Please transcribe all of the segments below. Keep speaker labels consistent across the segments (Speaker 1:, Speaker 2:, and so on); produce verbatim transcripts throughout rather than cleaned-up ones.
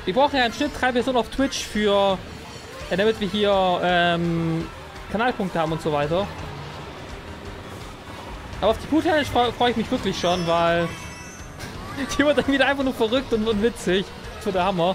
Speaker 1: Wir brauchen ja im Schnitt drei Personen auf Twitch für, äh, damit wir hier ähm, Kanalpunkte haben und so weiter. Aber auf die Blue Challenge freue freu ich mich wirklich schon, weil die wird dann wieder einfach nur verrückt und, und witzig. Das wird der Hammer.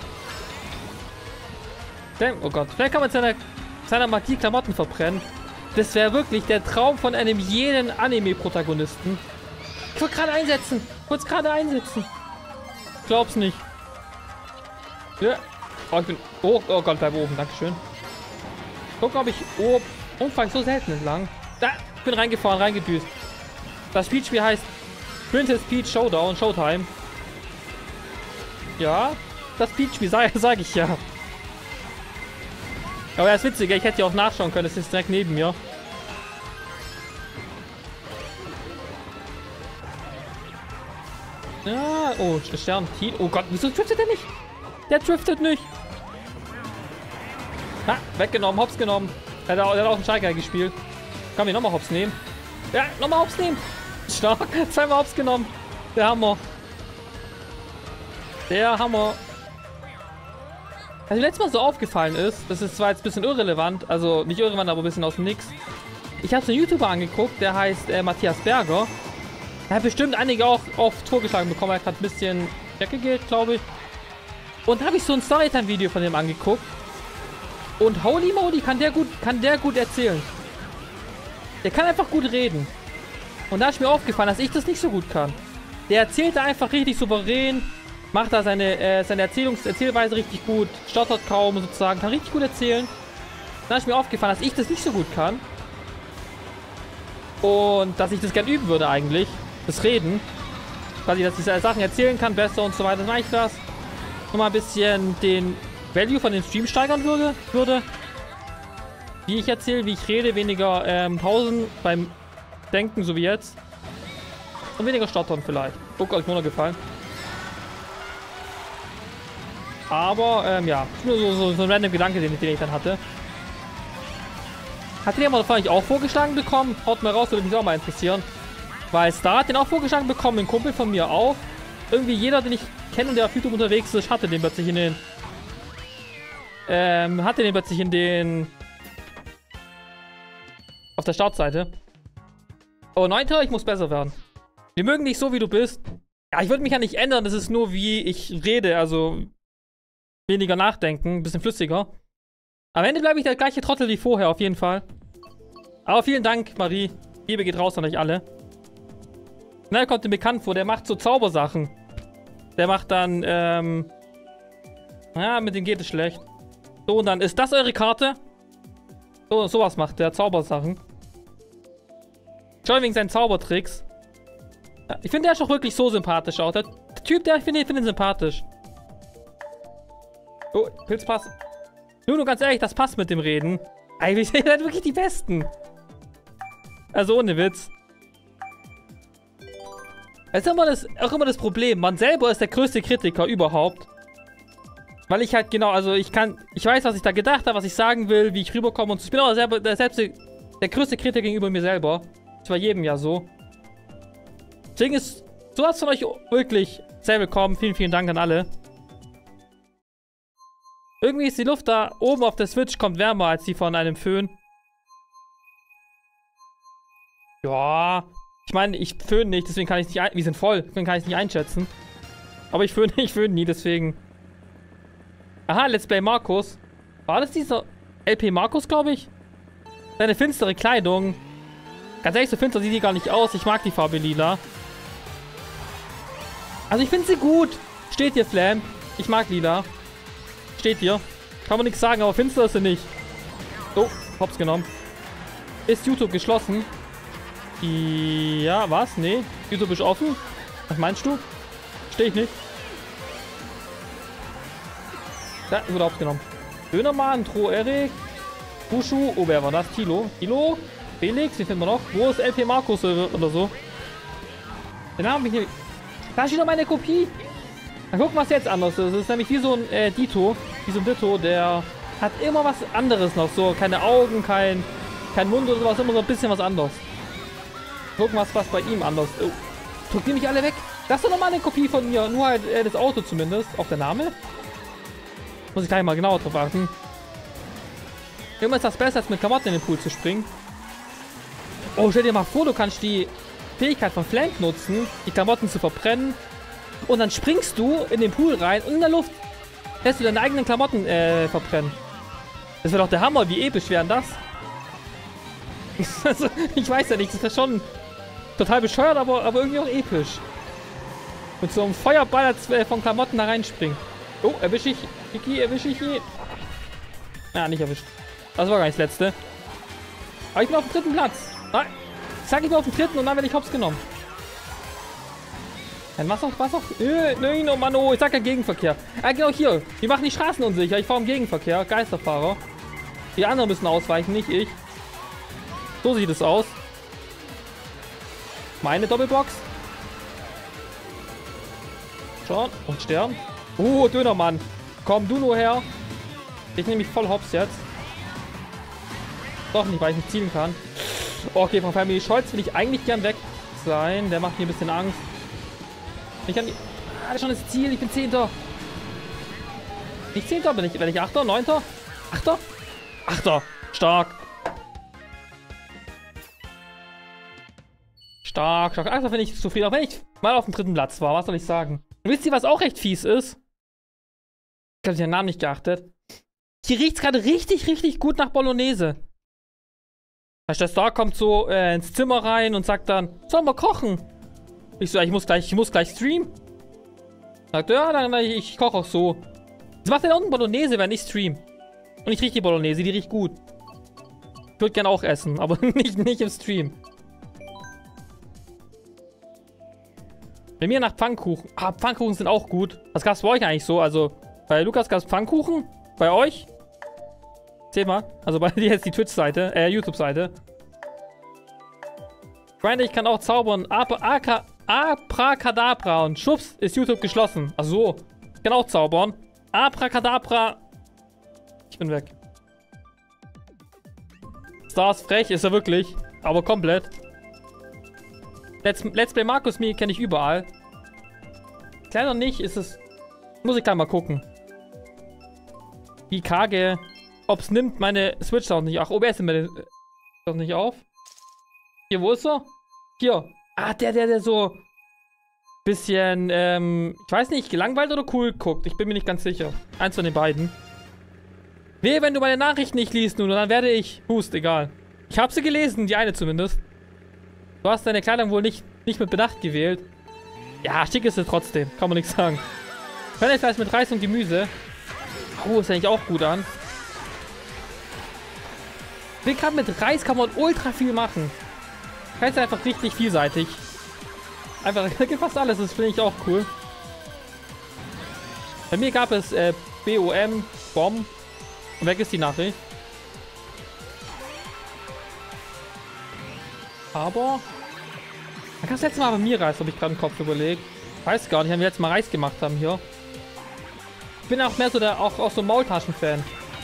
Speaker 1: Oh Gott, vielleicht kann man seine, seiner Magie Klamotten verbrennen. Das wäre wirklich der Traum von einem jeden Anime-Protagonisten. Ich wollte gerade einsetzen. Ich wollte es gerade einsetzen. Ich glaub's nicht. Ja. Oh, ich bin... Oh, oh Gott, bleib oben. Dankeschön. Guck, ob ich... Oh, Umfang so selten entlang. Da, ich bin reingefahren, reingedüst. Das Spielspiel heißt Princess Peach Showdown, Showtime. Ja, das Peach-Spiel, sage sag ich ja. Aber er ist witzig, ich hätte ja auch nachschauen können, es ist direkt neben mir. Ja, oh, Stern. Oh Gott, wieso driftet er nicht? Der driftet nicht. Ha, weggenommen, hops genommen. Der hat, der hat auch einen Schalker gespielt. Kann ich nochmal hops nehmen? Ja, nochmal hops nehmen. Stark, zweimal hops genommen. Der Hammer. Der Hammer. Also letztes Mal so aufgefallen ist, das ist zwar jetzt ein bisschen irrelevant, also nicht irrelevant, aber ein bisschen aus dem Nix. Ich habe so einen YouTuber angeguckt, der heißt äh, Matthias Berger. Er hat bestimmt einige auch oft vorgeschlagen bekommen, er hat gerade ein bisschen weggegelt, glaube ich. Und da habe ich so ein Storytime-Video von dem angeguckt. Und holy moly, kann der gut, kann der gut erzählen. Der kann einfach gut reden. Und da ist mir aufgefallen, dass ich das nicht so gut kann. Der erzählt da einfach richtig souverän, macht da seine, äh, seine Erzählungs Erzählweise richtig gut, stottert kaum sozusagen, kann richtig gut erzählen. Da ist mir aufgefallen, dass ich das nicht so gut kann. Und dass ich das gern üben würde eigentlich. Das Reden. Quasi, dass ich Sachen erzählen kann, besser und so weiter. Dann mache ich das. Nochmal ein bisschen den Value von dem Stream steigern würde. würde. Wie ich erzähle, wie ich rede, weniger ähm, Pausen beim Denken, so wie jetzt. Und weniger stottern vielleicht. Oh Gott, ich bin runtergefallen. Aber, ähm, ja. Nur so, so, so ein random Gedanke, den, den ich dann hatte. Hat den jemand von euch auch vorgeschlagen bekommen? Haut mal raus, würde mich auch mal interessieren. Weil Star hat den auch vorgeschlagen bekommen, ein Kumpel von mir auch. Irgendwie jeder, den ich kenne und der auf YouTube unterwegs ist, hatte den plötzlich in den... Ähm, hatte den plötzlich in den... Auf der Startseite. Oh, Neunter, ich muss besser werden. Wir mögen dich so, wie du bist. Ja, ich würde mich ja nicht ändern, das ist nur, wie ich rede, also... Weniger nachdenken, ein bisschen flüssiger. Am Ende bleibe ich der gleiche Trottel wie vorher, auf jeden Fall. Aber vielen Dank, Marie. Liebe geht raus an euch alle. Na, kommt mir bekannt vor, der macht so Zaubersachen. Der macht dann, ähm... Ja, mit dem geht es schlecht. So, und dann, ist das eure Karte? So, sowas macht der, Zaubersachen. Schon wegen seinen Zaubertricks. Ja, ich finde, der ist auch wirklich so sympathisch auch. Der, der Typ, der, ich finde find ihn sympathisch. Oh, Pilz passt. Nur, nur ganz ehrlich, das passt mit dem Reden. Eigentlich sind halt wirklich die Besten. Also ohne Witz. Das ist immer das, auch immer das Problem. Man selber ist der größte Kritiker überhaupt. Weil ich halt genau, also ich kann, ich weiß, was ich da gedacht habe, was ich sagen will, wie ich rüberkomme. Und ich bin auch selber, der, selbst, der größte Kritiker gegenüber mir selber. Das war jedem ja so. Deswegen ist sowas von euch wirklich sehr willkommen. Vielen, vielen Dank an alle. Irgendwie ist die Luft da oben auf der Switch kommt wärmer als die von einem Föhn. Ja, ich meine, ich föhne nicht, deswegen kann ich nicht ein... Wir sind voll, deswegen kann ich es nicht einschätzen. Aber ich föhne ich föhne nie, deswegen... Aha, Let's Play Markus. War das dieser L P Markus, glaube ich? Seine finstere Kleidung. Ganz ehrlich, so finster sieht die gar nicht aus. Ich mag die Farbe lila. Also ich finde sie gut. Steht hier, Flam. Ich mag lila. Steht hier. Kann man nichts sagen, aber finster ist sie nicht. Oh, hops genommen. Ist YouTube geschlossen? Ja, was? Nee. YouTube ist offen? Was meinst du? Stehe ich nicht. Da wurde hops genommen. Dönermann, Tro Erik, Bushu, oh, wer war das? Tilo. Tilo? Felix, wie finden wir noch? Wo ist L P Markus oder so? Den haben wir hier. Da steht noch meine Kopie. Dann gucken, was jetzt anders ist. Das ist nämlich wie so ein äh, Dito. Wie so ein Ditto, der hat immer was anderes noch. So, keine Augen, kein, kein Mund oder sowas. Immer so ein bisschen was anderes. Gucken, was, was bei ihm anders ist. Oh, drückt die mich alle weg? Das ist doch nochmal eine Kopie von mir. Nur halt äh, das Auto zumindest. Auch der Name. Muss ich gleich mal genauer drauf achten. Immer ist das besser, als mit Klamotten in den Pool zu springen. Oh, stell dir mal vor, du kannst die Fähigkeit von Flank nutzen, die Klamotten zu verbrennen. Und dann springst du in den Pool rein und in der Luft lässt du deine eigenen Klamotten äh, verbrennen. Das wäre doch der Hammer. Wie episch wären das? Also, ich weiß ja nicht. Das ist ja schon total bescheuert, aber, aber irgendwie auch episch. Mit so einem Feuerball als, äh, von Klamotten da reinspringen. Oh, erwische ich. Iki, erwische ich ihn. Ja, nicht erwischt. Das war gar nicht das letzte. Aber ich bin auf dem dritten Platz. Nein. Ich sag, ich bin auf dem dritten und dann werde ich hops genommen. Dann was auch, was auch. Äh, nein, oh Mann, oh, ich sag ja Gegenverkehr. Ah, genau hier. Die machen die Straßen unsicher. Ich fahre im Gegenverkehr. Geisterfahrer. Die anderen müssen ausweichen, nicht ich. So sieht es aus. Meine Doppelbox. Schon. Und Stern. Oh, Dönermann. Komm du nur her. Ich nehme mich voll hops jetzt. Doch nicht, weil ich nicht zielen kann. Okay, von Family Scholz will ich eigentlich gern weg sein. Der macht mir ein bisschen Angst. Ich kann... Ah, das ist schon das Ziel. Ich bin Zehnter. Nicht Zehnter, bin ich... Wenn ich Achter, Neunter? Achter? Achter. Stark. Stark, stark. Achter bin ich zufrieden. Auch wenn ich mal auf dem dritten Platz war. Was soll ich sagen? Und wisst ihr, was auch recht fies ist? Ich habe den Namen nicht geachtet. Hier riecht es gerade richtig, richtig gut nach Bolognese. Der Star kommt so äh, ins Zimmer rein und sagt dann, sollen wir kochen? Ich so, ja, ich muss gleich, ich muss gleich streamen. Sagt, ja, dann ich, ich koche auch so. Was macht denn da unten Bolognese, wenn ich stream? Und ich rieche die Bolognese, die riecht gut. Ich würde gerne auch essen, aber nicht, nicht im Stream. Bei mir nach Pfannkuchen. Ah, Pfannkuchen sind auch gut. Was gab's bei euch eigentlich so? Also, bei Lukas gab's Pfannkuchen? Bei euch? Erzähl mal. Also bei dir jetzt die Twitch-Seite, äh, YouTube-Seite. Freunde, ich kann auch zaubern. Abracadabra und schwupps, ist YouTube geschlossen. Ach so. Ich kann auch zaubern. Abracadabra. Ich bin weg. Stars frech, ist er wirklich. Aber komplett. Let's, Let's Play Markus Me kenne ich überall. Kleiner nicht, ist es... Muss ich gleich mal gucken. Wie Kage... Ob es nimmt meine Switch auch nicht. Ach, O B S nimmt mir das nicht auf. Hier, wo ist er? Hier. Ah, der, der, der so bisschen, ähm, ich weiß nicht, gelangweilt oder cool guckt. Ich bin mir nicht ganz sicher. Eins von den beiden. Wehe, wenn du meine Nachricht nicht liest nun, dann werde ich... Hust, egal. Ich habe sie gelesen, die eine zumindest. Du hast deine Kleidung wohl nicht, nicht mit Bedacht gewählt. Ja, schick ist sie trotzdem. Kann man nichts sagen. Vielleicht vielleicht mit Reis und Gemüse. Oh, ist eigentlich auch gut an. Gerade mit Reis kann man ultra viel machen. Reis ist einfach richtig vielseitig. Einfach, da gibt fast alles, das finde ich auch cool. Bei mir gab es äh, B O M, Bomb. Und weg ist die Nachricht. Aber... Man kann es letztes Mal bei mir Reis, habe ich gerade im Kopf überlegt. Weiß gar nicht, wenn wir jetzt mal Reis gemacht haben hier. Ich bin auch mehr so der, auch, auch so Maultaschen-Fan.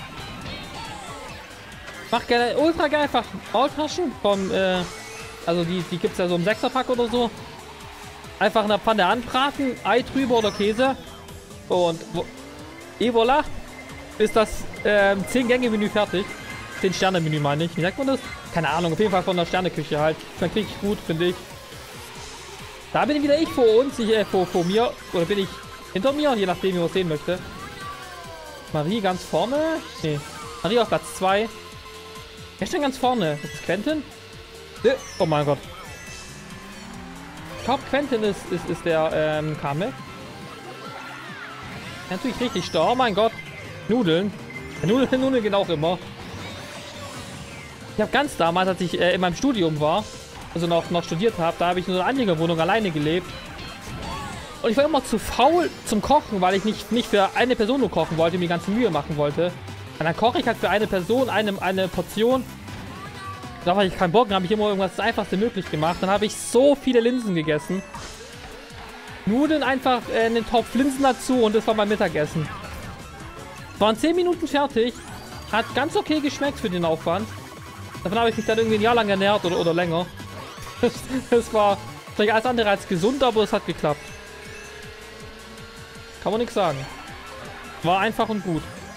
Speaker 1: Mach gerne, ultra geil einfach Maultaschen vom, äh, also die, die gibt es ja so im Sechserpack oder so. Einfach in der Pfanne anbraten, Ei drüber oder Käse. Und, et voilà, ist das, ähm, zehn Gänge Menü fertig. zehn Sterne Menü meine ich. Wie sagt man das? Keine Ahnung, auf jeden Fall von der Sterneküche halt. Schmeckt richtig gut, finde ich. Da bin ich wieder ich vor uns, ich, äh, vor, vor mir. Oder bin ich hinter mir, je nachdem, wie man es sehen möchte. Marie ganz vorne. Nee, Marie auf Platz zwei. Wer ist denn ganz vorne? Ist das Quentin? Oh mein Gott. Ich glaube, Quentin ist, ist, ist der ähm, Kamek. Natürlich richtig stark. Oh mein Gott. Nudeln. Nudeln, Nudeln gehen auch immer. Ich habe ganz damals, als ich äh, in meinem Studium war, also noch, noch studiert habe, da habe ich in so einer Anliegerwohnung alleine gelebt. Und ich war immer zu faul zum Kochen, weil ich nicht, nicht für eine Person nur kochen wollte und mir die ganze Mühe machen wollte. Und dann koche ich halt für eine Person eine, eine Portion. Da hatte ich keinen Bock, dann habe ich immer irgendwas das Einfachste möglich gemacht. Dann habe ich so viele Linsen gegessen. Nudeln einfach äh, in den Topf Linsen dazu und das war mein Mittagessen. Waren zehn Minuten fertig. Hat ganz okay geschmeckt für den Aufwand. Davon habe ich mich dann irgendwie ein Jahr lang ernährt oder, oder länger. Das, das war vielleicht alles andere als gesund, aber es hat geklappt. Kann man nichts sagen. War einfach und gut.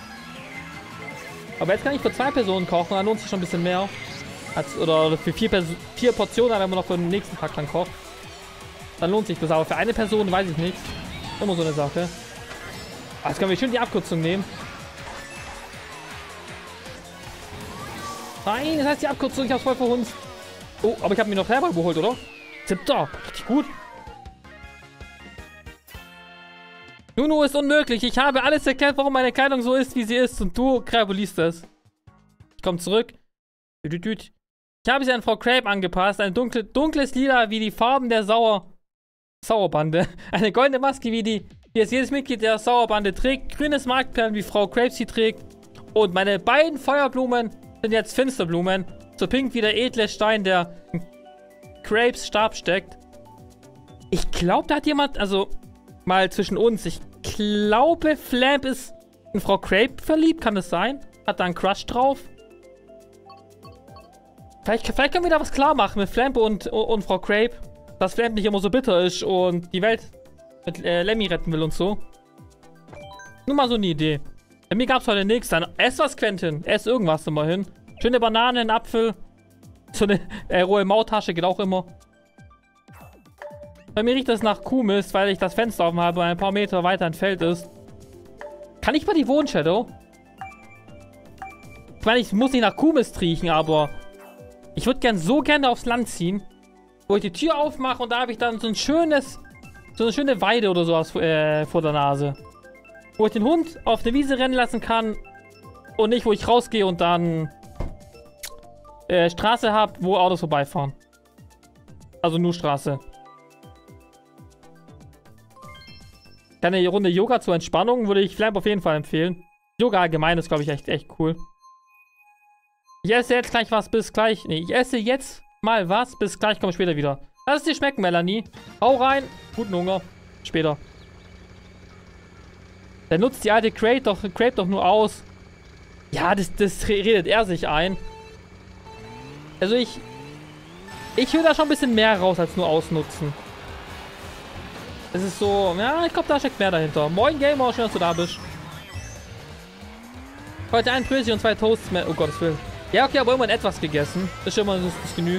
Speaker 1: Aber jetzt kann ich für zwei Personen kochen, dann lohnt sich schon ein bisschen mehr. Als, oder für vier, Pers vier Portionen, wenn man noch für den nächsten Tag dann kocht. Dann lohnt sich das. Aber für eine Person weiß ich nicht. Immer so eine Sache. Ah, jetzt können wir schön die Abkürzung nehmen. Nein, das heißt die Abkürzung, ich hab's voll verhunzt. Oh, aber ich habe mir noch selber geholt, oder? Siebter. Richtig gut. Nunu ist unmöglich. Ich habe alles erklärt, warum meine Kleidung so ist, wie sie ist. Und du, Krabbe, liest es. Ich komme zurück. Ich habe sie an Frau Crabe angepasst. Ein dunkle, dunkles Lila wie die Farben der Sauer... Sauerbande. Eine goldene Maske wie die, die es jedes Mitglied der Sauerbande trägt. Grünes Markperlen wie Frau Crabe sie trägt. Und meine beiden Feuerblumen sind jetzt Finsterblumen. So pink wie der edle Stein, der in Crabes Stab steckt. Ich glaube, da hat jemand, also mal zwischen uns, ich glaube, Flamp ist in Frau Crabe verliebt. Kann das sein? Hat da einen Crush drauf? Vielleicht, vielleicht können wir da was klar machen mit Flamp und, und Frau Crabe. Dass Flamp nicht immer so bitter ist und die Welt mit äh, Lemmy retten will und so. Nur mal so eine Idee. Bei mir gab es heute nichts. Dann ess was, Quentin. Ess irgendwas immerhin. Schöne Banane, ein Apfel. So eine äh, rohe Maultasche geht auch immer. Bei mir riecht das nach Kuhmist, weil ich das Fenster offen habe und ein paar Meter weiter entfernt ist. Kann ich bei die wohnen, Shadow? Ich meine, ich muss nicht nach Kuhmist riechen, aber ich würde gern so gerne aufs Land ziehen, wo ich die Tür aufmache und da habe ich dann so ein schönes, so eine schöne Weide oder sowas äh, vor der Nase. Wo ich den Hund auf der Wiese rennen lassen kann und nicht, wo ich rausgehe und dann äh, Straße habe, wo Autos vorbeifahren. Also nur Straße. Eine Runde Yoga zur Entspannung würde ich Flamp auf jeden Fall empfehlen. Yoga allgemein ist, glaube ich, echt, echt cool. Ich esse jetzt gleich was, bis gleich. Nee, ich esse jetzt mal was, bis gleich, komme später wieder. Lass es dir schmecken, Melanie. Hau rein. Guten Hunger. Später. Der nutzt die alte Crate doch, Crate doch nur aus. Ja, das, das redet er sich ein. Also ich... Ich höre da schon ein bisschen mehr raus, als nur ausnutzen. Es ist so... Ja, ich glaube, da steckt mehr dahinter. Moin, Gamer. Schön, dass du da bist. Heute ein Brötchen und zwei Toasts mehr. Oh Gottes Willen. Ja, okay, aber immerhin etwas gegessen. Das ist immer das, das Genü.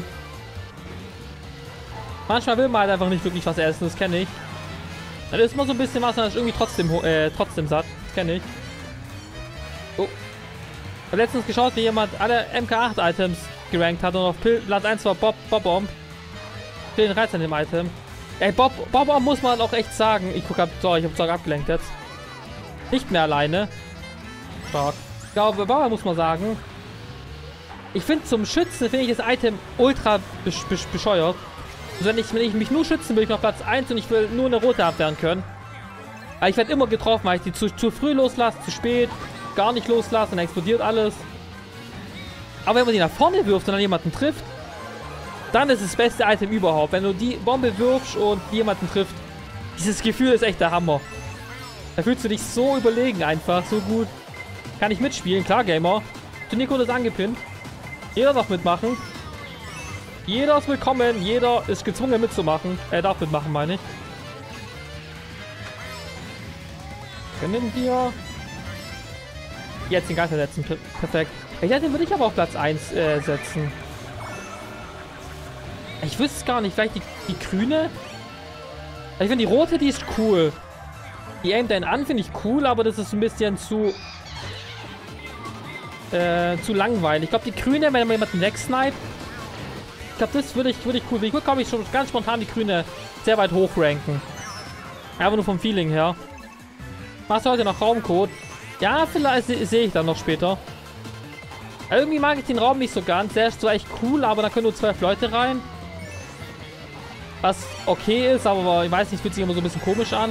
Speaker 1: Manchmal will man halt einfach nicht wirklich was essen, das kenne ich. Dann ist immer so ein bisschen was, dann ist irgendwie trotzdem, äh, trotzdem satt. Das kenne ich. Oh. Ich habe letztens geschaut, wie jemand alle M K acht Items gerankt hat und auf Platz eins war Bob, Bob-Bomb. Ich will den Reiz an dem Item. Ey, Bob, Bob-Bomb muss man auch echt sagen. Ich guck ab, sorry, ich hab sorry abgelenkt jetzt. Nicht mehr alleine. Stark. Ich glaube, Bob muss man sagen. Ich finde, zum Schützen finde ich das Item ultra besch besch bescheuert. Also wenn, ich, wenn ich mich nur schützen will, ich noch Platz eins und ich will nur eine rote abwehren können. Aber ich werde immer getroffen, weil ich die zu, zu früh loslasse, zu spät, gar nicht loslasse, dann explodiert alles. Aber wenn man die nach vorne wirft und dann jemanden trifft, dann ist es das beste Item überhaupt. Wenn du die Bombe wirfst und jemanden trifft, dieses Gefühl ist echt der Hammer. Da fühlst du dich so überlegen einfach, so gut. Kann ich mitspielen, klar, Gamer. Turniercode ist angepinnt. Jeder darf mitmachen. Jeder ist willkommen. Jeder ist gezwungen mitzumachen. Er darf mitmachen, meine ich. Können wir jetzt den Geister setzen? Perfekt. Ich dachte, den würde ich aber auf Platz eins äh, setzen. Ich wüsste es gar nicht. Vielleicht die, die grüne? Ich finde die rote, die ist cool. Die aimt einen an, finde ich cool, aber das ist ein bisschen zu... Äh, zu langweilig. Ich glaube, die grüne, wenn man jemanden wegsnipe, ich glaube, das würde ich, würd ich cool. Ich würde, glaube ich, schon ganz spontan die grüne sehr weit hochranken. Einfach nur vom Feeling her. Machst du heute noch Raumcode? Ja, vielleicht sehe seh ich dann noch später. Irgendwie mag ich den Raum nicht so ganz. Der ist zwar echt cool, aber da können nur zwölf Leute rein. Was okay ist, aber ich weiß nicht, fühlt sich immer so ein bisschen komisch an.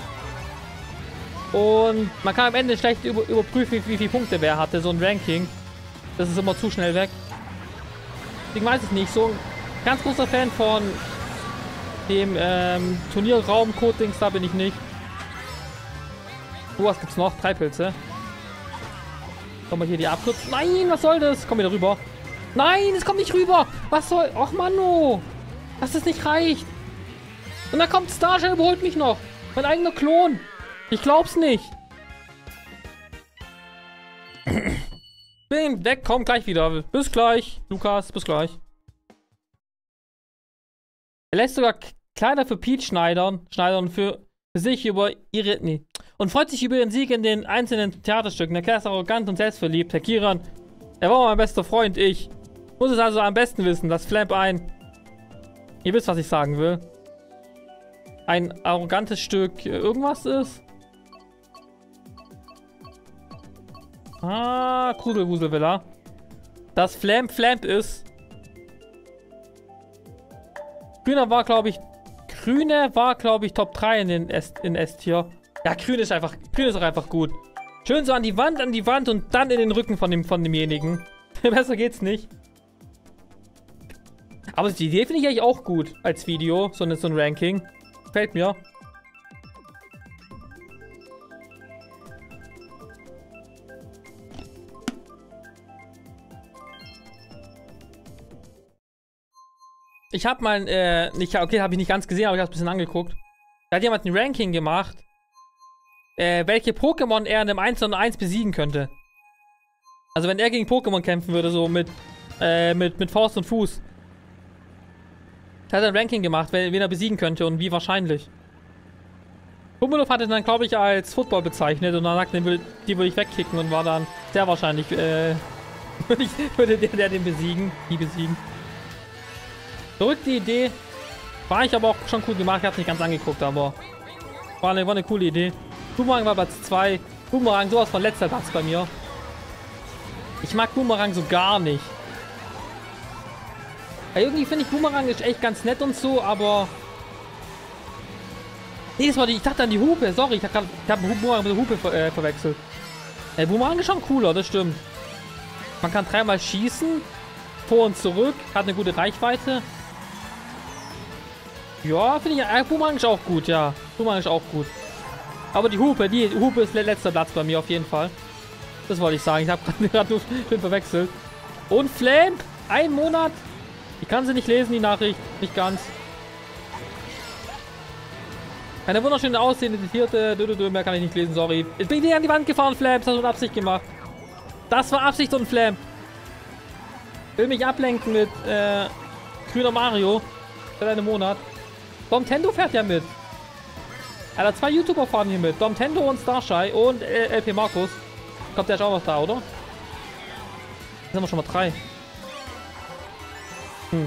Speaker 1: Und man kann am Ende schlecht über, überprüfen, wie, wie viele Punkte wer hatte, so ein Ranking. Das ist immer zu schnell weg. Deswegen weiß ich nicht, so ein ganz großer Fan von dem ähm, Turnierraum-Code-Dings, da bin ich nicht. Oh, was gibt's noch? Drei Pilze. Kommen wir hier die Abkürzung. Nein, was soll das? Komm wieder rüber. Nein, es kommt nicht rüber. Was soll... Och, Manno. Dass das nicht reicht. Und dann kommt Starshell, überholt mich noch. Mein eigener Klon. Ich glaub's nicht. Bin weg, komm gleich wieder. Bis gleich, Lukas, bis gleich. Er lässt sogar Kleider für Peach schneidern, schneidern für, für sich über ihre, nee. Und freut sich über ihren Sieg in den einzelnen Theaterstücken. Der Kerl ist arrogant und selbstverliebt. Herr Kiran, er war mein bester Freund, ich. Muss es also am besten wissen, dass Flamp ein... Ihr wisst, was ich sagen will. Ein arrogantes Stück irgendwas ist. Ah, Krudelwuselvilla. Das Flamp Flamp ist. Grüner war, glaube ich... Grüne war, glaube ich, Top drei in den S in S-Tier. Ja, grün ist einfach... Grün ist auch einfach gut. Schön so an die Wand, an die Wand und dann in den Rücken von, dem, von demjenigen. Besser geht's nicht. Aber die Idee finde ich eigentlich auch gut als Video. So, eine, so ein Ranking. Gefällt mir. Ich habe mal, äh, nicht, okay, habe ich nicht ganz gesehen, aber ich habe es ein bisschen angeguckt. Da hat jemand ein Ranking gemacht, äh, welche Pokémon er in einem eins und eins besiegen könnte. Also wenn er gegen Pokémon kämpfen würde, so mit, äh, mit, mit Faust und Fuß. Da hat er ein Ranking gemacht, wen, wen er besiegen könnte und wie wahrscheinlich. Pummeluff hat ihn dann, glaube ich, als Football bezeichnet und dann sagt er, die würde ich wegkicken und war dann sehr wahrscheinlich, äh, würde, ich, würde der, der den besiegen, die besiegen. Verrückte Idee. War ich aber auch schon cool gemacht. Ich hab's nicht ganz angeguckt, aber war eine, war eine coole Idee. Boomerang war Platz zwei. Boomerang, sowas von letzter Platz bei mir. Ich mag Boomerang so gar nicht. Ja, irgendwie finde ich Boomerang ist echt ganz nett und so, aber... Nee, das war die... Ich dachte an die Hupe. Sorry, ich habe hab Boomerang mit der Hupe ver äh, verwechselt. Äh, Boomerang ist schon cooler, das stimmt. Man kann dreimal schießen. Vor und zurück. Hat eine gute Reichweite. Ja, finde ich, äh, Boomerang ist auch gut, ja. Boomerang ist auch gut. Aber die Hupe, die Hupe ist der letzte Platz bei mir auf jeden Fall. Das wollte ich sagen. Ich habe gerade nur schön verwechselt. Und Flamp, ein Monat. Ich kann sie nicht lesen, die Nachricht. Nicht ganz. Eine wunderschöne aussehende Tierte. Mehr kann ich nicht lesen, sorry. Jetzt bin ich dir an die Wand gefahren, Flamp. Das hast du mit Absicht gemacht. Das war Absicht und Flamp. Will mich ablenken mit äh, grüner Mario. Seit einem Monat. Domtendo fährt ja mit. Alter, zwei YouTuber fahren hier mit. Domtendo und Starshy und äh, L P Markus. Ich glaube, der ist auch noch da, oder? Jetzt haben wir schon mal drei. Hm.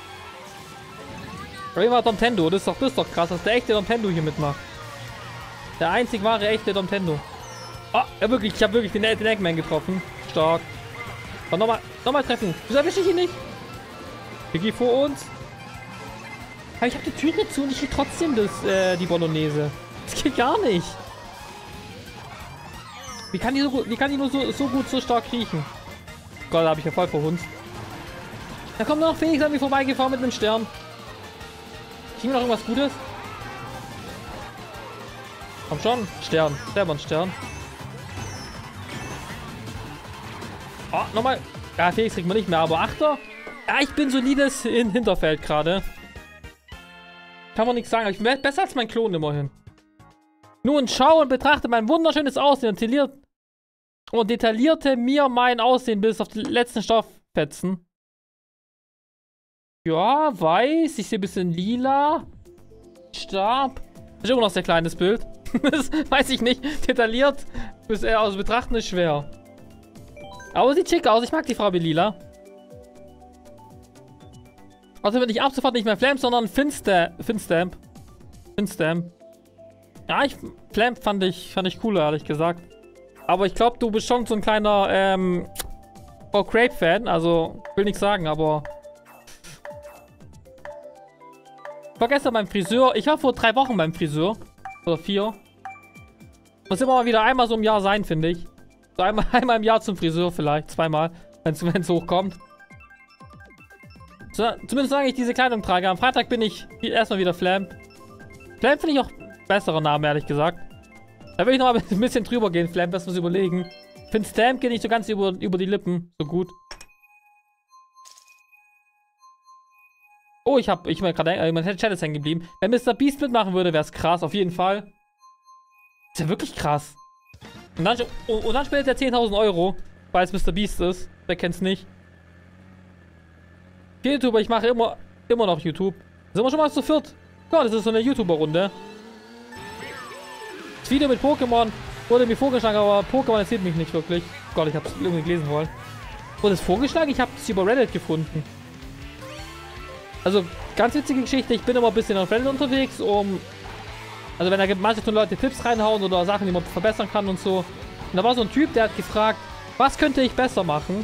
Speaker 1: Aber hier war Domtendo. Das ist, doch, das ist doch krass, dass der echte Domtendo hier mitmacht. Der einzig wahre echte Domtendo. Oh, ja wirklich. Ich habe wirklich den, den Eggman getroffen. Stark. Und nochmal, nochmal treffen. Wieso erwische ich ihn nicht? Piggy vor uns. Aber ich habe die Türe zu und ich krieg trotzdem das, äh, die Bolognese. Das geht gar nicht. Wie kann die, so gut, wie kann die nur so, so gut, so stark riechen? Gott, da habe ich ja voll verhunzt. Da kommt noch Felix an mir vorbeigefahren mit einem Stern. Kriegen wir noch irgendwas Gutes? Komm schon. Stern. Selber ein Stern. Oh, nochmal. Ja, Felix kriegt man nicht mehr, aber Achter. Ja, ich bin solides in Hinterfeld gerade. Kann man nichts sagen, aber ich bin besser als mein Klon immerhin. Nun schau und betrachte mein wunderschönes Aussehen und, detailliert und detaillierte mir mein Aussehen bis auf die letzten Stofffetzen. Ja, weiß. Ich sehe ein bisschen lila. Stab. Das ist immer noch sehr kleines Bild. Das weiß ich nicht. Detailliert bis äh, aus Betrachten ist schwer. Aber sieht schick aus. Ich mag die Farbe lila. Also bin ich ab sofort nicht mehr Flamp, sondern Finstamp. Finstamp. Finstamp. Ja, ich, Flamp fand ich, fand ich cooler, ehrlich gesagt. Aber ich glaube, du bist schon so ein kleiner, ähm, Frau Crape-Fan. Also, will nichts sagen, aber... Ich war gestern beim Friseur. Ich war vor drei Wochen beim Friseur. Oder vier. Muss immer mal wieder einmal so im Jahr sein, finde ich. So einmal, einmal im Jahr zum Friseur vielleicht. Zweimal, wenn es hochkommt. So, zumindest solange ich diese Kleidung trage. Am Freitag bin ich erstmal wieder Flamp. Flamp finde ich auch besserer Name, ehrlich gesagt. Da will ich noch mal ein bisschen drüber gehen, Flamp, lass uns überlegen. Ich finde Stamp geht nicht so ganz über, über die Lippen. So gut. Oh, ich hab, ich bin gerade, äh, mein Chat ist hängen geblieben. Wenn Mister Beast mitmachen würde, wäre es krass, auf jeden Fall. Ist ja wirklich krass. Und dann, und, und dann spielt er zehntausend Euro. weil es Mister Beast ist. Wer kennt's nicht? YouTuber, ich mache immer, immer noch YouTube. Sind wir schon mal zu viert? Ja, das ist so eine YouTuber-Runde. Das Video mit Pokémon wurde mir vorgeschlagen, aber Pokémon interessiert mich nicht wirklich. Gott, ich hab's irgendwie gelesen wollen. Wurde es vorgeschlagen? Ich habe es über Reddit gefunden. Also, ganz witzige Geschichte. Ich bin immer ein bisschen auf Reddit unterwegs, um... Also, wenn da manche Leute Tipps reinhauen oder Sachen, die man verbessern kann und so. Und da war so ein Typ, der hat gefragt, was könnte ich besser machen?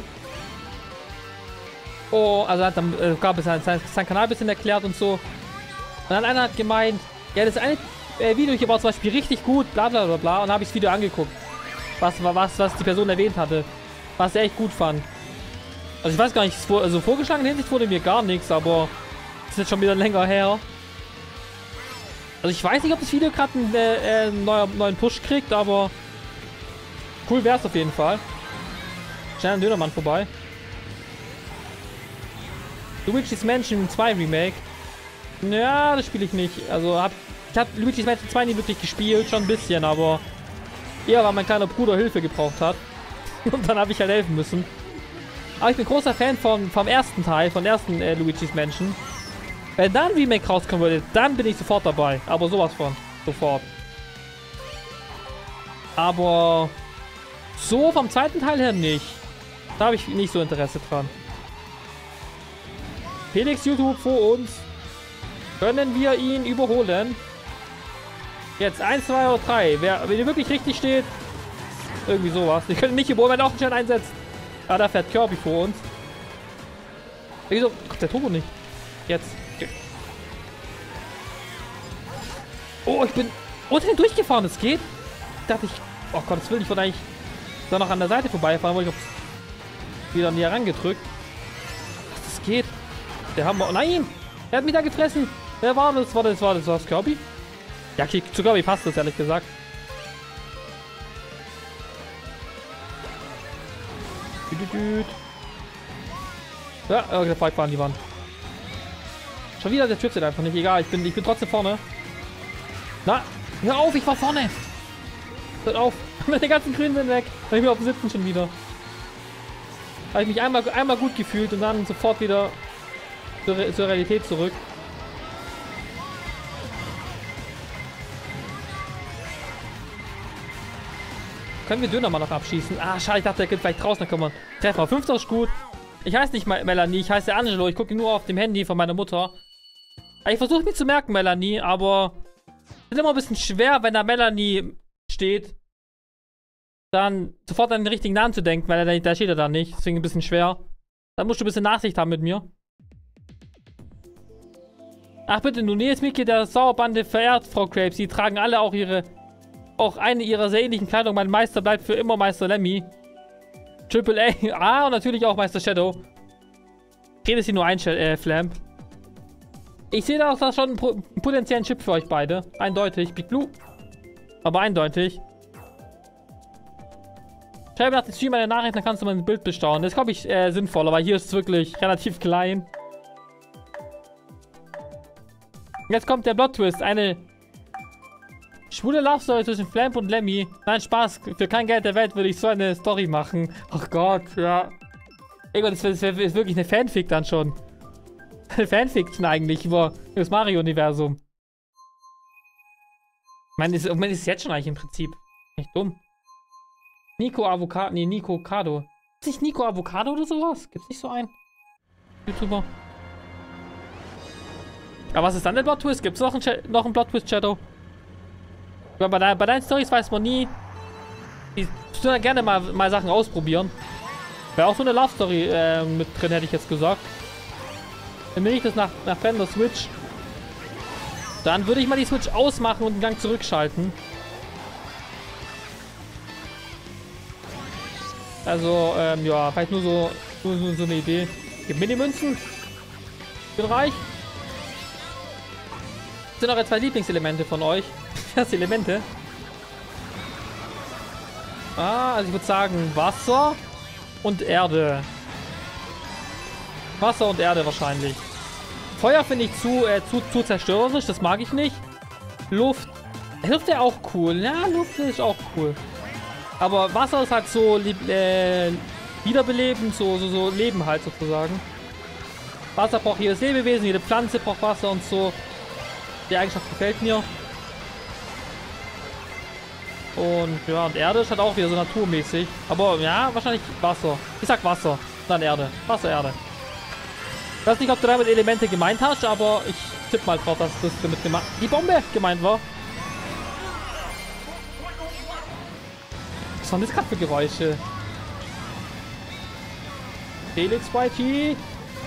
Speaker 1: Oh, also hat dann äh, gab es sein, sein, sein Kanal ein bisschen erklärt und so. Und dann einer hat gemeint, ja, das eine äh, Video hier war zum Beispiel richtig gut, bla bla bla bla. Und dann habe ich das Video angeguckt. Was, was, was die Person erwähnt hatte. Was er echt gut fand. Also ich weiß gar nicht, also vorgeschlagen in Hinsicht wurde mir gar nichts, aber das ist jetzt schon wieder länger her. Also ich weiß nicht, ob das Video gerade einen äh, äh, neuer, neuen Push kriegt, aber cool wäre es auf jeden Fall. Schnell ein Dönermann vorbei. Luigi's Mansion zwei Remake. Ja, das spiele ich nicht. Also hab, ich habe Luigi's Mansion zwei nie wirklich gespielt, schon ein bisschen, aber eher weil mein kleiner Bruder Hilfe gebraucht hat. Und dann habe ich halt helfen müssen. Aber ich bin großer Fan von, vom ersten Teil, von ersten äh, Luigi's Mansion. Wenn dann ein Remake rauskommen würde, dann bin ich sofort dabei. Aber sowas von. Sofort. Aber so vom zweiten Teil her nicht. Da habe ich nicht so Interesse dran. Felix YouTube vor uns. Können wir ihn überholen? Jetzt eins, zwei oder drei. Wer, wenn ihr wirklich richtig steht. Irgendwie sowas. Wir können nicht überholen, wenn er auch einen Schein einsetzt. Ah, da fährt Kirby vor uns. Wieso kommt der Turbo nicht? Jetzt. Okay. Oh, ich bin unter den durchgefahren. Es geht. Ich dachte ich. Oh Gott, das will ich. Ich wollte eigentlich da noch an der Seite vorbeifahren, aber ich hab's wieder näher rangedrückt. Das geht. Der Hammer. Oh nein! Er hat mich da gefressen. Wer war das? War das? War das? War das Kirby? Ja, okay, zu Kirby passt das, ehrlich gesagt. Ja, oh, der Fight war an die Wand. Schon wieder der trifft einfach nicht. Egal, ich bin, ich bin trotzdem vorne. Na, hör auf, ich war vorne. Hört auf. Mit den ganzen Grünen sind weg. Dann bin ich mir auf dem siebten schon wieder. Habe ich mich einmal, einmal gut gefühlt und dann sofort wieder zur, Re zur Realität zurück. Können wir Döner mal noch abschießen? Ah, schade, ich dachte, der geht vielleicht draußen, dann kann man treffen. fünfter ist gut. Ich heiße nicht Melanie, ich heiße Angelo. Ich gucke nur auf dem Handy von meiner Mutter. Ich versuche mir zu merken, Melanie, aber es ist immer ein bisschen schwer, wenn da Melanie steht, dann sofort an den richtigen Namen zu denken, weil da, da steht er da nicht. Deswegen ein bisschen schwer. Dann musst du ein bisschen Nachsicht haben mit mir. Ach bitte, nun, jedes Mitglied der Sauerbande verehrt, Frau Krabs. Sie tragen alle auch ihre... Auch eine ihrer sehr ähnlichen Kleidung. Mein Meister bleibt für immer Meister Lemmy. Triple A. Ah, und natürlich auch Meister Shadow. Rede sie nur ein, äh, Flamp. Ich sehe da auch schon einen, einen potenziellen Chip für euch beide. Eindeutig. Big Blue. Aber eindeutig. Schreibe nach dem Stream eine Nachricht, dann kannst du mein Bild bestaunen. Das ist, glaube ich, äh, sinnvoll, aber hier ist es wirklich relativ klein. Jetzt kommt der Plot Twist. Eine schwule Love Story zwischen Flamp und Lemmy. Nein, Spaß. Für kein Geld der Welt würde ich so eine Story machen. Ach Gott, ja. Ey Gott, das ist wirklich eine Fanfic dann schon. Fanfiction eigentlich über das Mario-Universum. Ich meine, ist, ist es jetzt schon eigentlich im Prinzip. Echt dumm. Nico Avocado. Nee, Nico Kado. Ist nicht Nico Avocado oder sowas? Gibt's nicht so einen YouTuber? Aber was ist dann der Plot Twist? Gibt's noch einen, noch einen Plot Twist, Shadow? Bei, de bei deinen Storys weiß man nie. Die tun gerne mal, mal Sachen ausprobieren. Wäre auch so eine Love Story äh, mit drin, hätte ich jetzt gesagt. Dann bin ich das nach, nach Fender Switch. Dann würde ich mal die Switch ausmachen und einen Gang zurückschalten. Also, ähm, ja, vielleicht nur so, nur so, so eine Idee. Gib mir die Münzen. Ich bin reich. Das sind eure zwei Lieblingselemente von euch. Das Elemente. Ah, also ich würde sagen Wasser und Erde. Wasser und Erde wahrscheinlich. Feuer finde ich zu, äh, zu, zu zerstörerisch, das mag ich nicht. Luft. Luft wäre auch cool. Ja, Luft ist auch cool. Aber Wasser ist halt so, äh, wiederbeleben, so, so, so leben halt sozusagen. Wasser braucht jedes Lebewesen, jede Pflanze braucht Wasser und so. Die Eigenschaft gefällt mir. Und ja, und Erde ist halt auch wieder so naturmäßig. Aber ja, wahrscheinlich Wasser. Ich sag Wasser, dann Erde. Wasser, Erde. Ich weiß nicht, ob du damit Elemente gemeint hast, aber ich tippe mal drauf, dass das damit gemeint, die Bombe gemeint war. Was waren das gerade für Geräusche? Felix Y G.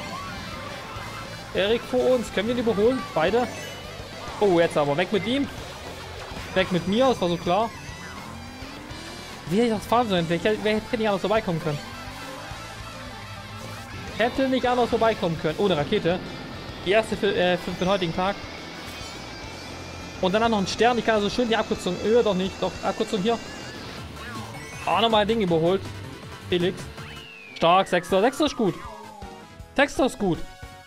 Speaker 1: Erik vor uns. Können wir ihn überholen? Beide? Oh, jetzt aber. Weg mit ihm. Weg mit mir, das war so klar. Wie hätte ich das fahren sollen? Wer hätte nicht anders vorbeikommen können? Hätte nicht anders vorbeikommen können. Ohne Rakete. Die erste für, äh, für, für den heutigen Tag. Und dann noch ein Stern. Ich kann also schön die Abkürzung. Äh, doch nicht. Doch, Abkürzung hier. Ah, oh, nochmal ein Ding überholt. Felix. Stark. Sechster. Sechster ist gut. Sechster ist gut.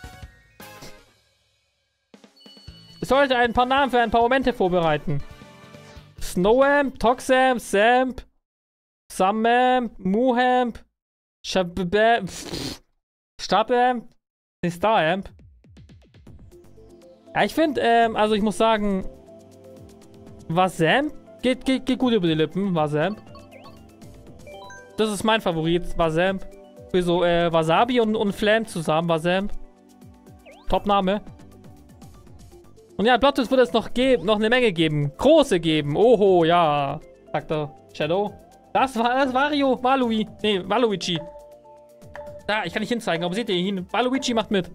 Speaker 1: Ich sollte ein paar Namen für ein paar Momente vorbereiten. Snowamp, Toxamp, Samp, Samamp, Muhamp, Shabamp, Stabamp, Staramp. Ja, ich finde, ähm, also ich muss sagen, Wasamp geht, geht, geht gut über die Lippen, Wasamp. Das ist mein Favorit, Wasamp. Für so, äh, Wasabi und, und Flam zusammen, Wasamp. Top-Name. Und ja, Plot-Twist wird es noch geben, noch eine Menge geben. Große geben. Oho, ja. Sagt der Shadow. Das war das Wario. Walui. Nee, Waluigi. Da, ich kann nicht hinzeigen, aber seht ihr ihn? Waluigi macht mit.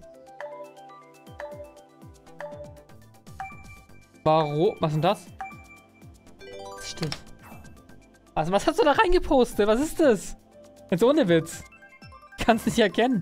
Speaker 1: Warum? Was ist denn das? Was ist das? Also, was hast du da reingepostet? Was ist das? Jetzt ohne Witz. Ich kann es nicht erkennen.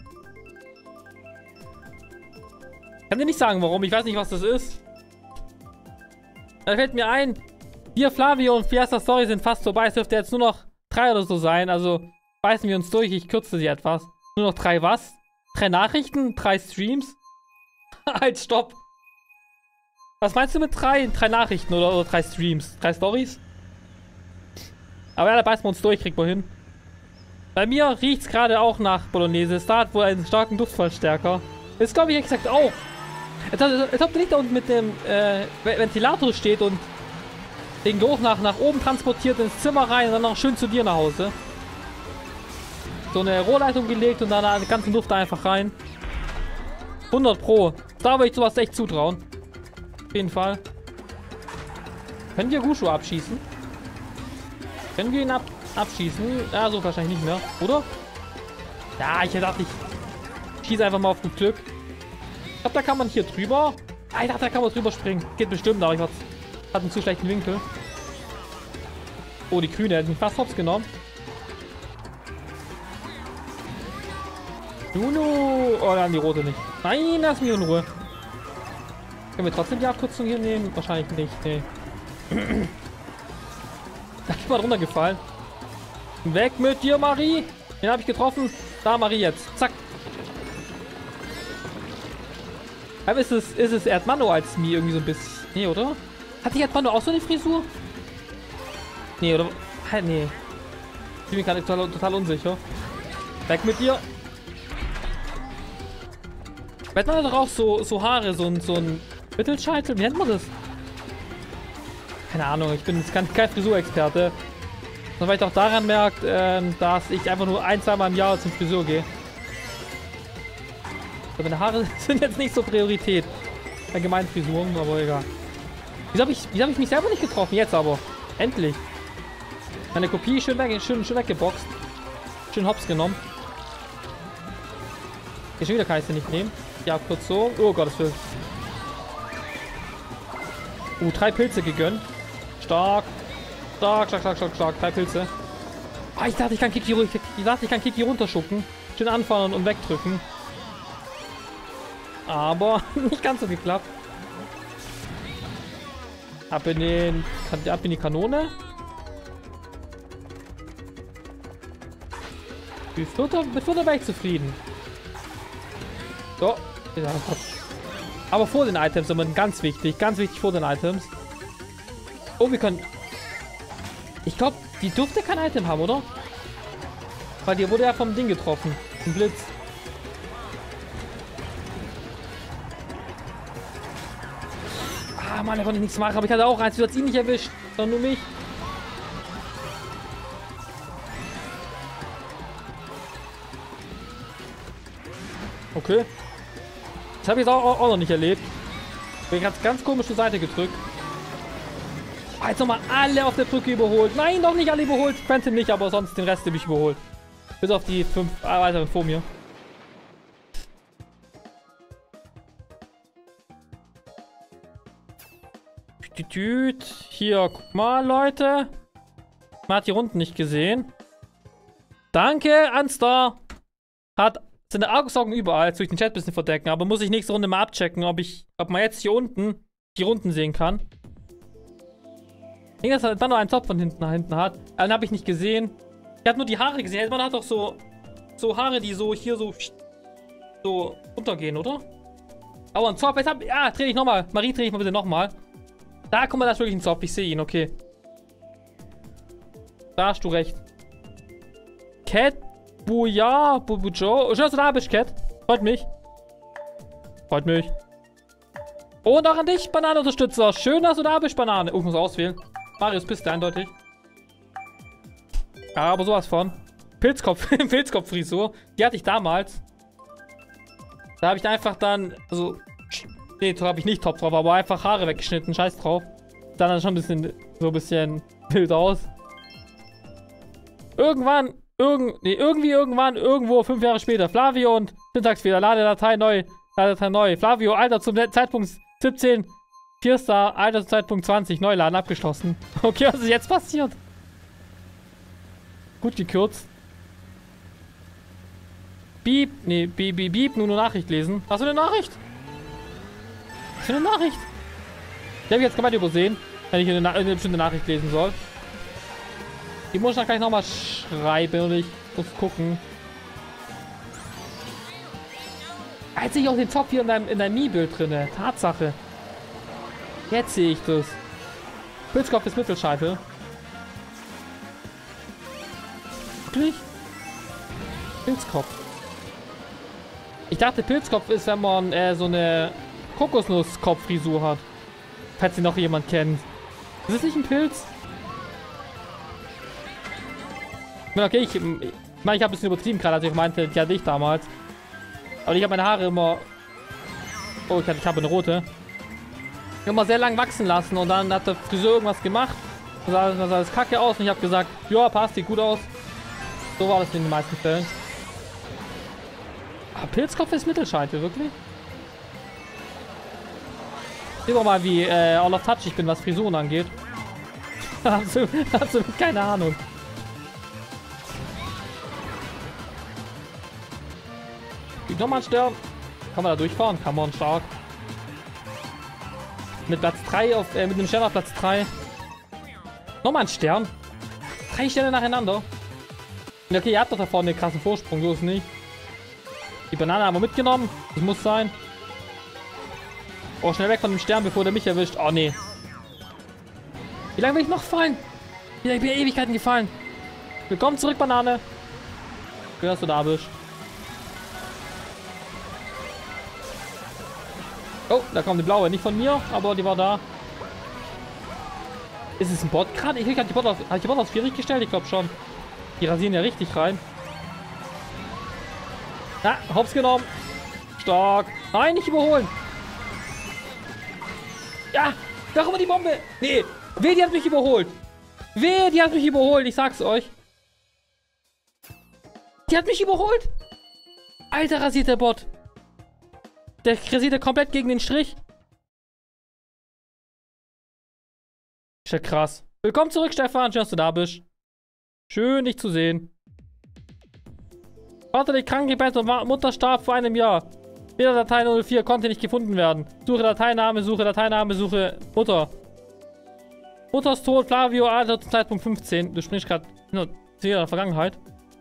Speaker 1: Ich kann dir nicht sagen, warum. Ich weiß nicht, was das ist. Da fällt mir ein, wir, Flavio und Fiesta Story sind fast vorbei. Es dürfte jetzt nur noch drei oder so sein. Also beißen wir uns durch. Ich kürze sie etwas. Nur noch drei was? Drei Nachrichten? Drei Streams? Halt, stopp. Was meinst du mit drei? Drei Nachrichten oder, oder drei Streams? Drei Stories? Aber ja, da beißen wir uns durch. Kriegt man hin. Bei mir riecht es gerade auch nach Bolognese. Es hat wohl einen starken Duftverstärker. Das glaube ich ehrlich gesagt auch. Als ob der nicht da unten mit dem äh, Ventilator steht und den Geruch nach, nach oben transportiert ins Zimmer rein und dann noch schön zu dir nach Hause. So eine Rohrleitung gelegt und dann den ganzen Duft einfach rein. hundert Pro. Da würde ich sowas echt zutrauen. Auf jeden Fall. Können wir Gushu abschießen? Können wir ihn ab abschießen? Ja, so wahrscheinlich nicht mehr, oder? Ja, ich dachte, ich schieße einfach mal auf gut Glück. Ich glaube, da kann man hier drüber. Ah, ich dachte, da kann man drüber springen. Geht bestimmt, aber ich hatte einen zu schlechten Winkel. Oh, die Grüne hätte mich fast hops genommen. Nunu. Oh, dann die rote nicht. Nein, lass mich in Ruhe. Können wir trotzdem die Abkürzung hier nehmen? Wahrscheinlich nicht, nee. Da ist mal runtergefallen. Weg mit dir, Marie. Den habe ich getroffen. Da, Marie jetzt. Zack. Aber ist es, ist es Erdmano als mir irgendwie so ein bisschen. Nee, oder? Hat die Erdmano auch so eine Frisur? Nee, oder? Halt, nee. Ich bin mir gerade total, total unsicher. Weg mit dir. Erdmano hat doch auch so, so Haare, so ein, so ein Mittelscheitel. Wie nennt man das? Keine Ahnung, ich bin jetzt kein, kein Frisurexperte. Und weil ich auch daran merkt, äh, dass ich einfach nur ein, zweimal im Jahr zum Friseur gehe. Meine Haare sind jetzt nicht so Priorität. Allgemein Frisuren, aber egal. Wieso habe ich, wieso hab ich mich selber nicht getroffen? Jetzt aber. Endlich. Meine Kopie schön, weg, schön, schön weggeboxt. Schön hops genommen. Hier schon wieder kann ich sie nicht nehmen. Ja, kurz so. Oh Gottes Willen. Uh, drei Pilze gegönnt. Stark. Stark, stark, stark, stark, stark. Drei Pilze. Ah, ich dachte, ich kann Kiki, ich dachte, ich kann Kiki runterschucken. Schön anfahren und wegdrücken. Aber nicht ganz so geklappt. Ab in den... Ab in die Kanone. Mit Futter, mit Futter wäre ich zufrieden. So. Aber vor den Items immer ganz wichtig. Ganz wichtig vor den Items. Oh, wir können... Ich glaube, die dürfte kein Item haben, oder? Weil dir wurde ja vom Ding getroffen. Ein Blitz. Ah, Mann, da konnte ich nichts machen. Aber ich hatte auch eins. Du hast ihn nicht erwischt. Sondern nur mich. Okay. Das habe ich jetzt auch, auch, auch noch nicht erlebt. Bin ganz, ganz komisch zur Seite gedrückt. Ah, jetzt nochmal alle auf der Brücke überholt. Nein, doch nicht alle überholt. Phantom nicht, aber sonst den Rest habe ich überholt. Bis auf die fünf ah, weiteren vor mir. Hier, guck mal, Leute. Man hat die Runden nicht gesehen. Danke, Anstar. Hat seine Argusaugen überall. Jetzt durch den Chat ein bisschen verdecken. Aber muss ich nächste Runde mal abchecken, ob ich, ob man jetzt hier unten die Runden sehen kann. Ich denke, dass er dann noch einen Topf von hinten nach hinten hat. Dann habe ich nicht gesehen. Ich habe nur die Haare gesehen. Man hat doch so, so Haare, die so hier so, so runtergehen, oder? Aber ein Zopf. Jetzt hab, ja, dreh dich nochmal. Marie, dreh dich mal bitte nochmal. Da, guck mal, da ist wirklich ein Zopf. Ich sehe ihn, okay. Da hast du recht. Cat, Buja, Bubujo. Schön, dass du da bist, Cat. Freut mich. Freut mich. Und auch an dich, Bananenunterstützer. Schön, dass du da bist, Banane. Oh, ich muss auswählen. Marius Piste, eindeutig. Aber sowas von. Pilzkopf, Pilzkopf-Frisur. Die hatte ich damals. Da habe ich einfach dann, also, nee, da habe ich nicht Top drauf, aber einfach Haare weggeschnitten, scheiß drauf. Dann dann schon ein bisschen, so ein bisschen wild aus. Irgendwann, irgend, nee, irgendwie irgendwann, irgendwo, fünf Jahre später, Flavio und Syntaxfehler, lade Datei neu, lade Datei neu. Flavio, Alter zum Zeitpunkt siebzehn, Vierstar, Alter zum Zeitpunkt zwanzig, Neuladen abgeschlossen. Okay, was ist jetzt passiert? Gut gekürzt. Beep, nee, beep, beep, beep, nur eine Nachricht lesen. Hast du eine Nachricht? Was für eine Nachricht? Die habe ich jetzt komplett übersehen, wenn ich eine, Na eine bestimmte Nachricht lesen soll. Die muss ich dann gleich nochmal schreiben und ich muss gucken. Jetzt sehe ich auch den Zopf hier in deinem, in deinem Mii-Bild drin. Tatsache. Jetzt sehe ich das. Pilzkopf ist Mittelscheitel. Wirklich? Pilzkopf. Ich dachte, Pilzkopf ist, wenn man äh, so eine Kokosnusskopffrisur hat. Falls sie noch jemand kennt. Ist das nicht ein Pilz? Okay, ich, ich meine, ich habe ein bisschen übertrieben gerade, als ich meinte, die hatte ich damals. Aber ich habe meine Haare immer... Oh, ich, hatte, ich habe eine rote. Immer sehr lang wachsen lassen und dann hat der Friseur irgendwas gemacht. Und sah das alles kacke aus und ich habe gesagt, ja, passt, sieht gut aus. So war das in den meisten Fällen. Ah, Pilzkopf ist Mittelscheitel, wirklich? Sieh doch mal, wie äh, all of touch ich bin, was Frisuren angeht. Absolut, absolut keine Ahnung. Nochmal ein Stern. Kann man da durchfahren? Kann man, stark. Mit Platz drei auf, äh, mit einem Stern auf Platz drei. Nochmal ein Stern. Drei Sterne nacheinander. Okay, ihr habt doch da vorne einen krassen Vorsprung, so ist nicht. Die Banane haben wir mitgenommen. Das muss sein. Oh, schnell weg von dem Stern, bevor der mich erwischt. Oh, nee. Wie lange will ich noch fallen? Wie lange bin ich Ewigkeiten gefallen? Willkommen zurück, Banane. Schön, dass du da bist. Oh, da kommt die blaue. Nicht von mir, aber die war da. Ist es ein Bot gerade? Ich habe die Bot auf, hab ich die Bot auf schwierig gestellt? Ich glaube schon. Die rasieren ja richtig rein. Na, hops genommen. Stark. Nein, nicht überholen. Ja, warum die Bombe? Nee, weh, die hat mich überholt. Weh, die hat mich überholt. Ich sag's euch. Die hat mich überholt. Alter, rasiert der Bot. Der rasiert er komplett gegen den Strich. Ist ja krass. Willkommen zurück, Stefan. Schön, dass du da bist. Schön, dich zu sehen. Vater, die kranke Mutter starb vor einem Jahr. Weder Datei null vier konnte nicht gefunden werden. Suche Dateiname, suche Dateiname, suche Mutter. Mutter ist tot, Flavio, Alter zum Zeitpunkt fünfzehn. Du sprichst gerade in der Vergangenheit.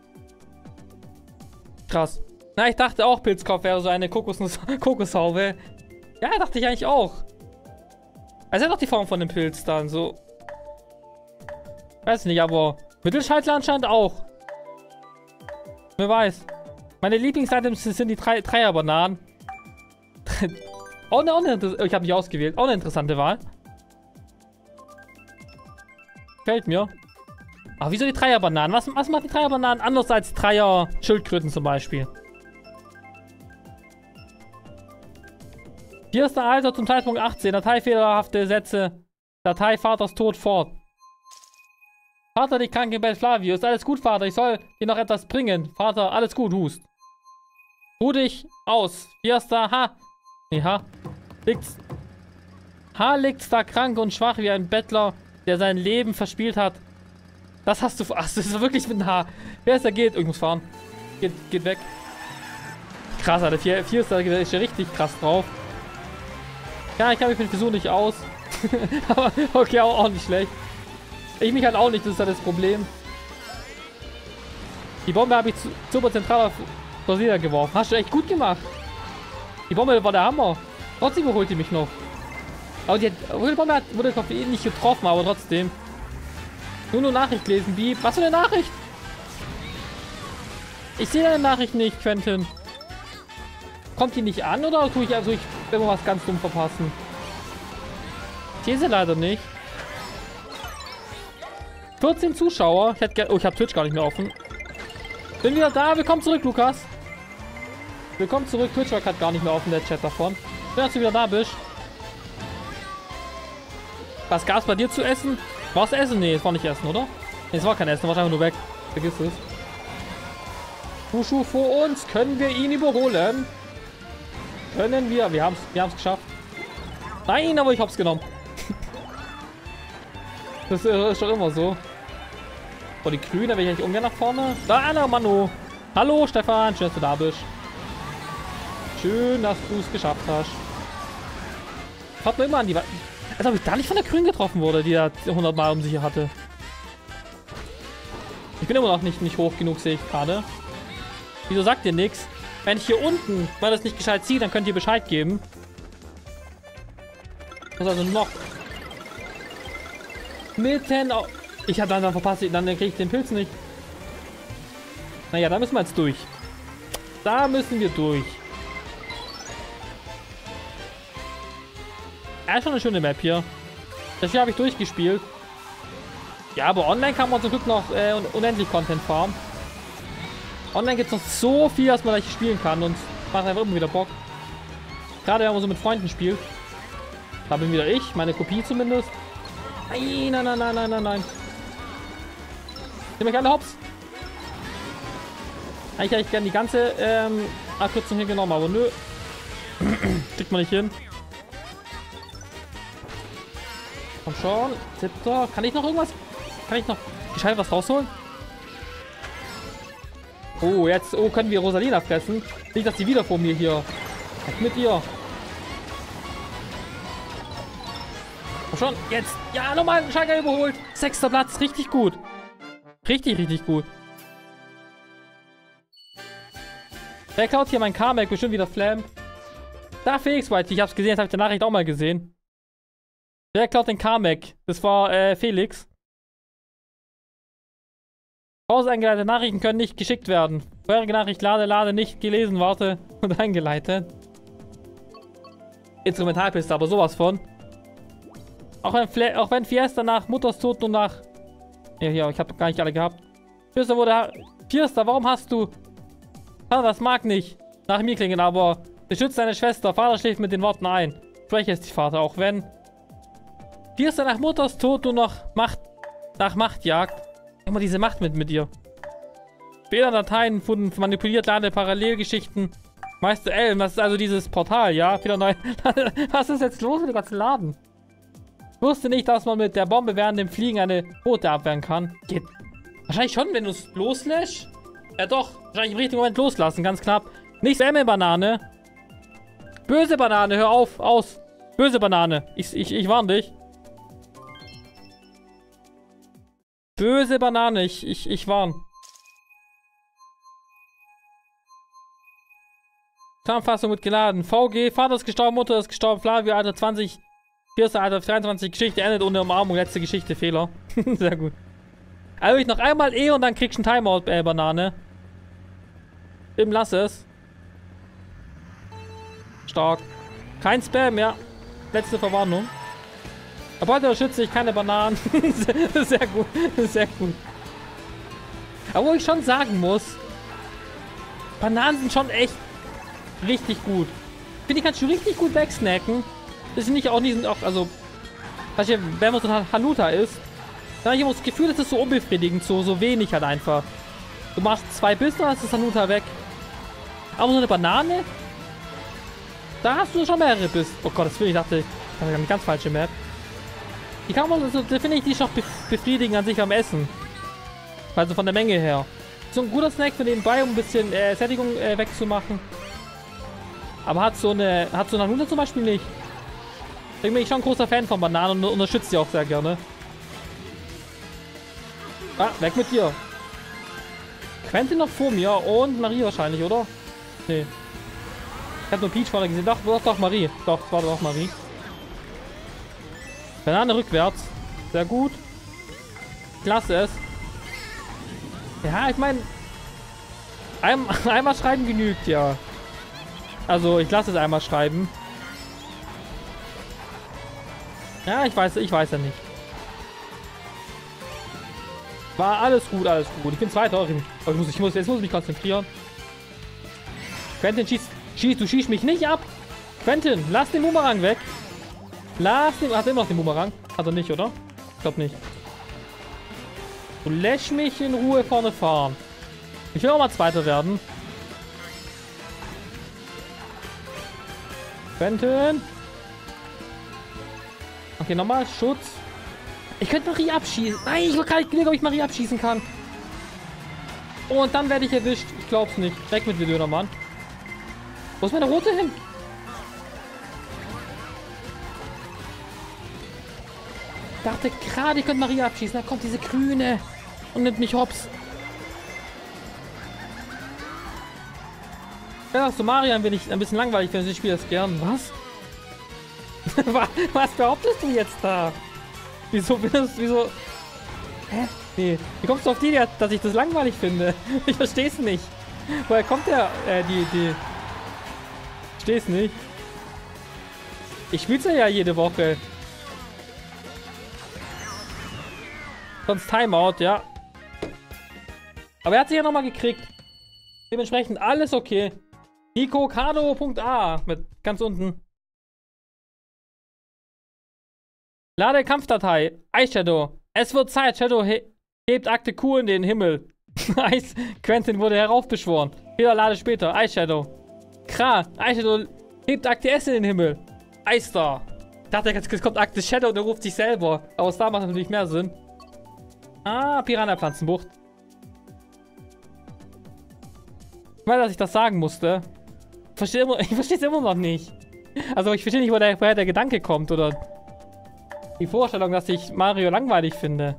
Speaker 1: Krass. Na, ich dachte auch, Pilzkopf wäre so eine Kokosnuss Kokoshaube. Ja, dachte ich eigentlich auch. Also er hat doch die Form von dem Pilz dann, so. Weiß nicht, aber Mittelscheitel anscheinend auch. Wer weiß. Meine Lieblingsitems sind die drei Dreier-Bananen. Auch eine, auch eine, ich habe nicht ausgewählt. Auch eine interessante Wahl. Gefällt mir. Aber wieso die Dreier-Bananen? Was, was macht die Dreier-Bananen anders als Dreier-Schildkröten zum Beispiel? Hier ist der Alter zum Zeitpunkt achtzehn. Dateifehlerhafte Sätze. Datei Vaters Tod fort. Vater, die kranke Bett Flavio. Ist alles gut, Vater? Ich soll dir noch etwas bringen. Vater, alles gut, Hust. Ruh dich aus. Hier ist da, ha. Nee, ha. Liegt's. Ha liegt's da krank und schwach wie ein Bettler, der sein Leben verspielt hat. Das hast du. Ach, das ist wirklich mit einem Haar. Wer ist da geht? Oh, ich muss fahren. Geht, geht weg. Krass, Alter. Vier, vier ist da ist ja richtig krass drauf. Ja, ich kann mich mit Frisur nicht aus. Aber okay, auch, auch nicht schlecht. Ich mich halt auch nicht, das ist halt das Problem. Die Bombe habe ich zu, super zentral auf Rosina geworfen. Hast du echt gut gemacht. Die Bombe war der Hammer. Trotzdem überholt die mich noch. Aber die, die Bombe hat, wurde nicht getroffen, aber trotzdem. Nur nur Nachricht lesen, wie? Was für eine Nachricht? Ich sehe deine Nachricht nicht, Quentin. Kommt die nicht an oder tue ich also ich immer was ganz dumm verpassen? Ich sehe sie leider nicht. vierzehn Zuschauer. Ich hätte oh, ich habe Twitch gar nicht mehr offen. Bin wieder da. Willkommen zurück, Lukas. Willkommen zurück. Twitch war gerade gar nicht mehr offen, der Chat davon. Schön, dass du wieder da bist. Was gab's bei dir zu essen? War es Essen? Nee, es war nicht Essen, oder? Nee, es war kein Essen, war einfach nur weg. Vergiss es. Wushu vor uns. Können wir ihn überholen? Können wir? Wir haben es wir haben's geschafft. Nein, aber ich hab's genommen. Das ist doch immer so. Oh, die Grüne will ich eigentlich ungern nach vorne. Da, Anna, Manu. Hallo, Stefan. Schön, dass du da bist. Schön, dass du es geschafft hast. Fahrt mir immer an die Wand. Als ob ich da nicht von der Grünen getroffen wurde, die er hundert Mal um sich hatte. Ich bin immer noch nicht, nicht hoch genug, sehe ich gerade. Wieso sagt ihr nichts? Wenn ich hier unten mal das nicht gescheit ziehe, dann könnt ihr Bescheid geben. Was also noch? Mitten auf... Ich habe dann, dann verpasst, dann kriege ich den Pilz nicht. Naja, da müssen wir jetzt durch. Da müssen wir durch. Ja, ist schon eine schöne Map hier. Dafür habe ich durchgespielt. Ja, aber online kann man zum Glück noch äh, unendlich Content farmen. Online gibt es noch so viel, dass man gleich spielen kann und macht einfach immer wieder Bock. Gerade wenn man so mit Freunden spielt. Da bin wieder ich, meine Kopie zumindest. Nein, nein, nein, nein, nein, nein, nein. Nehmen wir alle hops. Eigentlich hätte ich gerne die ganze ähm, Abkürzung hier genommen, aber nö. Kriegt man nicht hin. Komm schon. Siebter. Kann ich noch irgendwas? Kann ich noch gescheit was rausholen? Oh, jetzt oh, können wir Rosalina fressen. Nicht, dass sie wieder vor mir hier. Was mit ihr? Komm schon, jetzt. Ja, nochmal einen Schalker überholt. Sechster Platz, richtig gut. Richtig, richtig gut. Wer klaut hier mein Carmack? Bestimmt wieder Flam. Da, Felix White. Ich hab's gesehen, das habe ich in der Nachricht auch mal gesehen. Wer klaut den Carmack? Das war äh, Felix. Pause eingeleitete Nachrichten können nicht geschickt werden. Vorherige Nachricht lade, lade, nicht gelesen, warte und eingeleitet. Instrumentalpiste, aber sowas von. Auch wenn, Fla auch wenn Fiesta nach Mutters Tod nur nach... Ja, ja, ich habe gar nicht alle gehabt. Fiesta wurde... Fiesta, warum hast du... Vater, das mag nicht nach mir klingen, aber beschützt deine Schwester. Vater schläft mit den Worten ein. Spreche es dich, Vater, auch wenn... Fiesta nach Mutters Tod nur noch Macht... nach Macht jagt. Immer diese Macht mit, mit ihr. Später Dateien wurden manipuliert, lade Parallelgeschichten. Meister Elm, das ist also dieses Portal, ja? Wieder neu. Was ist jetzt los mit dem ganzen Laden? Ich wusste nicht, dass man mit der Bombe während dem Fliegen eine Boote abwehren kann. Geht. Wahrscheinlich schon, wenn du es loslässt. Ja doch, wahrscheinlich im richtigen Moment loslassen, ganz knapp. Nicht Sammel Banane. Böse Banane, hör auf, aus. Böse Banane. Ich, ich, ich warne dich. Böse Banane, ich, ich, ich warn. Zusammenfassung wird geladen. V G, Vater ist gestorben, Mutter ist gestorben, Flavio, Alter zwanzig, Pierce, Alter dreiundzwanzig, Geschichte endet ohne Umarmung, letzte Geschichte, Fehler. Sehr gut. Also ich noch einmal E und dann kriegst du einen Timeout, äh, Banane. Im lass es. Stark. Kein Spam, ja. Letzte Verwarnung. Aber heute schütze ich keine Bananen. Sehr gut. Sehr gut. Aber wo ich schon sagen muss, Bananen sind schon echt richtig gut. Ich finde, die kannst du richtig gut wegsnacken. Das ist nicht auch nicht, auch, also, wenn man so ein Hanuta isst, dann habe ich immer das Gefühl, das ist so unbefriedigend, so, so wenig halt einfach. Du machst zwei Biss, dann ist das Hanuta weg. Aber so eine Banane, da hast du schon mehrere Biss. Oh Gott, das will ich, dachte, das ist eine ganz falsche Map. Die kann man, also, da finde ich, die ist auch befriedigend an sich beim Essen. Also von der Menge her. So ein guter Snack für nebenbei, um ein bisschen äh, Sättigung äh, wegzumachen. Aber hat so eine, hat so eine Hanuta zum Beispiel nicht. Deswegen bin ich schon ein großer Fan von Bananen und unterstütze sie auch sehr gerne. Ah, weg mit dir. Quentin noch vor mir und Marie wahrscheinlich, oder? Nee. Ich hab nur Peach vorher gesehen. Doch, doch, doch, Marie. Doch, das war doch Marie. Banane rückwärts. Sehr gut. Klasse es. Ja, ich meine, ein, einmal schreiben genügt, ja. Also, ich lasse es einmal schreiben. Ja, ich weiß, ich weiß ja nicht. War alles gut, alles gut. Ich bin Zweiter. Aber ich muss, ich muss, jetzt muss ich mich konzentrieren. Quentin, schieß, schieß, du schießt mich nicht ab. Quentin, lass den Boomerang weg. Lass den, hat er immer noch den Boomerang? Hat er nicht, oder? Ich glaube nicht. Du lässt mich in Ruhe vorne fahren. Ich will auch mal Zweiter werden. Quentin. Okay, nochmal Schutz. Ich könnte Marie abschießen. Nein, ich will gar nicht gelegen, ob ich Marie abschießen kann. Oh, und dann werde ich erwischt. Ich glaub's nicht. Weg mit Video, Mann. Wo ist meine rote hin? Ich dachte gerade, ich könnte Marie abschießen. Da kommt diese grüne und nimmt mich hops. Ja, sagst du, Marian, bin ich ein bisschen langweilig, wenn ich spiele das gern. Was? Was behauptest du jetzt da? Wieso bist wieso? Hä? Nee. Wie kommst du auf die Idee, dass ich das langweilig finde? Ich verstehe es nicht. Woher kommt der, äh, die Idee? Ich verstehe es nicht. Ich spiel's ja jede Woche. Sonst Timeout, ja. Aber er hat sich ja nochmal gekriegt. Dementsprechend alles okay. Nico Kado.a mit ganz unten. Lade Kampfdatei. Eyeshadow. Es wird Zeit. Shadow he hebt Akte Q in den Himmel. Ice Quentin wurde heraufbeschworen. Wieder lade später. Eyeshadow. Kra. Eyeshadow hebt Akte S in den Himmel. Ice Star. Ich dachte, jetzt kommt Akte Shadow und er ruft sich selber. Aber Star macht natürlich mehr Sinn. Ah, Piranha-Pflanzenbucht. Ich weiß, dass ich das sagen musste. Verstehe immer, ich verstehe es immer noch nicht. Also ich verstehe nicht, woher der, woher der Gedanke kommt oder die Vorstellung, dass ich Mario langweilig finde.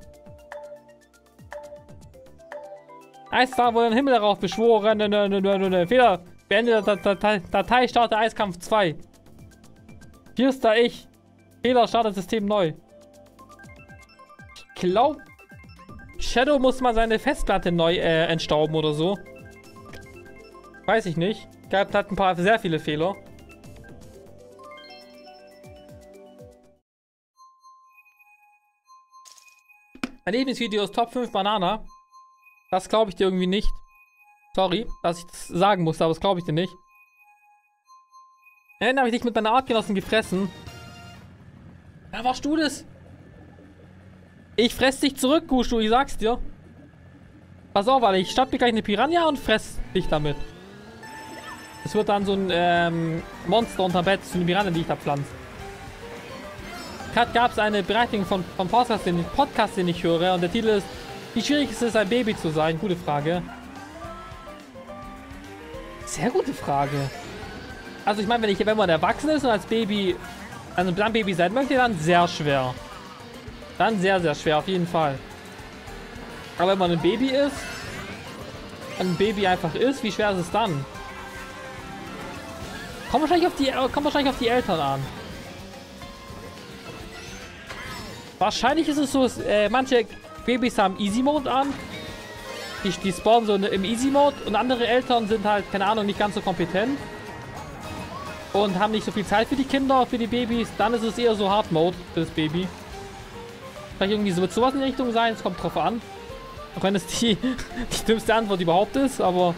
Speaker 1: Eisstar wurde den Himmel darauf beschworen. Nö, nö, nö, nö, nö. Fehler. Beende der Datei, Datei starte Eiskampf zwei. Hier ist da ich. Fehler, startet System neu. Ich glaube, Shadow muss mal seine Festplatte neu äh, entstauben oder so. Weiß ich nicht. Gab hat ein paar sehr viele Fehler. Mein Lieblingsvideo ist Top fünf Banana. Das glaube ich dir irgendwie nicht. Sorry, dass ich das sagen musste, aber das glaube ich dir nicht. Dann habe ich dich mit meiner Artgenossen gefressen. Ja, warst du das? Ich fress dich zurück, Gushu, ich sag's dir. Pass auf, weil ich statt mir gleich eine Piranha und fress dich damit. Es wird dann so ein ähm, Monster unterm Bett, so eine Piranha, die ich da pflanze. Gerade gab es eine Bereitung von, von Podcast, den, Podcast, den ich höre, und der Titel ist: Wie schwierig ist es, ein Baby zu sein? Gute Frage. Sehr gute Frage. Also ich meine, wenn ich, wenn man erwachsen ist und als Baby, also ein Baby sein möchte, dann sehr schwer. Dann sehr, sehr schwer, auf jeden Fall. Aber wenn man ein Baby ist, ein Baby einfach ist, wie schwer ist es dann? Kommt wahrscheinlich auf die, kommt wahrscheinlich auf die Eltern an. Wahrscheinlich ist es so, dass, äh, manche Babys haben Easy Mode an die, die spawnen so im Easy-Mode und andere Eltern sind halt, keine Ahnung, nicht ganz so kompetent und haben nicht so viel Zeit für die Kinder, für die Babys. Dann ist es eher so Hard-Mode für das Baby. Vielleicht irgendwie so, wird sowas in die Richtung sein, es kommt drauf an. Auch wenn es die, die dümmste Antwort überhaupt ist, aber...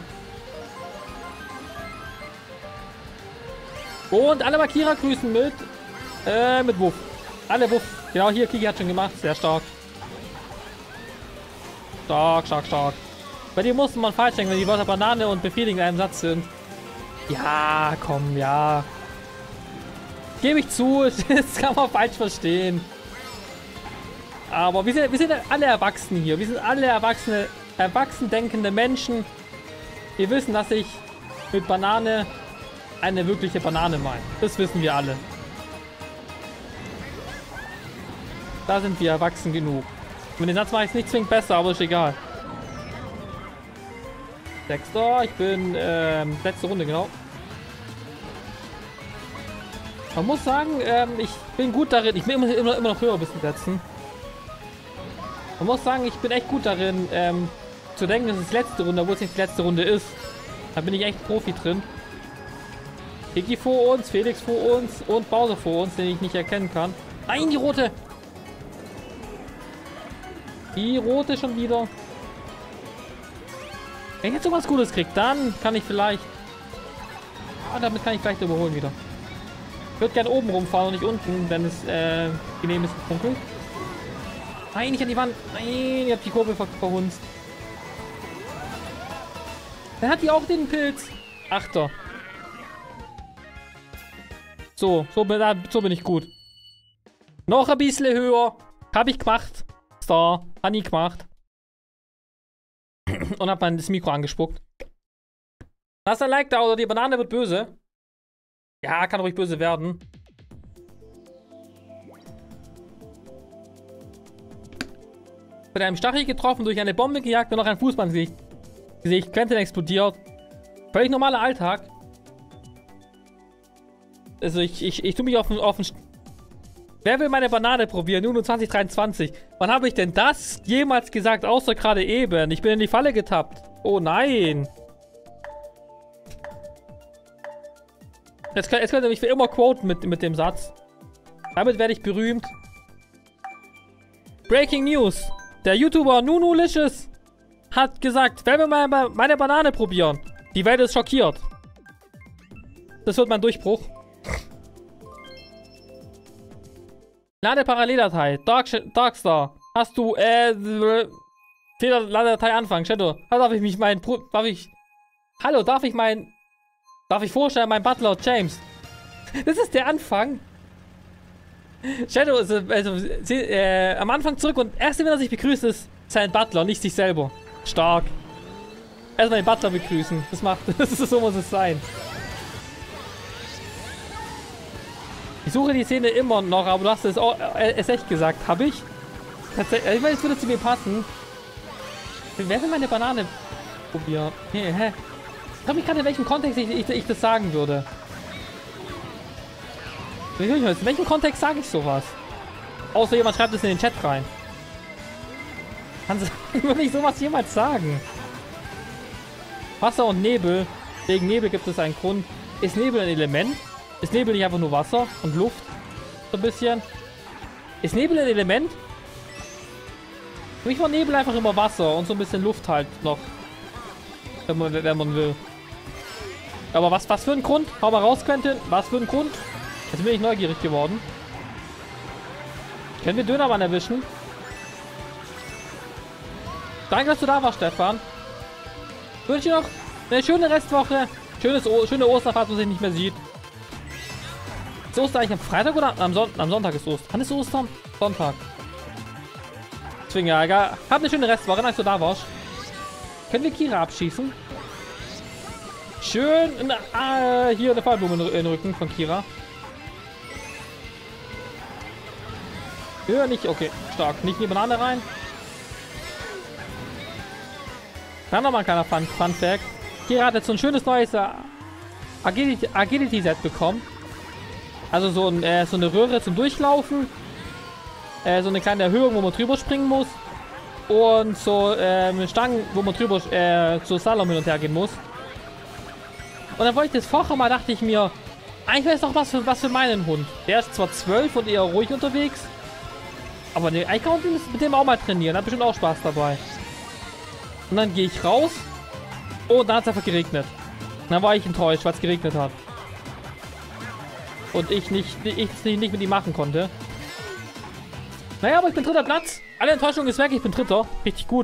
Speaker 1: Und alle Markierer grüßen mit, äh, mit Wuff. Alle Wuff. Genau, hier, Kiki hat schon gemacht, sehr stark. Stark, stark, stark. Bei dir musste man falsch denken, wenn die Wörter Banane und Befehl in einem Satz sind. Ja, komm, ja. Gebe ich zu, das kann man falsch verstehen. Aber wir sind, wir sind alle erwachsen hier. Wir sind alle erwachsene, erwachsen denkende Menschen. Wir wissen, dass ich mit Banane eine wirkliche Banane meine. Das wissen wir alle. Da sind wir erwachsen genug. Mit den Satz mache ich es nicht zwingend besser, aber ist egal. Sechster, ich bin ähm, letzte Runde, genau. Man muss sagen, ähm, ich bin gut darin. Ich will immer, immer, immer noch höher bis setzen. Man muss sagen, ich bin echt gut darin, ähm, zu denken, das ist die letzte Runde, obwohl es nicht die letzte Runde ist. Da bin ich echt Profi drin. Kiki vor uns, Felix vor uns und Bowser vor uns, den ich nicht erkennen kann. Nein, die rote! Die rote schon wieder. Wenn ich jetzt irgendwas Gutes kriege, dann kann ich vielleicht... Ah, damit kann ich vielleicht überholen wieder. Ich würde gerne oben rumfahren und nicht unten, wenn es äh, genehm ist gefunkelt. Nein, nicht an die Wand. Nein, ich hab die Kurbel ver verhunzt. Dann hat die auch den Pilz. Achter. So, so bin, so bin ich gut. Noch ein bisschen höher. Hab ich gemacht. Star. Hat nie gemacht. Und hab mein das Mikro angespuckt. Lass ein Like da oder die Banane wird böse. Ja, kann ruhig böse werden. Mit einem Stachel getroffen, durch eine Bombe gejagt und noch ein Fußball ins Gesicht. Quentin explodiert. Völlig normaler Alltag. Also ich, ich, ich tue mich auf den... Auf den Wer will meine Banane probieren? Nur zwanzig dreiundzwanzig. Wann habe ich denn das jemals gesagt? Außer gerade eben. Ich bin in die Falle getappt. Oh nein. Jetzt, könnt, jetzt könnt ihr mich für immer quoten mit, mit dem Satz. Damit werde ich berühmt. Breaking News. Der YouTuber Nunulicious hat gesagt, wer will meine, meine Banane probieren? Die Welt ist schockiert. Das wird mein Durchbruch. Lade Paralleldatei. Dark, Darkstar. Hast du, äh, Fehler, Ladedatei anfangen. Shadow. Darf ich mich meinen, darf ich, hallo, darf ich mein, darf ich vorstellen, mein Butler James. Das ist der Anfang. Shadow ist, also, äh, am Anfang zurück und erst wenn er sich begrüßt, ist sein Butler, nicht sich selber. Stark. Erstmal den Butler begrüßen. Das macht, das ist, so muss es sein. Ich suche die Szene immer noch, aber du hast es, auch, äh, es echt gesagt. Habe ich? Tatsächlich, ich meine, es würde zu mir passen. Wer will meine Banane probieren? Hey, hä? Ich frage mich gerade, in welchem Kontext ich, ich, ich das sagen würde. In welchem Kontext sage ich sowas? Außer jemand schreibt es in den Chat rein. Würde ich sowas jemals sagen? Wasser und Nebel. Wegen Nebel gibt es einen Grund. Ist Nebel ein Element? Ist Nebel nicht einfach nur Wasser und Luft? So ein bisschen. Ist Nebel ein Element? Für mich war Nebel einfach immer Wasser und so ein bisschen Luft halt noch. Wenn man, wenn man will. Aber was, was für ein Grund? Hau mal raus, Quentin. Was für ein Grund? Jetzt bin ich neugierig geworden. Können wir Dönermann erwischen? Danke, dass du da warst, Stefan. Ich wünsche dir noch eine schöne Restwoche. Schönes o schöne Osterfahrt, wo man sich nicht mehr sieht. Ist Ostern eigentlich am Freitag oder am, Son am Sonntag ist Ostern? Wann ist Ostern? Sonntag. Deswegen, ja, egal. Hab eine schöne Restwoche, als du da warst. Können wir Kira abschießen? Schön. In, äh, hier eine Fallblume in den Rücken von Kira. Höher nicht. Okay, stark. Nicht in die Banane rein. Dann nochmal ein kleiner Fun, Fun Fact. Kira hat jetzt so ein schönes neues äh, Agility, Agility Set bekommen. Also so, ein, äh, so eine Röhre zum Durchlaufen. Äh, so eine kleine Erhöhung, wo man drüber springen muss. und so ähm, Stangen, wo man drüber äh, so Slalom hin und her gehen muss. Und dann wollte ich das vorher mal, dachte ich mir, eigentlich wäre es doch was für, was für meinen Hund. Der ist zwar zwölf und eher ruhig unterwegs, aber ne, eigentlich kann man mit dem auch mal trainieren, hat bestimmt auch Spaß dabei. Und dann gehe ich raus und dann hat es einfach geregnet. Und dann war ich enttäuscht, weil es geregnet hat. Und ich nicht, ich nicht, nicht mit ihm machen konnte. Naja, aber ich bin dritter Platz. Alle Enttäuschung ist weg, ich bin dritter. Richtig gut.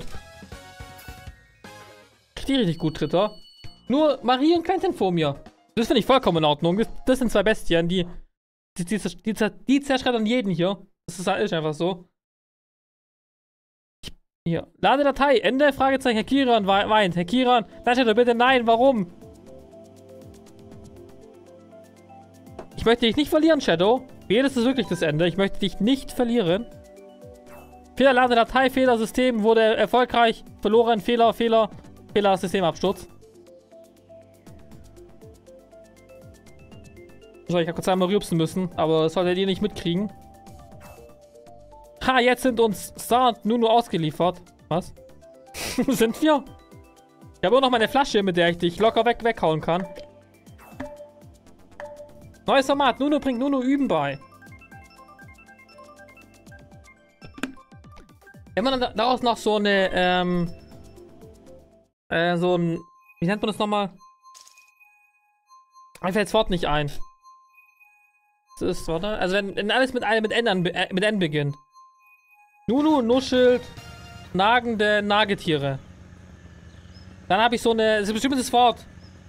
Speaker 1: Richtig, richtig gut, dritter. Nur Marie und Quentin vor mir. Das finde ich vollkommen in Ordnung. Das, das sind zwei Bestien, die die, die, die, die, die zerschreddern jeden hier. Das ist, ist einfach so. Hier. Lade Datei. Ende. Fragezeichen. Herr Kiran weint. Herr Kiran. Dann steht da bitte nein. Warum? Ich möchte dich nicht verlieren, Shadow. Jedes ist wirklich das Ende. Ich möchte dich nicht verlieren. Fehler, Lade Datei, Fehler, System wurde erfolgreich. Verloren, Fehler, Fehler, Fehler, Systemabsturz. So, ich habe kurz einmal rübsen müssen, aber das solltet ihr nicht mitkriegen. Ha, jetzt sind uns Star und Nunu ausgeliefert. Was? Sind wir? Ich habe auch noch meine Flasche, mit der ich dich locker weg weghauen kann. Neues Format. Nunu bringt Nunu Üben bei. Wenn man dann daraus noch so eine, ähm, äh, so ein, wie nennt man das nochmal? Mir fällt das Wort nicht ein. Das ist, warte, also wenn, wenn alles mit einem, mit N, äh, mit N beginnt. Nunu nuschelt nagende Nagetiere. Dann habe ich so eine, das ist ein bestimmtes Wort.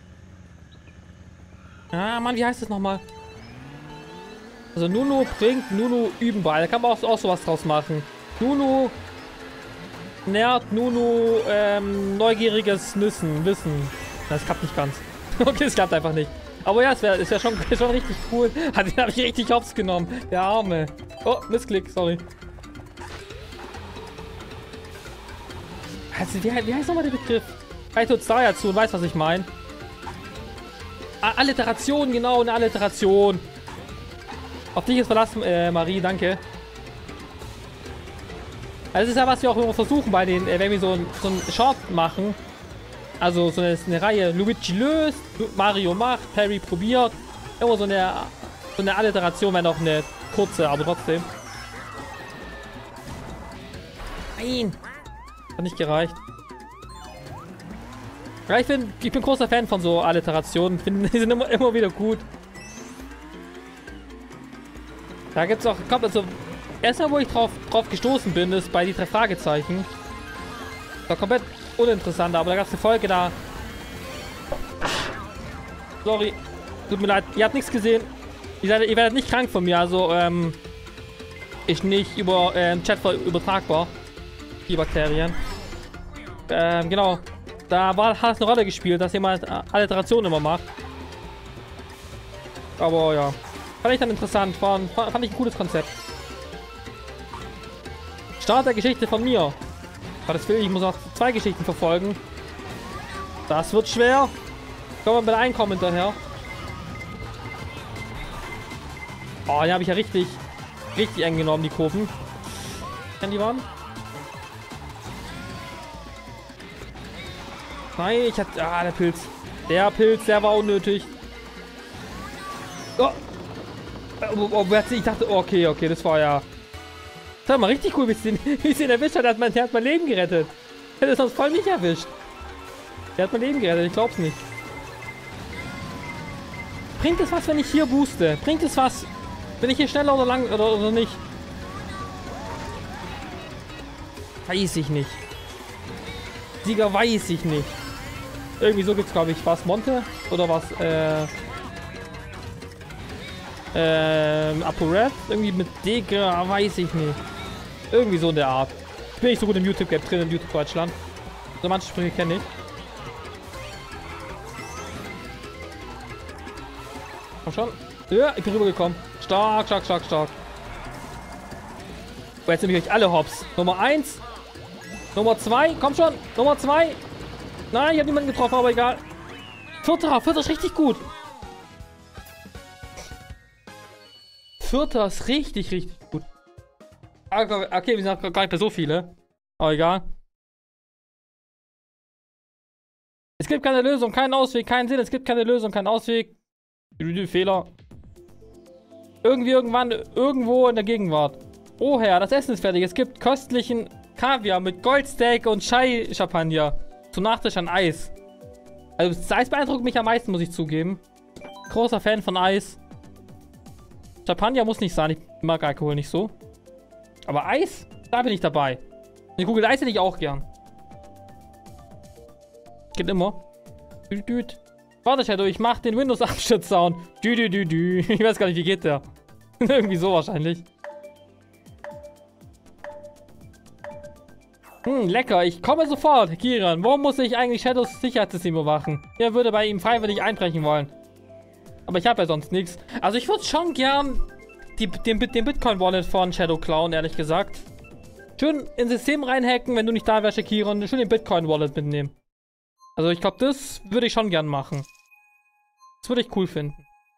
Speaker 1: Ah, Mann, wie heißt das nochmal? Also Nunu bringt Nunu Üben bei. Da kann man auch, auch sowas draus machen. Nunu nährt Nunu ähm, neugieriges Nüssen, Wissen. Das klappt nicht ganz. Okay, es klappt einfach nicht. Aber ja, es wäre wär schon, schon richtig cool. Den habe ich richtig hops genommen. Der Arme. Oh, Missklick, sorry. Also, wie, wie heißt nochmal der Begriff? Vielleicht tut es da ja zu und weiß, was ich meine. Alliteration, genau, eine Alliteration. Auf dich ist verlassen, äh, Marie, danke. Also das ist ja, was wir auch immer versuchen bei den, äh, wenn wir so ein, so ein Short machen. Also so eine, eine Reihe. Luigi löst, Mario macht, Perry probiert. Immer so eine, so eine Alliteration, wenn auch eine kurze, aber trotzdem. Nein. Hat nicht gereicht. Ja, ich bin, ich bin großer Fan von so Alliterationen. Finde, die sind immer, immer wieder gut. Da gibt's auch, kommt also, erstmal, wo ich drauf, drauf gestoßen bin, ist bei die drei Fragezeichen. Das war komplett uninteressant, aber da gab es eine Folge da. Sorry, tut mir leid, ihr habt nichts gesehen. Ihr, seid, ihr werdet nicht krank von mir, also, ähm, ist nicht über ähm, Chat übertragbar. Die Bakterien. Ähm, genau. Da war, hat es eine Rolle gespielt, dass jemand Alliteration immer macht. Aber ja. Fand ich dann interessant. War, fand ich ein cooles Konzept. Start der Geschichte von mir. Aber das will ich, ich muss auch zwei Geschichten verfolgen. Das wird schwer. Kommen wir mit Einkommen hinterher. Oh, hier habe ich ja richtig, richtig eng genommen, die Kurven. Kann die waren? Nein, ich hatte... Ah, der Pilz. Der Pilz, der war unnötig. Oh. Oh, oh, ich dachte, okay, okay, das war ja... Das war mal richtig cool, wie es den, den erwischt hat. Der hat, mein, der hat mein Leben gerettet. Der hat sonst voll mich erwischt. Der hat mein Leben gerettet, ich glaub's nicht. Bringt es was, wenn ich hier booste? Bringt es was, wenn ich hier schneller oder lang oder, oder nicht? Weiß ich nicht. Sieger weiß ich nicht. Irgendwie so gibt's, glaube ich, was Monte oder was, äh, ähm, ApoRed? Irgendwie mit Digga, weiß ich nicht. Irgendwie so in der Art. Ich bin nicht so gut im YouTube-Game drin, in YouTube Deutschland. So manche Sprüche kenne ich. Komm schon. Ja, ich bin rübergekommen. Stark, stark, stark, stark. Oh, jetzt nehme ich euch alle hops. Nummer eins. Nummer zwei. Komm schon. Nummer zwei. Nein, ich habe niemanden getroffen, aber egal. Vierter. Vierter ist richtig gut. Vierter ist richtig, richtig gut. Okay, wir sind gar nicht mehr so viele. Aber egal. Es gibt keine Lösung, keinen Ausweg, keinen Sinn. Es gibt keine Lösung, keinen Ausweg. Fehler. Irgendwie, irgendwann, irgendwo in der Gegenwart. Oh Herr, das Essen ist fertig. Es gibt köstlichen Kaviar mit Goldsteak und Chai-Champagner. Zum Nachtisch an Eis. Also das Eis beeindruckt mich am meisten, muss ich zugeben. Großer Fan von Eis. Champagner muss nicht sein. Ich mag Alkohol nicht so. Aber Eis, da bin ich dabei. Eine Kugel Eis hätte ich auch gern. Geht immer. Dü, dü. Warte, Shadow, ich mach den Windows acht-Sound. Dü, dü, dü, dü. Ich weiß gar nicht, wie geht der. Irgendwie so wahrscheinlich. Hm, lecker. Ich komme sofort, Kiran. Warum muss ich eigentlich Shadows Sicherheitssystem überwachen? Er würde bei ihm freiwillig einbrechen wollen. Aber ich habe ja sonst nichts. Also ich würde schon gern die, den, den Bitcoin-Wallet von Shadow klauen, ehrlich gesagt. Schön ins System reinhacken, wenn du nicht da wärst, Kiran. Schön den Bitcoin-Wallet mitnehmen. Also ich glaube, das würde ich schon gern machen. Das würde ich cool finden.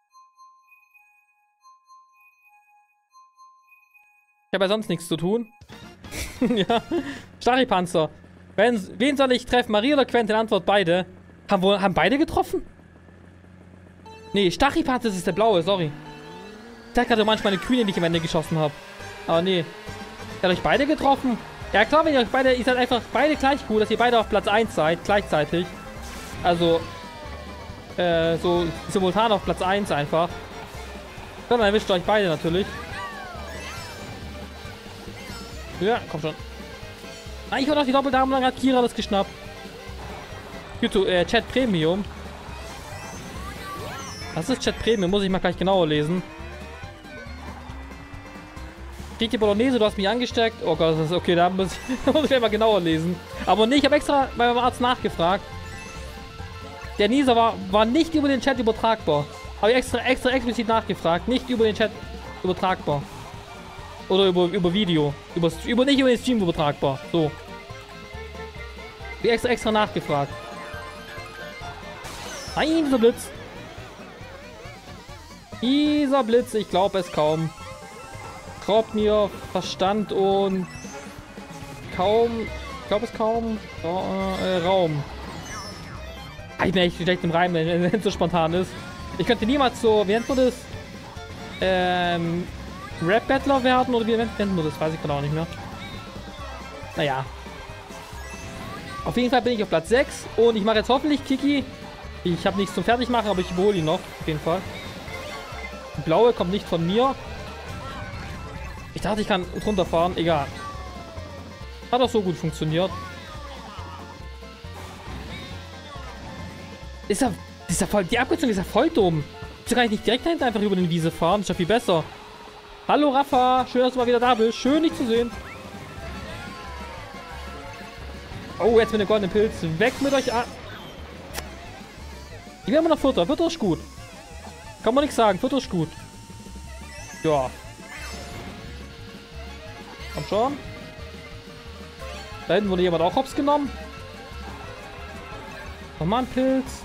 Speaker 1: Ich habe ja sonst nichts zu tun. Ja. Stachypanzer. Wen, wen soll ich treffen? Maria oder Quentin? Antwort beide. Haben, wohl, haben beide getroffen? Nee, Stachypanzer ist der blaue, sorry. Ich dachte gerade manchmal eine Queen, die ich am Ende geschossen habe. Aber nee. Hat euch beide getroffen? Ja klar, wenn ihr euch beide, ihr seid einfach beide gleich cool, dass ihr beide auf Platz eins seid, gleichzeitig. Also, äh, so simultan auf Platz eins einfach. Dann erwischt euch beide natürlich. Ja, komm schon. Ah, ich wollte auch die Doppeldamen, dann hat Kira das geschnappt. YouTube, äh, Chat Premium. Was ist Chat Premium? Muss ich mal gleich genauer lesen. Krieg die Bolognese, du hast mich angesteckt. Oh Gott, das ist okay, da muss ich, muss ich mal genauer lesen. Aber nee, ich habe extra bei meinem Arzt nachgefragt. Der Nieser war, war nicht über den Chat übertragbar. Habe ich extra, extra explizit nachgefragt. Nicht über den Chat übertragbar. Oder über, über Video. Über, über, nicht über den Stream übertragbar. So. Ich extra, extra nachgefragt. Nein, dieser Blitz. Dieser Blitz, ich glaube es kaum. Raubt mir Verstand und kaum, ich glaube es kaum, äh, Raum. Ah, ich bin echt schlecht im Reim, wenn es so spontan ist. Ich könnte niemals so, wie nennt man das? Ähm, Rap-Battler werden oder wie nennt man das? Weiß ich gerade auch nicht mehr. Naja. Auf jeden Fall bin ich auf Platz sechs und ich mache jetzt hoffentlich Kiki. Ich habe nichts zum Fertigmachen, aber ich überhole ihn noch, auf jeden Fall. Die blaue kommt nicht von mir. Ich dachte, ich kann runterfahren. Egal. Hat auch so gut funktioniert. Ist ja, ist ja voll, die Abkürzung ist ja voll dumm. Wieso kann ich nicht direkt dahinter einfach über den Wiese fahren? Ist ja viel besser. Hallo Rafa, schön, dass du mal wieder da bist. Schön, dich zu sehen. Oh, jetzt mit dem goldenen Pilz. Weg mit euch an. Ich will immer noch Futter. Futter ist gut. Kann man nichts sagen. Futter ist gut. Ja. Komm schon. Da hinten wurde jemand auch hops genommen. Nochmal ein Pilz.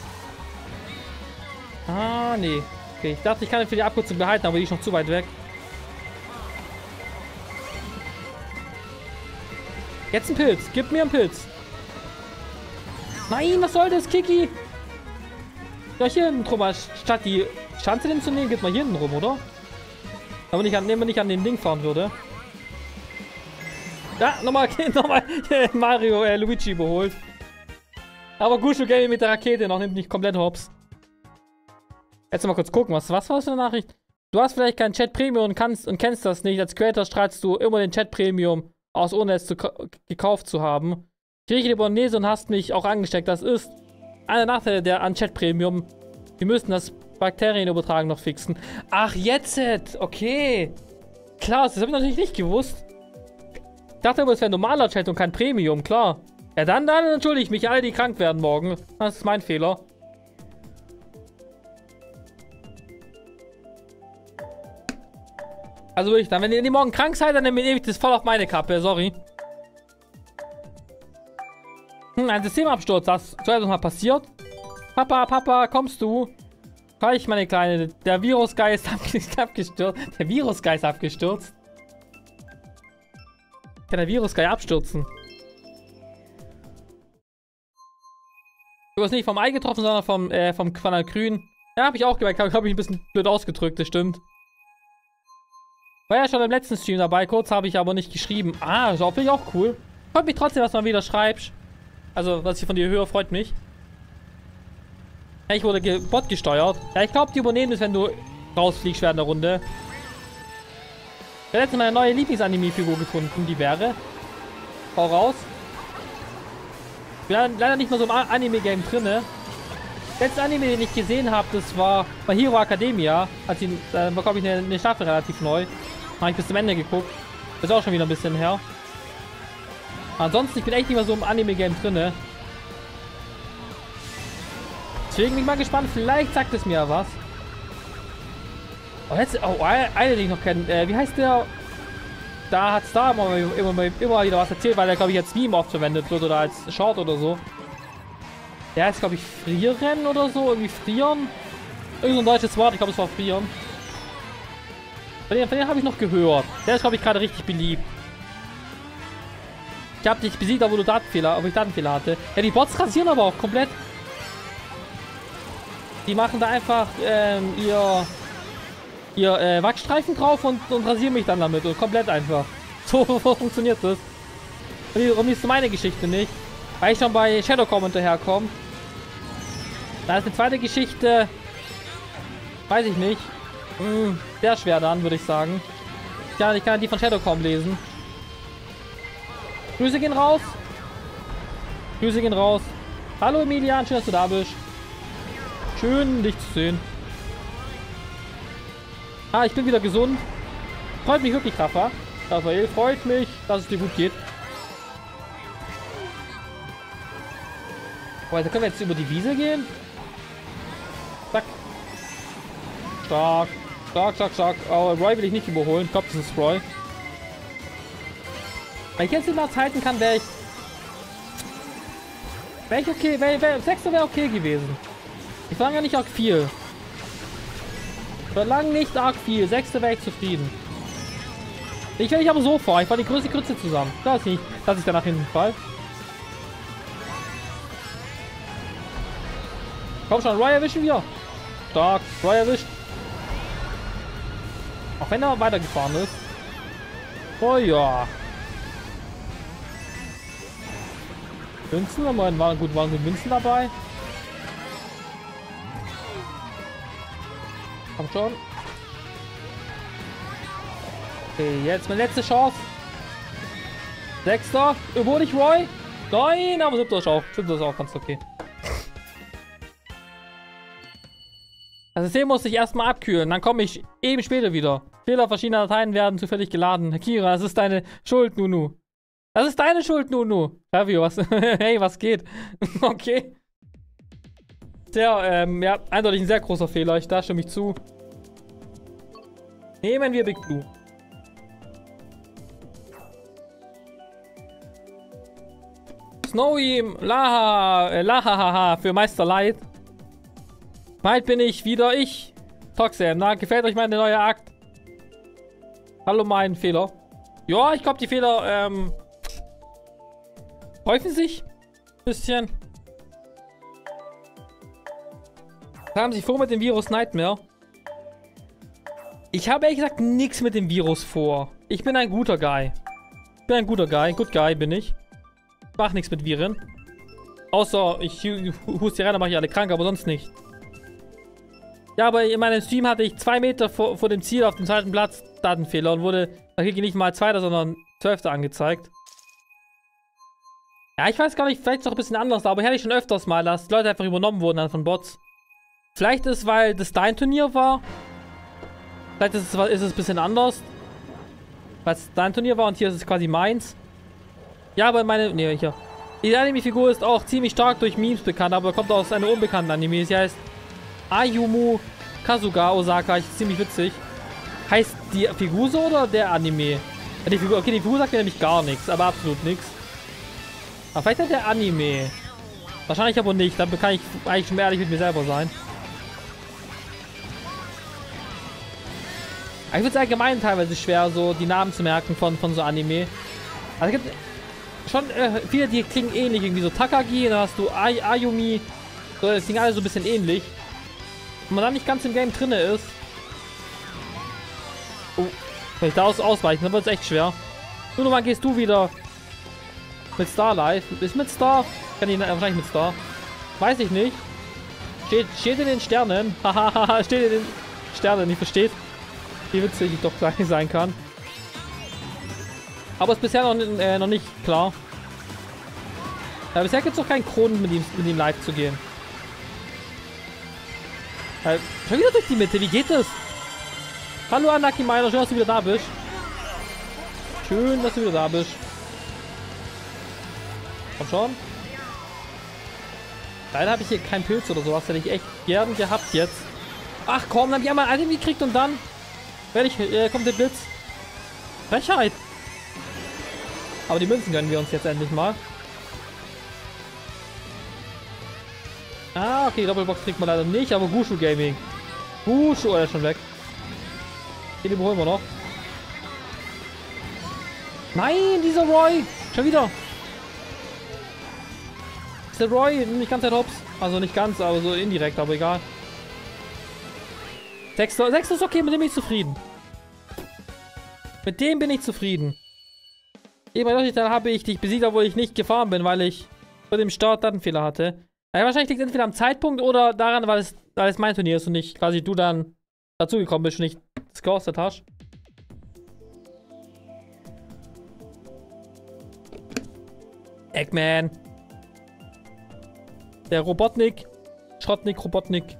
Speaker 1: Ah, nee. Okay, ich dachte, ich kann ihn für die Abkürzung behalten, aber die ist noch zu weit weg. Jetzt ein Pilz. Gib mir einen Pilz. Nein, was soll das, Kiki? Ja, hier hinten drum. Statt die Schanze zu nehmen, geht mal hier hinten rum, oder? Aber nicht an, wenn man nicht an den Ding fahren würde. Ja, nochmal, nochmal Mario, äh, Luigi überholt. Aber Gushu Gaming mit der Rakete noch, nimmt nicht komplett hops. Jetzt mal kurz gucken, was, was war das für eine Nachricht? Du hast vielleicht kein Chat Premium und kannst und kennst das nicht. Als Creator strahlst du immer den Chat Premium aus, ohne es zu, gekauft zu haben. Ich rieche die Bolognese und hast mich auch angesteckt. Das ist einer Nachteil der an Chat Premium. Wir müssen das Bakterienübertragen noch fixen. Ach, jetzt! Okay. Klar, das habe ich natürlich nicht gewusst. Ich dachte aber, es wäre ein normaler Chat und kein Premium, klar. Ja, dann, dann entschuldige ich mich, alle, die krank werden morgen. Das ist mein Fehler. Also würde ich dann, wenn ihr morgen krank seid, dann nehme ich das voll auf meine Kappe, sorry. Hm, ein Systemabsturz, das ist zuerst mal passiert. Papa, Papa, kommst du? Gleich, meine Kleine, der Virusgeist abgestürzt. Der Virusgeist abgestürzt. Kann der Virus gleich abstürzen. Du hast nicht vom Ei getroffen, sondern vom, äh, vom Quanal Grün. Ja, hab ich auch gemerkt. Habe ich ein bisschen blöd ausgedrückt, das stimmt. War ja schon im letzten Stream dabei. Kurz habe ich aber nicht geschrieben. Ah, das finde ich auch cool. Freut mich trotzdem, dass du mal wieder schreibst. Also, was ich von dir höre, freut mich. Ja, ich wurde ge Bot gesteuert. Ja, ich glaube, die übernehmen das, wenn du rausfliegst während der Runde. Ich habe letztens meine neue Lieblingsanime-Figur gefunden. Die wäre. Hau raus. Ich bin leider nicht mehr so im Anime-Game drinne. Der letzte Anime, den ich gesehen habe, das war bei Hero Academia. Als ich, äh, war, glaube ich, eine, eine Staffel relativ neu. Habe ich bis zum Ende geguckt. Das ist auch schon wieder ein bisschen her. Ansonsten, ich bin echt nicht mehr so im Anime-Game drinne. Deswegen bin ich mal gespannt. Vielleicht sagt es mir ja was. Oh, jetzt, oh, eine, die ich noch kenne. Äh, wie heißt der? Da hat Star immer, immer, immer wieder was erzählt, weil er, glaube ich, als Meme oft verwendet wird oder als Short oder so. Der heißt, glaube ich, Frieren oder so. Irgendwie Frieren. Irgend so ein deutsches Wort. Ich glaube, es war Frieren. Von dem, von dem habe ich noch gehört. Der ist, glaube ich, gerade richtig beliebt. Ich habe dich besiegt, obwohl du Datenfehler, obwohl ich Datenfehler hatte. Ja, die Bots rasieren aber auch komplett. Die machen da einfach ähm, ihr, ihr äh, Wachsstreifen drauf und, und rasieren mich dann damit. Und komplett einfach. So funktioniert das. Warum ist meine Geschichte nicht? Weil ich schon bei Shadowcom hinterherkomme. Da ist eine zweite Geschichte. Weiß ich nicht. Hm, sehr schwer dann, würde ich sagen. Ich kann, ich kann die von Shadowcom lesen. Grüße gehen raus. Grüße gehen raus. Hallo Emilian, schön, dass du da bist. Schön, dich zu sehen. Ah, ich bin wieder gesund. Freut mich wirklich, Rafa. Raphael, freut mich, dass es dir gut geht. Oh, da können wir jetzt über die Wiese gehen. Zack. Stark. Stark, stark, stark. Oh, Roy will ich nicht überholen. Ich glaube, das ist Roy. Wenn ich jetzt den Platz halten kann, wäre ich... Wäre ich okay. Wär, wär, Sechster wäre okay gewesen. Ich verlange ja nicht arg viel. Ich verlange nicht arg viel. Sechster wäre ich zufrieden. Ich werde ich aber so vor. Ich fahre die größte Grütze zusammen. Das ist nicht, dass ich danach hinten fall. Komm schon, Roy erwischen wir. Stark. Roy erwischt. Auch wenn er weitergefahren ist. Oh ja. Münzen, aber waren gut, waren gut Münzen dabei. Komm schon. Okay, jetzt meine letzte Chance. Sechster. Überhole ich Roy? Nein, aber siebter ist auch. Siebter ist auch ganz okay. Das System muss sich erstmal abkühlen. Dann komme ich eben später wieder. Fehler verschiedener Dateien werden zufällig geladen. Kira, das ist deine Schuld, Nunu. Das ist deine Schuld, Nunu. Fabio, was? Hey, was geht? Okay. Sehr, ähm, ja, eindeutig ein sehr großer Fehler. Ich da stimme ich zu. Nehmen wir Big Blue. Snowy, Laha, äh, Lahahaha für Meister Light. Bald bin ich wieder ich. Toxam, na, gefällt euch meine neue Akt? Hallo, mein Fehler. Ja, ich glaube, die Fehler, ähm, häufen sich ein bisschen. Haben sich vor mit dem Virus Nightmare. Ich habe ehrlich gesagt nichts mit dem Virus vor. Ich bin ein guter Guy. Ich bin ein guter Guy. Good Guy bin ich. Ich mach nichts mit Viren. Außer ich huste hier rein, dann mache ich alle krank, aber sonst nicht. Ja, aber in meinem Stream hatte ich zwei Meter vor, vor dem Ziel auf dem zweiten Platz Datenfehler und wurde da kriege ich nicht mal Zweiter, sondern Zwölfter angezeigt. Ja, ich weiß gar nicht, vielleicht ist es auch ein bisschen anders, aber hätte ich schon öfters mal, dass Leute einfach übernommen wurden dann von Bots. Vielleicht ist es, weil das dein Turnier war. Vielleicht ist es, ist es ein bisschen anders. Weil es dein Turnier war und hier ist es quasi meins. Ja, aber meine... Ne, hier. Die Anime-Figur ist auch ziemlich stark durch Memes bekannt, aber kommt aus einer unbekannten Anime. Sie heißt Ayumu Kasuga Osaka. Ich, ziemlich witzig. Heißt die Figur so oder der Anime? Die Figur, okay, die Figur sagt mir nämlich gar nichts, aber absolut nichts. Aber vielleicht hat der Anime. Wahrscheinlich aber nicht. Dann kann ich eigentlich schon ehrlich mit mir selber sein. Aber ich finde es allgemein teilweise schwer, so die Namen zu merken von, von so Anime. Also es gibt schon äh, viele, die klingen ähnlich. Irgendwie so Takagi, dann hast du Ay Ayumi. So, das klingen alle so ein bisschen ähnlich. Wenn man da nicht ganz im Game drinne ist. Oh, wenn ich da aus ausweichen, dann wird es echt schwer. Nur wann gehst du wieder mit Star live? Ist mit Star? Kann ich wahrscheinlich mit Star. Weiß ich nicht. Steht, steht in den Sternen. Hahaha, steht in den Sternen. Ich versteht, wie witzig ich doch sein kann. Aber ist bisher noch, äh, noch nicht klar. Ja, bisher gibt es noch keinen Grund, mit ihm, mit ihm live zu gehen. Äh, schon wieder durch die Mitte. Wie geht das? Hallo Unlucky Miner, schön, dass du wieder da bist. Schön, dass du wieder da bist. Komm schon. Leider habe ich hier keinen Pilz oder sowas. Hätte ich echt gern gehabt jetzt. Ach komm, dann habe ich einmal ein Item gekriegt und dann werde ich, äh, kommt der Blitz. Frechheit. Aber die Münzen gönnen wir uns jetzt endlich mal. Ah, okay, Doppelbox kriegt man leider nicht, aber Gushu Gaming. Gushu, oh, er ist schon weg. Den überholen wir noch. Nein, dieser Roy. Schon wieder. Dieser Roy, nimmt nicht ganz Zeit hops. Also nicht ganz, aber so indirekt, aber egal. Sechster, Sechster ist okay, mit dem bin ich zufrieden. Mit dem bin ich zufrieden. Eben dann habe ich dich besiegt, obwohl ich nicht gefahren bin, weil ich vor dem Start dann einen Fehler hatte. Ja, wahrscheinlich liegt es entweder am Zeitpunkt oder daran, weil es, weil es mein Turnier ist und nicht quasi du dann dazugekommen bist und nicht das gekostet hast. Eggman. Der Robotnik. Schrottnik, Robotnik.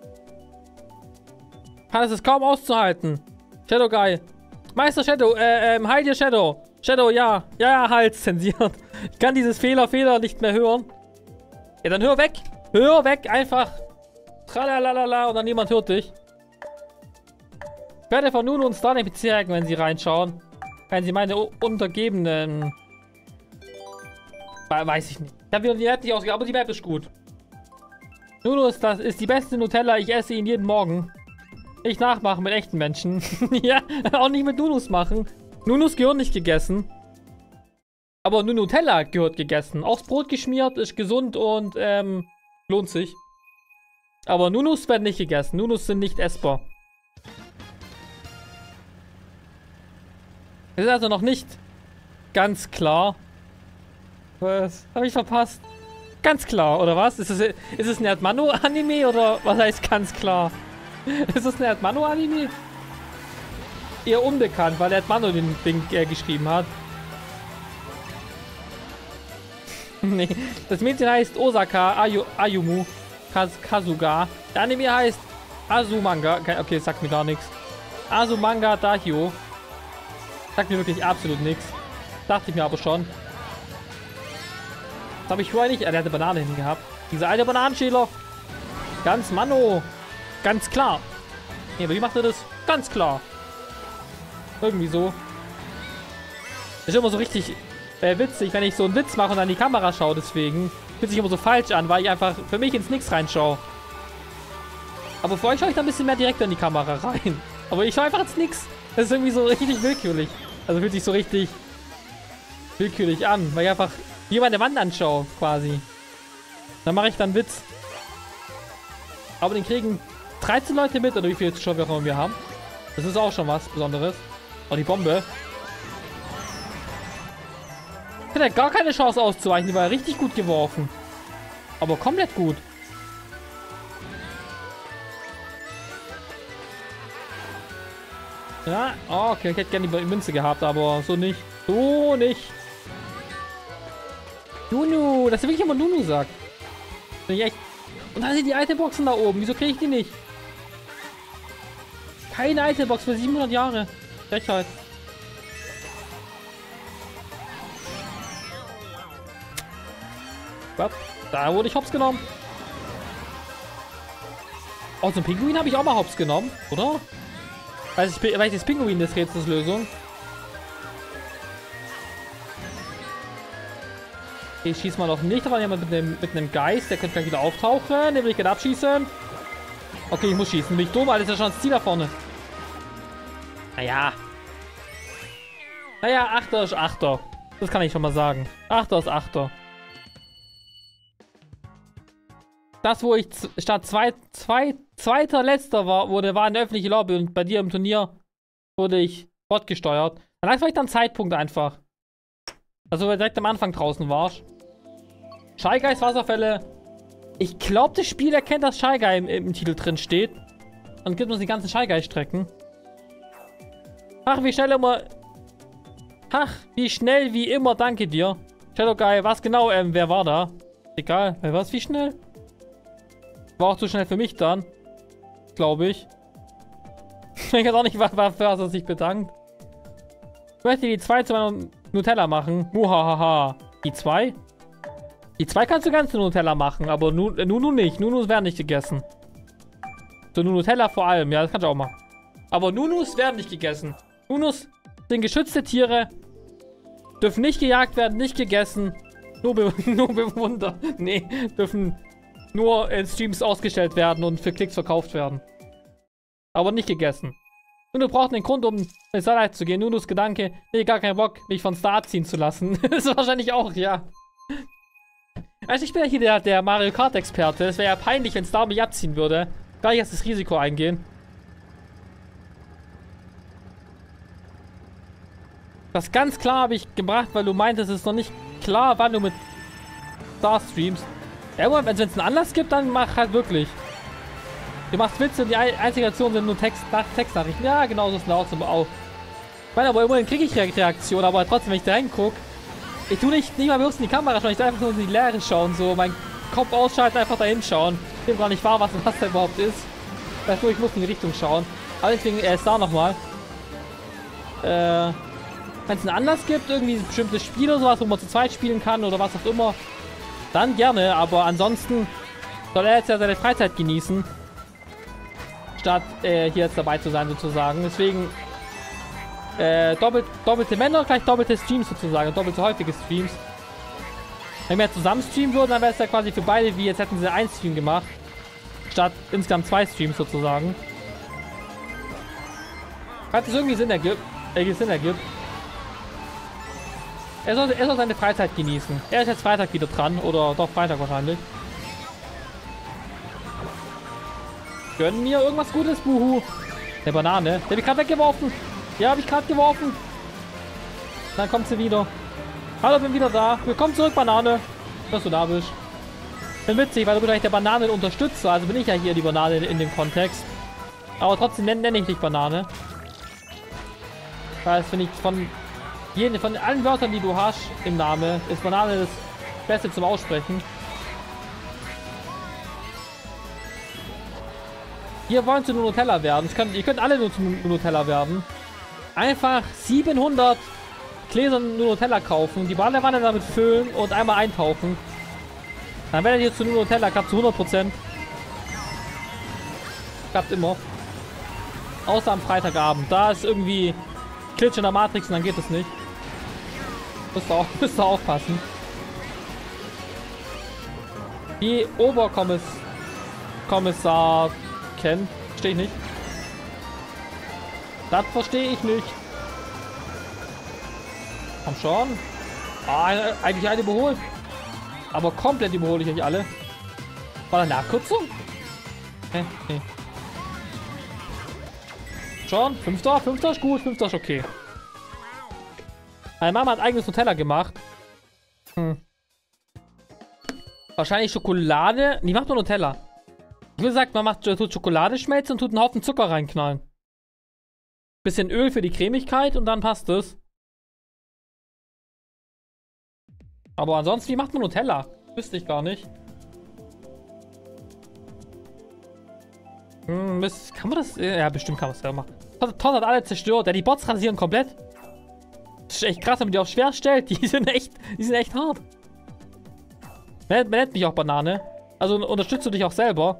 Speaker 1: Kann es kaum auszuhalten. Shadow Guy. Meister Shadow, äh, ähm, heil dir Shadow. Shadow, ja. Ja, ja, halt, zensiert. Ich kann dieses Fehler, Fehler nicht mehr hören. Ja, dann hör weg. Hör weg, einfach. Tralalala und dann niemand hört dich. Ich werde von Nunu und Star den P C hacken, wenn sie reinschauen. Wenn sie meine Untergebenen... Weiß ich nicht. Ich habe wieder die Map nicht ausgegeben, aber die Map ist gut. Nunu ist, das ist die beste Nutella. Ich esse ihn jeden Morgen. Nicht nachmachen mit echten Menschen. Ja, auch nicht mit Nunus machen. Nunus gehört nicht gegessen. Aber nur Nutella gehört gegessen. Aufs Brot geschmiert, ist gesund und ähm, lohnt sich. Aber Nunus werden nicht gegessen. Nunus sind nicht essbar. Es ist also noch nicht ganz klar. Was? Habe ich verpasst? Ganz klar, oder was? Ist es, ist es ein Erdmano-Anime oder was heißt ganz klar? Ist es ein Erdmano-Anime? Eher unbekannt, weil Erdmano den Ding äh, geschrieben hat. Nee, das Mädchen heißt Osaka Ayu, Ayumu Kaz, Kazuga. Der Anime heißt Azumanga. Okay, sagt mir gar nichts. Azumanga Dahyo. Sagt mir wirklich absolut nichts. Dachte ich mir aber schon. Das habe ich vorher nicht. Er hatte Banane hin gehabt. Dieser alte Bananenschäler. Ganz Mano. Ganz klar. Nee, aber wie macht er das? Ganz klar. Irgendwie so. Ist immer so richtig äh, witzig, wenn ich so einen Witz mache und an die Kamera schaue. Deswegen fühlt sich immer so falsch an, weil ich einfach für mich ins Nix reinschaue. Aber für euch schaue ich da ein bisschen mehr direkt in die Kamera rein. Aber ich schaue einfach ins Nix. Das ist irgendwie so richtig willkürlich. Also fühlt sich so richtig willkürlich an, weil ich einfach hier meine Wand anschaue, quasi. Dann mache ich dann Witz. Aber den kriegen dreizehn Leute mit, oder wie viele Zuschauer wir auch immer wir haben. Das ist auch schon was Besonderes. Oh, die Bombe. Ich hatte gar keine Chance auszuweichen. Die war ja richtig gut geworfen. Aber komplett gut. Ja, oh, okay. Ich hätte gerne die Münze gehabt, aber so nicht. So nicht. Nunu, dass er wirklich immer Nunu sagt. Bin ich echt. Und da sind die Itemboxen da oben. Wieso kriege ich die nicht? Keine Itembox für siebenhundert Jahre. Frechheit. Was? Da wurde ich hops genommen. Oh, so ein Pinguin habe ich auch mal hops genommen, oder? Weiß ich, weiß ich das Pinguin des Rätsels Lösung. Okay, ich schieße mal noch nicht. Da war jemand mit einem, mit einem Geist. Der könnte gleich wieder auftauchen. Den will ich gerade abschießen. Okay, ich muss schießen. Bin ich dumm? Alles ist ja schon das Ziel da vorne. Naja. Naja, Achter ist Achter. Das kann ich schon mal sagen. Achter ist Achter. Das, wo ich statt zwei, zwei, zweiter Letzter war, wurde, war eine öffentliche Lobby und bei dir im Turnier wurde ich Bot gesteuert. Dann war ich dann Zeitpunkt einfach. Also, weil direkt am Anfang draußen warst. Shy Guys Wasserfälle. Ich glaube, das Spiel erkennt, dass Shy Guy im, im Titel drin steht. Und gibt uns die ganzen Shy Guy Strecken. Ach, wie schnell immer. Ach, wie schnell wie immer, danke dir. Shadow Guy, was genau, ähm, wer war da? Egal, wer was, wie schnell? War auch zu schnell für mich dann. Glaube ich. Ich weiß auch nicht, was, was er sich bedankt. Ich möchte die zwei zu meinem Nutella machen. Muhahaha. Die zwei? Die zwei kannst du ganz zu Nutella machen, aber Nunu, Nunu nicht. Nunus werden nicht gegessen. So Nutella vor allem, ja, das kannst du auch machen. Aber Nunus werden nicht gegessen. Nunus sind geschützte Tiere. Dürfen nicht gejagt werden, nicht gegessen. Nur, be nur bewundert. Nee, dürfen nur in Streams ausgestellt werden und für Klicks verkauft werden. Aber nicht gegessen. Nunu braucht einen Grund, um ins Starlight zu gehen. Nunus Gedanke, nee, gar keinen Bock, mich von Star ziehen zu lassen. Das ist wahrscheinlich auch, ja. Also ich bin ja hier der, der Mario Kart Experte. Es wäre ja peinlich, wenn Star mich abziehen würde. Gar nicht erst das Risiko eingehen. Das ganz klar habe ich gebracht, weil du meintest, es ist noch nicht klar, wann du mit Star streamst. Ja, wenn es einen Anlass gibt, dann mach halt wirklich. Du machst Witze und die einzige Aktion sind nur Text, Textnachrichten. Ja, genau so ist es auch zum auch. Ich meine, aber immerhin kriege ich Reaktion, aber trotzdem, wenn ich da reingucke, ich tue nicht, nicht mal bewusst in die Kamera schauen, ich darf einfach nur in die Leere schauen, so mein Kopf ausschalten, einfach dahin schauen. Ich nehme gar nicht wahr, was, was da überhaupt ist. Dafür, ich muss in die Richtung schauen. Aber deswegen, er ist da nochmal. Äh, wenn es einen Anlass gibt, irgendwie ein bestimmtes Spiel oder sowas, wo man zu zweit spielen kann oder was auch immer, dann gerne, aber ansonsten soll er jetzt ja seine Freizeit genießen, statt äh, hier jetzt dabei zu sein sozusagen. Deswegen äh, doppelt, doppelte Männer gleich doppelte Streams sozusagen, doppelt so häufige Streams. Wenn wir zusammen streamen würden, dann wäre es ja quasi für beide, wie jetzt hätten sie einen Stream gemacht, statt insgesamt zwei Streams sozusagen. Falls es irgendwie Sinn ergibt, äh, Sinn ergibt. Er soll, er soll seine Freizeit genießen. Er ist jetzt Freitag wieder dran. Oder doch Freitag wahrscheinlich. Gönnen mir irgendwas Gutes, Buhu. Eine Banane. Die habe ich gerade weggeworfen. Ja, habe ich gerade geworfen. Dann kommt sie wieder. Hallo, bin wieder da. Willkommen zurück, Banane. Dass du da bist. Bin witzig, weil du bist eigentlich der Bananenunterstützer. Also bin ich ja hier die Banane in dem Kontext. Aber trotzdem nenne nenn ich dich Banane. Das finde ich von... Jede, von allen Wörtern, die du hast im Namen, ist Banane das Beste zum Aussprechen. Ihr wollt zu Nutella werden. Könnt, ihr könnt alle nur zu Nutella werden. Einfach siebenhundert Gläser Nutella kaufen, die Badewanne damit füllen und einmal eintauchen. Dann werdet ihr zu Nutella, klappt zu hundert Prozent. Klappt immer. Außer am Freitagabend. Da ist irgendwie Glitch in der Matrix und dann geht es nicht. Müsst ihr, auch, müsst ihr aufpassen. Die Oberkommissar kennt. Verstehe ich nicht. Das verstehe ich nicht. Komm schon. Ah, eigentlich eine überholt. Aber komplett überhole ich euch alle. War da Nachkürzung? Hä? Nee. Schon? Fünfter? Fünfter ist gut. Fünfter ist okay. Meine Mama hat eigenes Nutella gemacht. Hm. Wahrscheinlich Schokolade. Die macht nur Nutella. Wie gesagt, man macht, tut Schokolade schmelzen und tut einen Haufen Zucker reinknallen. Bisschen Öl für die Cremigkeit und dann passt es. Aber ansonsten, wie macht man Nutella? Wüsste ich gar nicht. Hm, Mist. Kann man das? Ja, bestimmt kann man es ja machen. Todd hat alle zerstört. Ja, die Bots rasieren komplett. Das ist echt krass, wenn man die auf schwer stellt. Die sind echt, die sind echt hart. Man, man nennt mich auch Banane. Also unterstützt du dich auch selber.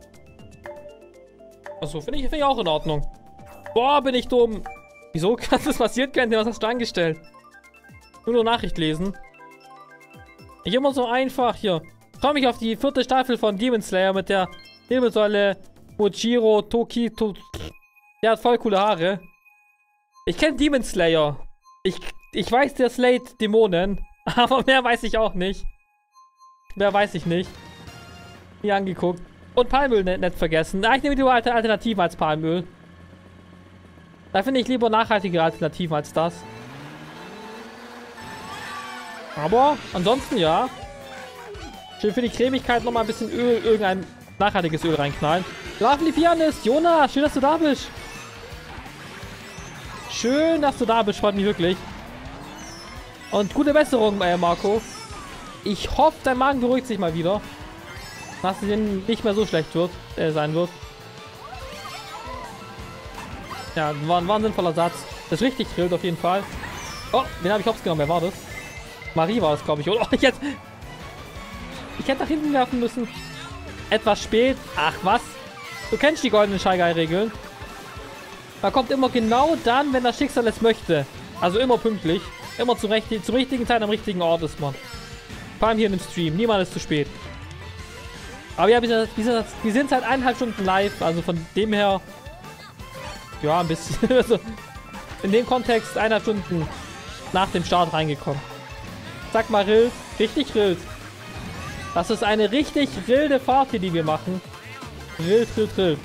Speaker 1: Achso, finde ich, find ich auch in Ordnung. Boah, bin ich dumm. Wieso kann das passiert? Was hast du angestellt? Nur nur Nachricht lesen. Ich immer so einfach hier. Ich freue mich auf die vierte Staffel von Demon Slayer mit der Wirbelsäule Mojiro Toki. To Der hat voll coole Haare. Ich kenne Demon Slayer. Ich, ich weiß, der Slate Dämonen, aber mehr weiß ich auch nicht. Mehr weiß ich nicht. Hier angeguckt. Und Palmöl nicht, nicht vergessen. Ah, ich nehme lieber alte Alternativen als Palmöl. Da finde ich lieber nachhaltige Alternativen als das. Aber ansonsten ja. Schön für die Cremigkeit nochmal ein bisschen Öl, irgendein nachhaltiges Öl reinknallen. Lovely Pianist, Jonas, schön, dass du da bist. Schön, dass du da bist, freut mich wirklich. Und gute Besserung, äh, Marco. Ich hoffe, dein Magen beruhigt sich mal wieder. Dass es dir nicht mehr so schlecht wird, äh, sein wird. Ja, war, war ein sinnvoller Satz. Das ist richtig grillt auf jeden Fall. Oh, den habe ich hops genommen. Wer war das? Marie war es, glaube ich. Oder? Oh, jetzt. Ich hätte nach hinten werfen müssen. Etwas spät. Ach, was? Du kennst die goldenen Shy Guy-Regeln. Man kommt immer genau dann, wenn das Schicksal es möchte. Also immer pünktlich. Immer zum, recht zum richtigen Zeit am richtigen Ort ist man. Vor allem hier im Stream. Niemand ist zu spät. Aber ja, wir sind seit eineinhalb Stunden live. Also von dem her... Ja, ein bisschen. Also in dem Kontext eineinhalb Stunden nach dem Start reingekommen. Sag mal, Rill. Richtig Rill. Das ist eine richtig wilde Fahrt hier, die wir machen. Rill, Rill, Rill.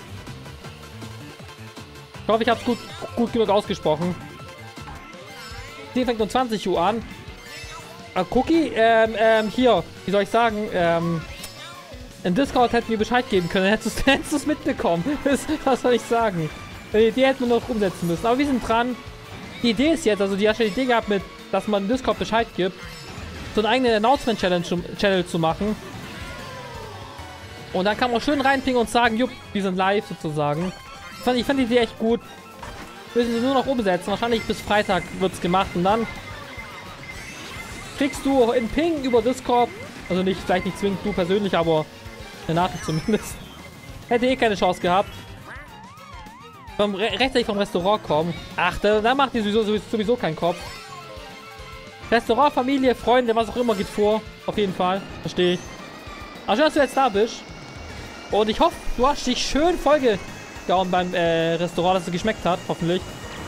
Speaker 1: Ich hoffe, ich habe es gut, gut genug ausgesprochen. Die fängt um zwanzig Uhr an. Ah, Cookie, ähm, ähm, hier, wie soll ich sagen, ähm, in Discord hätten wir Bescheid geben können, hättest du es mitbekommen. Was soll ich sagen? Die Idee hätten wir noch umsetzen müssen. Aber wir sind dran. Die Idee ist jetzt, also die hast du die Idee gehabt, mit, dass man in Discord Bescheid gibt, so eine eigene Announcement-Channel zu machen. Und dann kann man schön reinpingen und sagen, jupp, wir sind live sozusagen. Ich fand, ich fand die Idee echt gut. Müssen sie nur noch umsetzen. Wahrscheinlich bis Freitag wird es gemacht. Und dann kriegst du in Ping über Discord, also nicht, vielleicht nicht zwingend du persönlich, aber eine Nachricht zumindest. Hätte eh keine Chance gehabt. Vom, rechtzeitig vom Restaurant kommen. Ach, da, da macht ihr sowieso, sowieso keinen Kopf. Restaurant, Familie, Freunde, was auch immer geht vor. Auf jeden Fall. Verstehe ich. Aber schön, dass du jetzt da bist. Und ich hoffe, du hast dich schön vollgehauen beim äh, Restaurant, dass es geschmeckt hat. Hoffentlich.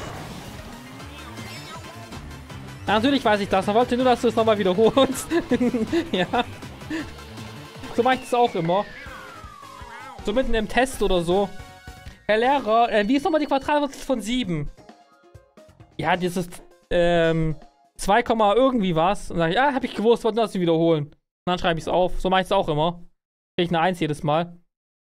Speaker 1: Ja, natürlich weiß ich das. Ich wollte nur, dass du es nochmal wiederholst. Ja. So mache ich das auch immer. So mitten im Test oder so. Herr Lehrer, äh, wie ist nochmal die Quadratwurzel von sieben? Ja, das ist, ähm, zwei, irgendwie was. Und dann sage ich, ja, hab ich gewusst, wollte das wiederholen. Und dann schreibe ich es auf. So mache ich es auch immer. Kriege ich eine eins jedes Mal.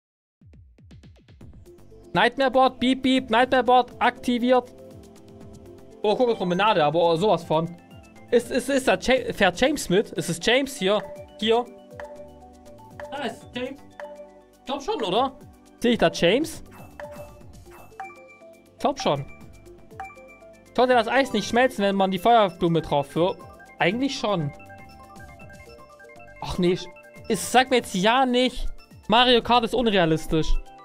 Speaker 1: Nightmare Board, beep, beep, Nightmare Board aktiviert. Oh, guck mal, Promenade, aber oh, sowas von. Ist, ist, ist da, ja fährt James mit? Ist es James hier? Hier? Ah, ist James? Ich glaub schon, oder? Sehe ich da James? Ich glaub schon. Sollte das Eis nicht schmelzen, wenn man die Feuerblume drauf führt? Eigentlich schon. Ach nee, es sagt mir jetzt ja nicht. Mario Kart ist unrealistisch.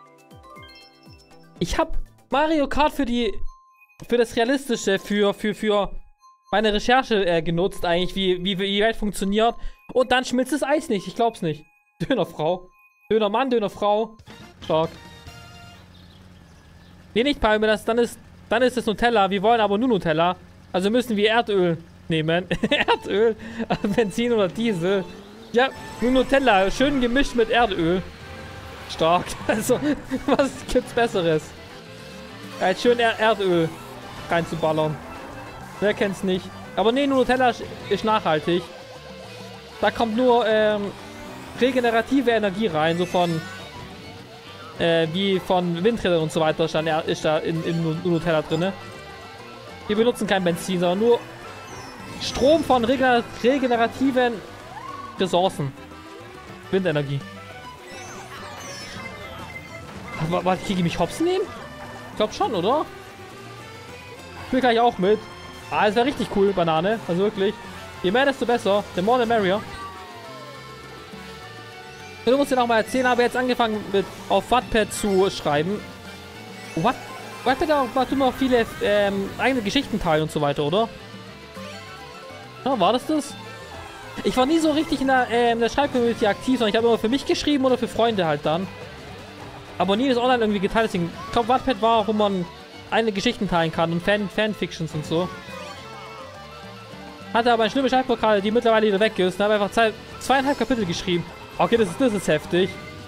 Speaker 1: Ich hab Mario Kart für die, für das Realistische, für, für, für meine Recherche äh, genutzt eigentlich, wie, wie, wie die Welt funktioniert. Und dann schmilzt das Eis nicht, ich glaub's nicht. Dönerfrau. Dönermann, Dönerfrau. Stark. Nee, nicht Palme, das, dann ist, dann ist es Nutella. Wir wollen aber nur Nutella. Also müssen wir Erdöl nehmen. Erdöl? Benzin oder Diesel? Ja, nur Nutella. Schön gemischt mit Erdöl. Stark. Also, was gibt's Besseres? Als schön er Erdöl reinzuballern. Wer kennt's nicht? Aber nee, nur Nutella ist nachhaltig. Da kommt nur ähm, regenerative Energie rein, so von äh, wie von Windrädern und so weiter ist, dann, ist da in, in Nutella drin. Wir benutzen kein Benzin, sondern nur Strom von regener regenerativen Ressourcen. Windenergie. Was, kriege ich mich hops nehmen? Ich glaube schon, oder? Ich will gleich auch mit. Ah, das wäre richtig cool, Banane. Also wirklich. Je mehr, desto besser. The more the merrier. Du musst dir noch mal erzählen, habe jetzt angefangen mit auf Wattpad zu schreiben. What? Wattpad macht immer viele ähm, eigene Geschichten teilen und so weiter, oder? Ja, war das das? Ich war nie so richtig in der, äh, in der Schreibcommunity aktiv, sondern ich habe immer für mich geschrieben oder für Freunde halt dann. Aber nie ist online irgendwie geteilt, deswegen, ich glaube, Wattpad war, wo man eigene Geschichten teilen kann und Fan Fanfictions und so. hatte aber eine schlimme Schreibblockade, die mittlerweile wieder weg ist. Und habe einfach zwei, zweieinhalb Kapitel geschrieben. Okay, das ist, das ist heftig.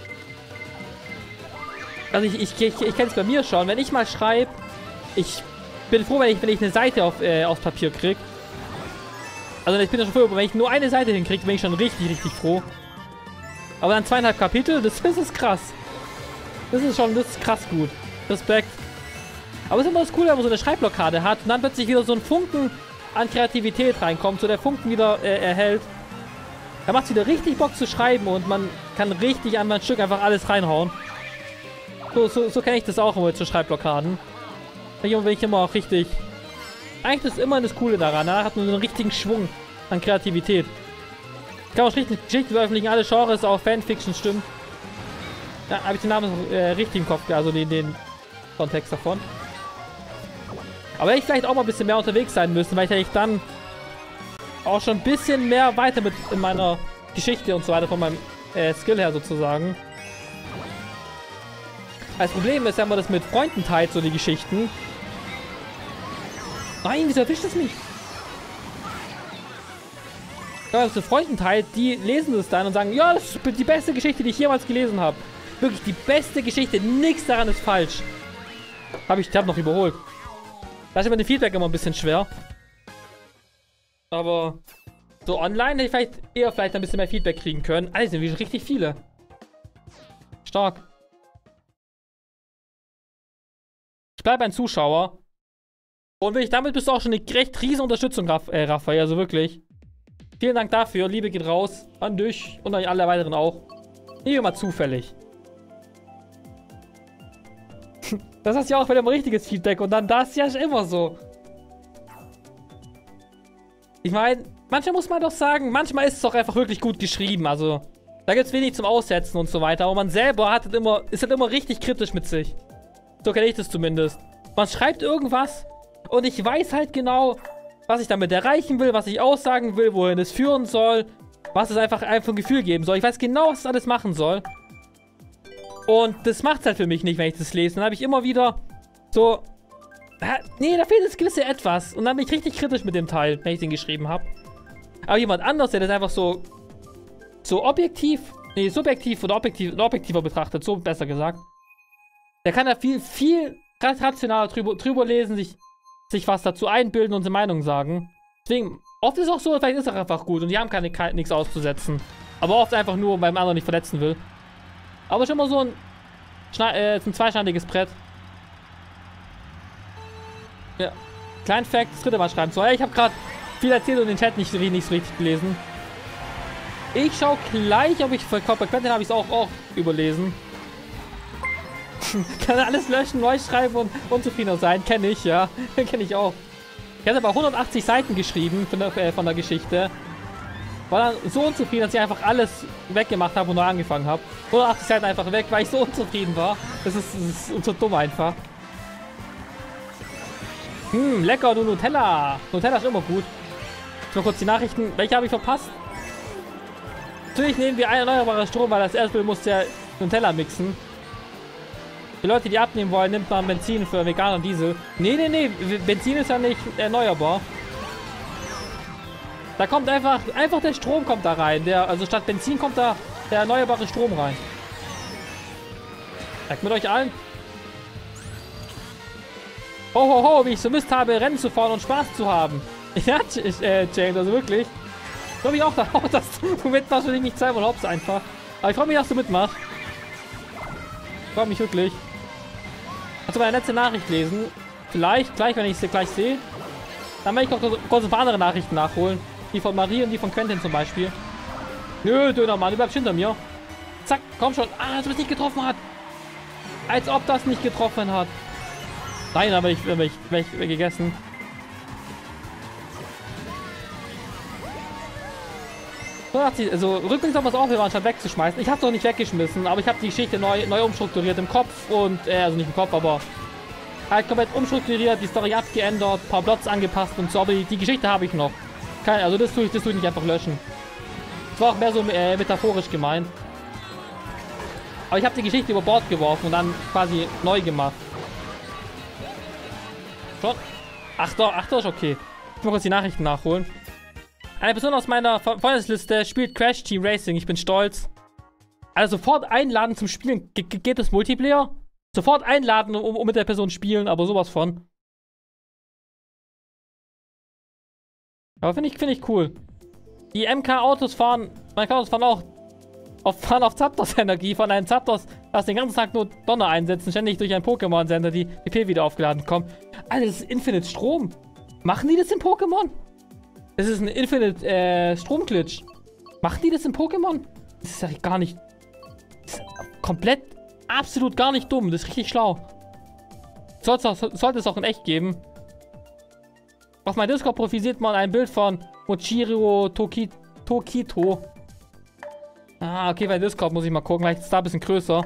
Speaker 1: Also ich, ich, ich, ich kenne es bei mir schon. Wenn ich mal schreibe, ich bin froh, wenn ich, wenn ich eine Seite auf, äh, aufs Papier kriege. Also ich bin ja schon froh, wenn ich nur eine Seite hinkriege, bin ich schon richtig, richtig froh. Aber dann zweieinhalb Kapitel, das, das ist krass. Das ist schon, das ist krass gut. Respekt. Aber es ist immer das Coole, wenn man so eine Schreibblockade hat und dann plötzlich wieder so ein Funken an Kreativität reinkommt, so der Funken wieder äh, erhält. Da macht es wieder richtig Bock zu schreiben und man kann richtig an ein Stück einfach alles reinhauen. So, so, so kenne ich das auch immer zu Schreibblockaden. Da bin ich immer auch richtig... Eigentlich ist immer das Coole daran, da hat man so einen richtigen Schwung an Kreativität. Ich kann auch richtig Geschichten veröffentlichen, alle Genres, auch Fanfiction, stimmt. Ja, habe ich den Namen äh, richtig im Kopf, also den, den Kontext davon. Aber hätte ich vielleicht auch mal ein bisschen mehr unterwegs sein müssen, weil ich eigentlich dann auch schon ein bisschen mehr weiter mit in meiner Geschichte und so weiter, von meinem äh, Skill her sozusagen. Das Problem ist, wenn man das mit Freunden teilt, so die Geschichten. Nein, wieso erwischt es mich? Wenn man das mit Freunden teilt, die lesen das dann und sagen, ja, das ist die beste Geschichte, die ich jemals gelesen habe. Wirklich die beste Geschichte, nichts daran ist falsch. Habe ich, ich habe noch überholt. Da ist immer den Feedback immer ein bisschen schwer. Aber so online hätte ich vielleicht eher vielleicht ein bisschen mehr Feedback kriegen können. Alles sind wie richtig viele. Stark. Ich bleibe ein Zuschauer. Und wirklich, damit bist du auch schon eine recht riesen Unterstützung, Raff, äh, Raphael. Also wirklich. Vielen Dank dafür. Liebe geht raus. An dich und an alle weiteren auch. Nicht immer zufällig. Das ist ja auch wieder mal richtiges Feedback und dann das ja immer so. Ich meine, manchmal muss man doch sagen, manchmal ist es doch einfach wirklich gut geschrieben. Also, da gibt es wenig zum Aussetzen und so weiter. Aber man selber hat halt immer, ist halt immer richtig kritisch mit sich. So kenne ich das zumindest. Man schreibt irgendwas und ich weiß halt genau, was ich damit erreichen will, was ich aussagen will, wohin es führen soll, was es einfach einfach ein Gefühl geben soll. Ich weiß genau, was es alles machen soll. Und das macht es halt für mich nicht, wenn ich das lese. Dann habe ich immer wieder so... Nee, da fehlt das gewisse Etwas. Und dann bin ich richtig kritisch mit dem Teil, wenn ich den geschrieben habe. Aber jemand anders, der das einfach so... So objektiv... Nee, subjektiv oder objektiv, oder objektiver betrachtet, so besser gesagt. Der kann da viel, viel rationaler drüber, drüber lesen, sich, sich was dazu einbilden und seine Meinung sagen. Deswegen, oft ist es auch so, vielleicht ist es einfach gut und die haben keine, keine, nichts auszusetzen. Aber oft einfach nur, weil man anderen nicht verletzen will. Aber schon mal so ein, äh, ein zweischneidiges Brett. Ja. Klein Fact, das dritte Mal schreiben soll. Ich habe gerade viel erzählt und den Chat nicht, nicht so richtig gelesen. Ich schaue gleich, ob ich für Copper Quentin habe ich es auch, auch überlesen. Kann alles löschen, neu schreiben und unzufriedener sein. Kenne ich, ja. Kenne ich auch. Ich hatte aber hundertachtzig Seiten geschrieben von der, äh, von der Geschichte. War dann so unzufrieden, dass ich einfach alles weggemacht habe und neu angefangen habe. hundertachtzig Seiten einfach weg, weil ich so unzufrieden war. Das ist, das ist so dumm einfach. Hm, lecker, nur Nutella. Nutella ist immer gut. Ich mal kurz die Nachrichten. Welche habe ich verpasst? Natürlich nehmen wir erneuerbarer Strom, weil das Erdöl muss ja Nutella mixen. Die Leute, die abnehmen wollen, nimmt man Benzin für Veganer und Diesel. Nee, nee, nee. Benzin ist ja nicht erneuerbar. Da kommt einfach, einfach der Strom kommt da rein. Der, also statt Benzin kommt da der erneuerbare Strom rein. Sagt mit euch allen. Ho, ho, ho, wie ich so Mist habe, Rennen zu fahren und Spaß zu haben. Ja, äh, James, also wirklich. Ich freue mich auch darauf, dass du mitmachst und ich nicht zweimal hops einfach. Aber ich freue mich, dass du mitmachst. Ich freue mich wirklich. Kannst du meine letzte Nachricht lesen? Vielleicht, gleich, wenn ich sie gleich sehe. Dann werde ich noch kurz ein paar andere Nachrichten nachholen. Die von Marie und die von Quentin zum Beispiel. Nö, Dönermann, du bleibst hinter mir. Zack, komm schon. Ah, als ob es nicht getroffen hat. Als ob das nicht getroffen hat. Nein, aber ich werde ich, ich, ich gegessen. Also rückwärts haben wir es auch gemacht, anstatt wegzuschmeißen. Ich habe es doch nicht weggeschmissen, aber ich habe die Geschichte neu, neu umstrukturiert im Kopf und, äh, also nicht im Kopf, aber halt komplett umstrukturiert, die Story abgeändert, ein paar Plots angepasst und so, aber die, die Geschichte habe ich noch. Kein, also das tue ich, das tue ich nicht einfach löschen. Das war auch mehr so äh, metaphorisch gemeint. Aber ich habe die Geschichte über Bord geworfen und dann quasi neu gemacht. Schon? Ach doch, ach doch, ist okay. Ich muss kurz die Nachrichten nachholen. Eine Person aus meiner Freundesliste spielt Crash Team Racing. Ich bin stolz. Also sofort einladen zum Spielen. Ge geht es Multiplayer? Sofort einladen, um, um mit der Person spielen, aber sowas von. Aber finde ich, find ich cool. Die M K-Autos fahren, meine Autos fahren auch auf, fahren auf Zapdos-Energie von einem Zapdos, das den ganzen Tag nur Donner einsetzen, ständig durch einen Pokémon-Sender, die P P wieder aufgeladen kommen. Alter, das ist Infinite Strom. Machen die das in Pokémon? Das ist ein Infinite äh, Stromglitch. Machen die das in Pokémon? Das ist ja gar nicht... Das ist komplett, absolut gar nicht dumm. Das ist richtig schlau. Sollte es auch, sollte es auch in echt geben. Auf meinem Discord-Profil sieht man ein Bild von Mochiro Toki, Tokito. Ah, okay, bei Discord muss ich mal gucken. Vielleicht ist es da ein bisschen größer.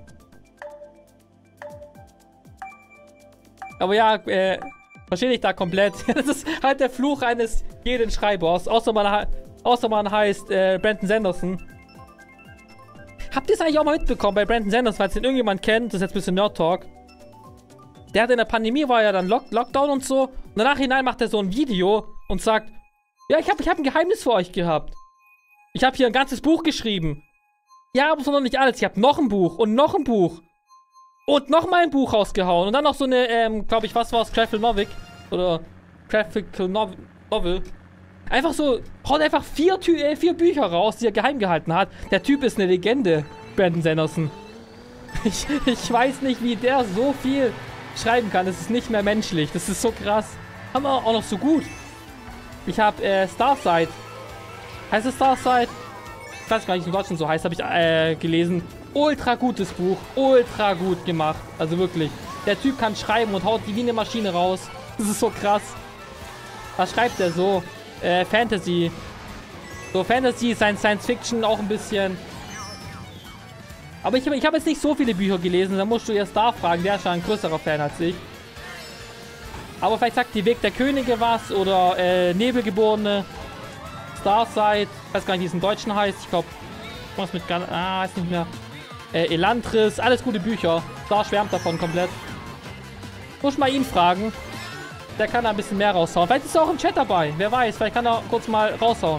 Speaker 1: Aber ja, äh, verstehe ich da komplett. Das ist halt der Fluch eines jeden Schreibers. Außer man, außer man heißt äh, Brandon Sanderson. Habt ihr es eigentlich auch mal mitbekommen bei Brandon Sanderson, falls den irgendjemand kennt? Das ist jetzt ein bisschen Nerd-Talk. Der hat in der Pandemie, war ja dann Lock Lockdown und so. Und danach hinein macht er so ein Video und sagt, ja, ich habe ich hab ein Geheimnis für euch gehabt. Ich habe hier ein ganzes Buch geschrieben. Ja, aber so noch nicht alles. Ich habe noch ein Buch und noch ein Buch. Und noch mal ein Buch rausgehauen. Und dann noch so eine, ähm, glaube ich, was war es? Graphical Novel. Oder Graphical Novel. Einfach so, haut einfach vier, Tü äh, vier Bücher raus, die er geheim gehalten hat. Der Typ ist eine Legende, Brandon Sanderson. Ich, ich weiß nicht, wie der so viel schreiben kann. Das ist nicht mehr menschlich. Das ist so krass. Haben wir auch noch so gut. Ich habe äh, Starsight. Heißt es Starsight? Ich weiß gar nicht, wie es in Deutschland so heißt. Habe ich äh, gelesen. Ultra gutes Buch. Ultra gut gemacht. Also wirklich. Der Typ kann schreiben und haut die wie eine Maschine raus. Das ist so krass. Was schreibt der so? Äh, Fantasy. So, Fantasy, Science, Science Fiction auch ein bisschen. Aber ich, ich habe jetzt nicht so viele Bücher gelesen. Da musst du erst da fragen. Der ist schon ein größerer Fan als ich. Aber vielleicht sagt die Weg der Könige was. Oder äh, Nebelgeborene. Starsight. Ich weiß gar nicht, wie es im Deutschen heißt. Ich glaube, was mit... Ah, weiß nicht mehr. Äh, Elantris. Alles gute Bücher. Da schwärmt davon komplett. Muss mal ihn fragen. Der kann da ein bisschen mehr raushauen. Vielleicht ist er auch im Chat dabei. Wer weiß. Vielleicht kann er kurz mal raushauen.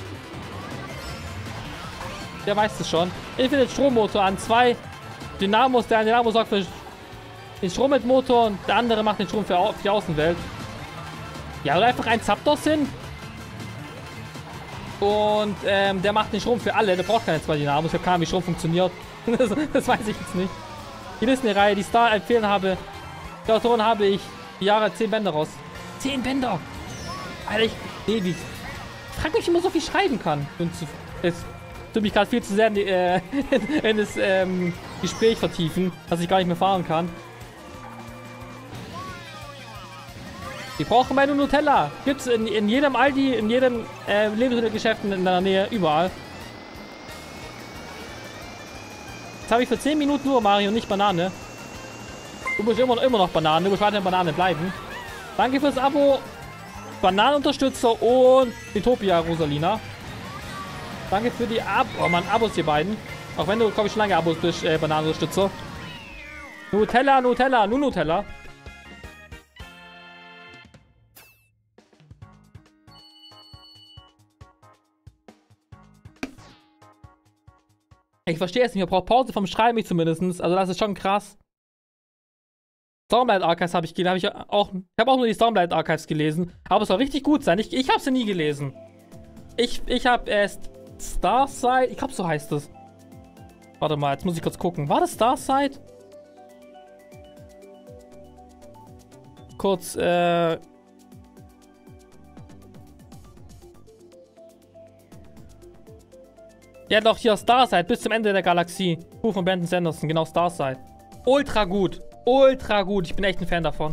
Speaker 1: Der weiß es schon. Infinite Strommotor an zwei Dynamos. Der eine Dynamo sorgt für den Strom mit Motor und der andere macht den Strom für, für die Außenwelt. Ja, oder einfach ein Zapdos hin. Und ähm, der macht den Strom für alle. Der braucht keine zwei Dynamos. Ich habe keine Ahnung, wie Strom funktioniert. das, das weiß ich jetzt nicht. Die Disney-Reihe, die Star empfehlen habe. Die Autoren habe ich die Jahre zehn Bände raus. zehn Bänder! Alter, ich. Nee, wie. Ich frage mich, wie man so viel schreiben kann. Und zu, es tut mich gerade viel zu sehr in, die, äh, in, in das ähm, Gespräch vertiefen, dass ich gar nicht mehr fahren kann. Ich brauche meine Nutella. Gibt's in, in jedem Aldi, in jedem äh, Lebensmittelgeschäft in deiner Nähe, überall. Jetzt habe ich für zehn Minuten nur Mario, nicht Banane. Du musst immer, immer noch Banane, du musst weiterhin Banane bleiben. Danke fürs Abo. Bananenunterstützer und Utopia, Rosalina. Danke für die Ab oh Mann, Abos, ihr beiden. Auch wenn du, glaube ich, schon lange Abos bist, äh, Bananenunterstützer. Nutella, Nutella, nur Nutella. Ich verstehe es nicht, man braucht Pause vom Schreiben, ich zumindest. Also das ist schon krass. Stormlight Archives habe ich gelesen, habe ich auch. Ich habe auch nur die Stormlight Archives gelesen. Aber es soll richtig gut sein. Ich, ich habe sie nie gelesen. Ich, ich habe erst Starsight. Ich glaube, so heißt es. Warte mal, jetzt muss ich kurz gucken. War das Starsight? Kurz, äh. Ja, doch, hier Starsight bis zum Ende der Galaxie. Buch von Brandon Sanderson, genau, Starsight. Ultra gut. Ultra gut. Ich bin echt ein Fan davon.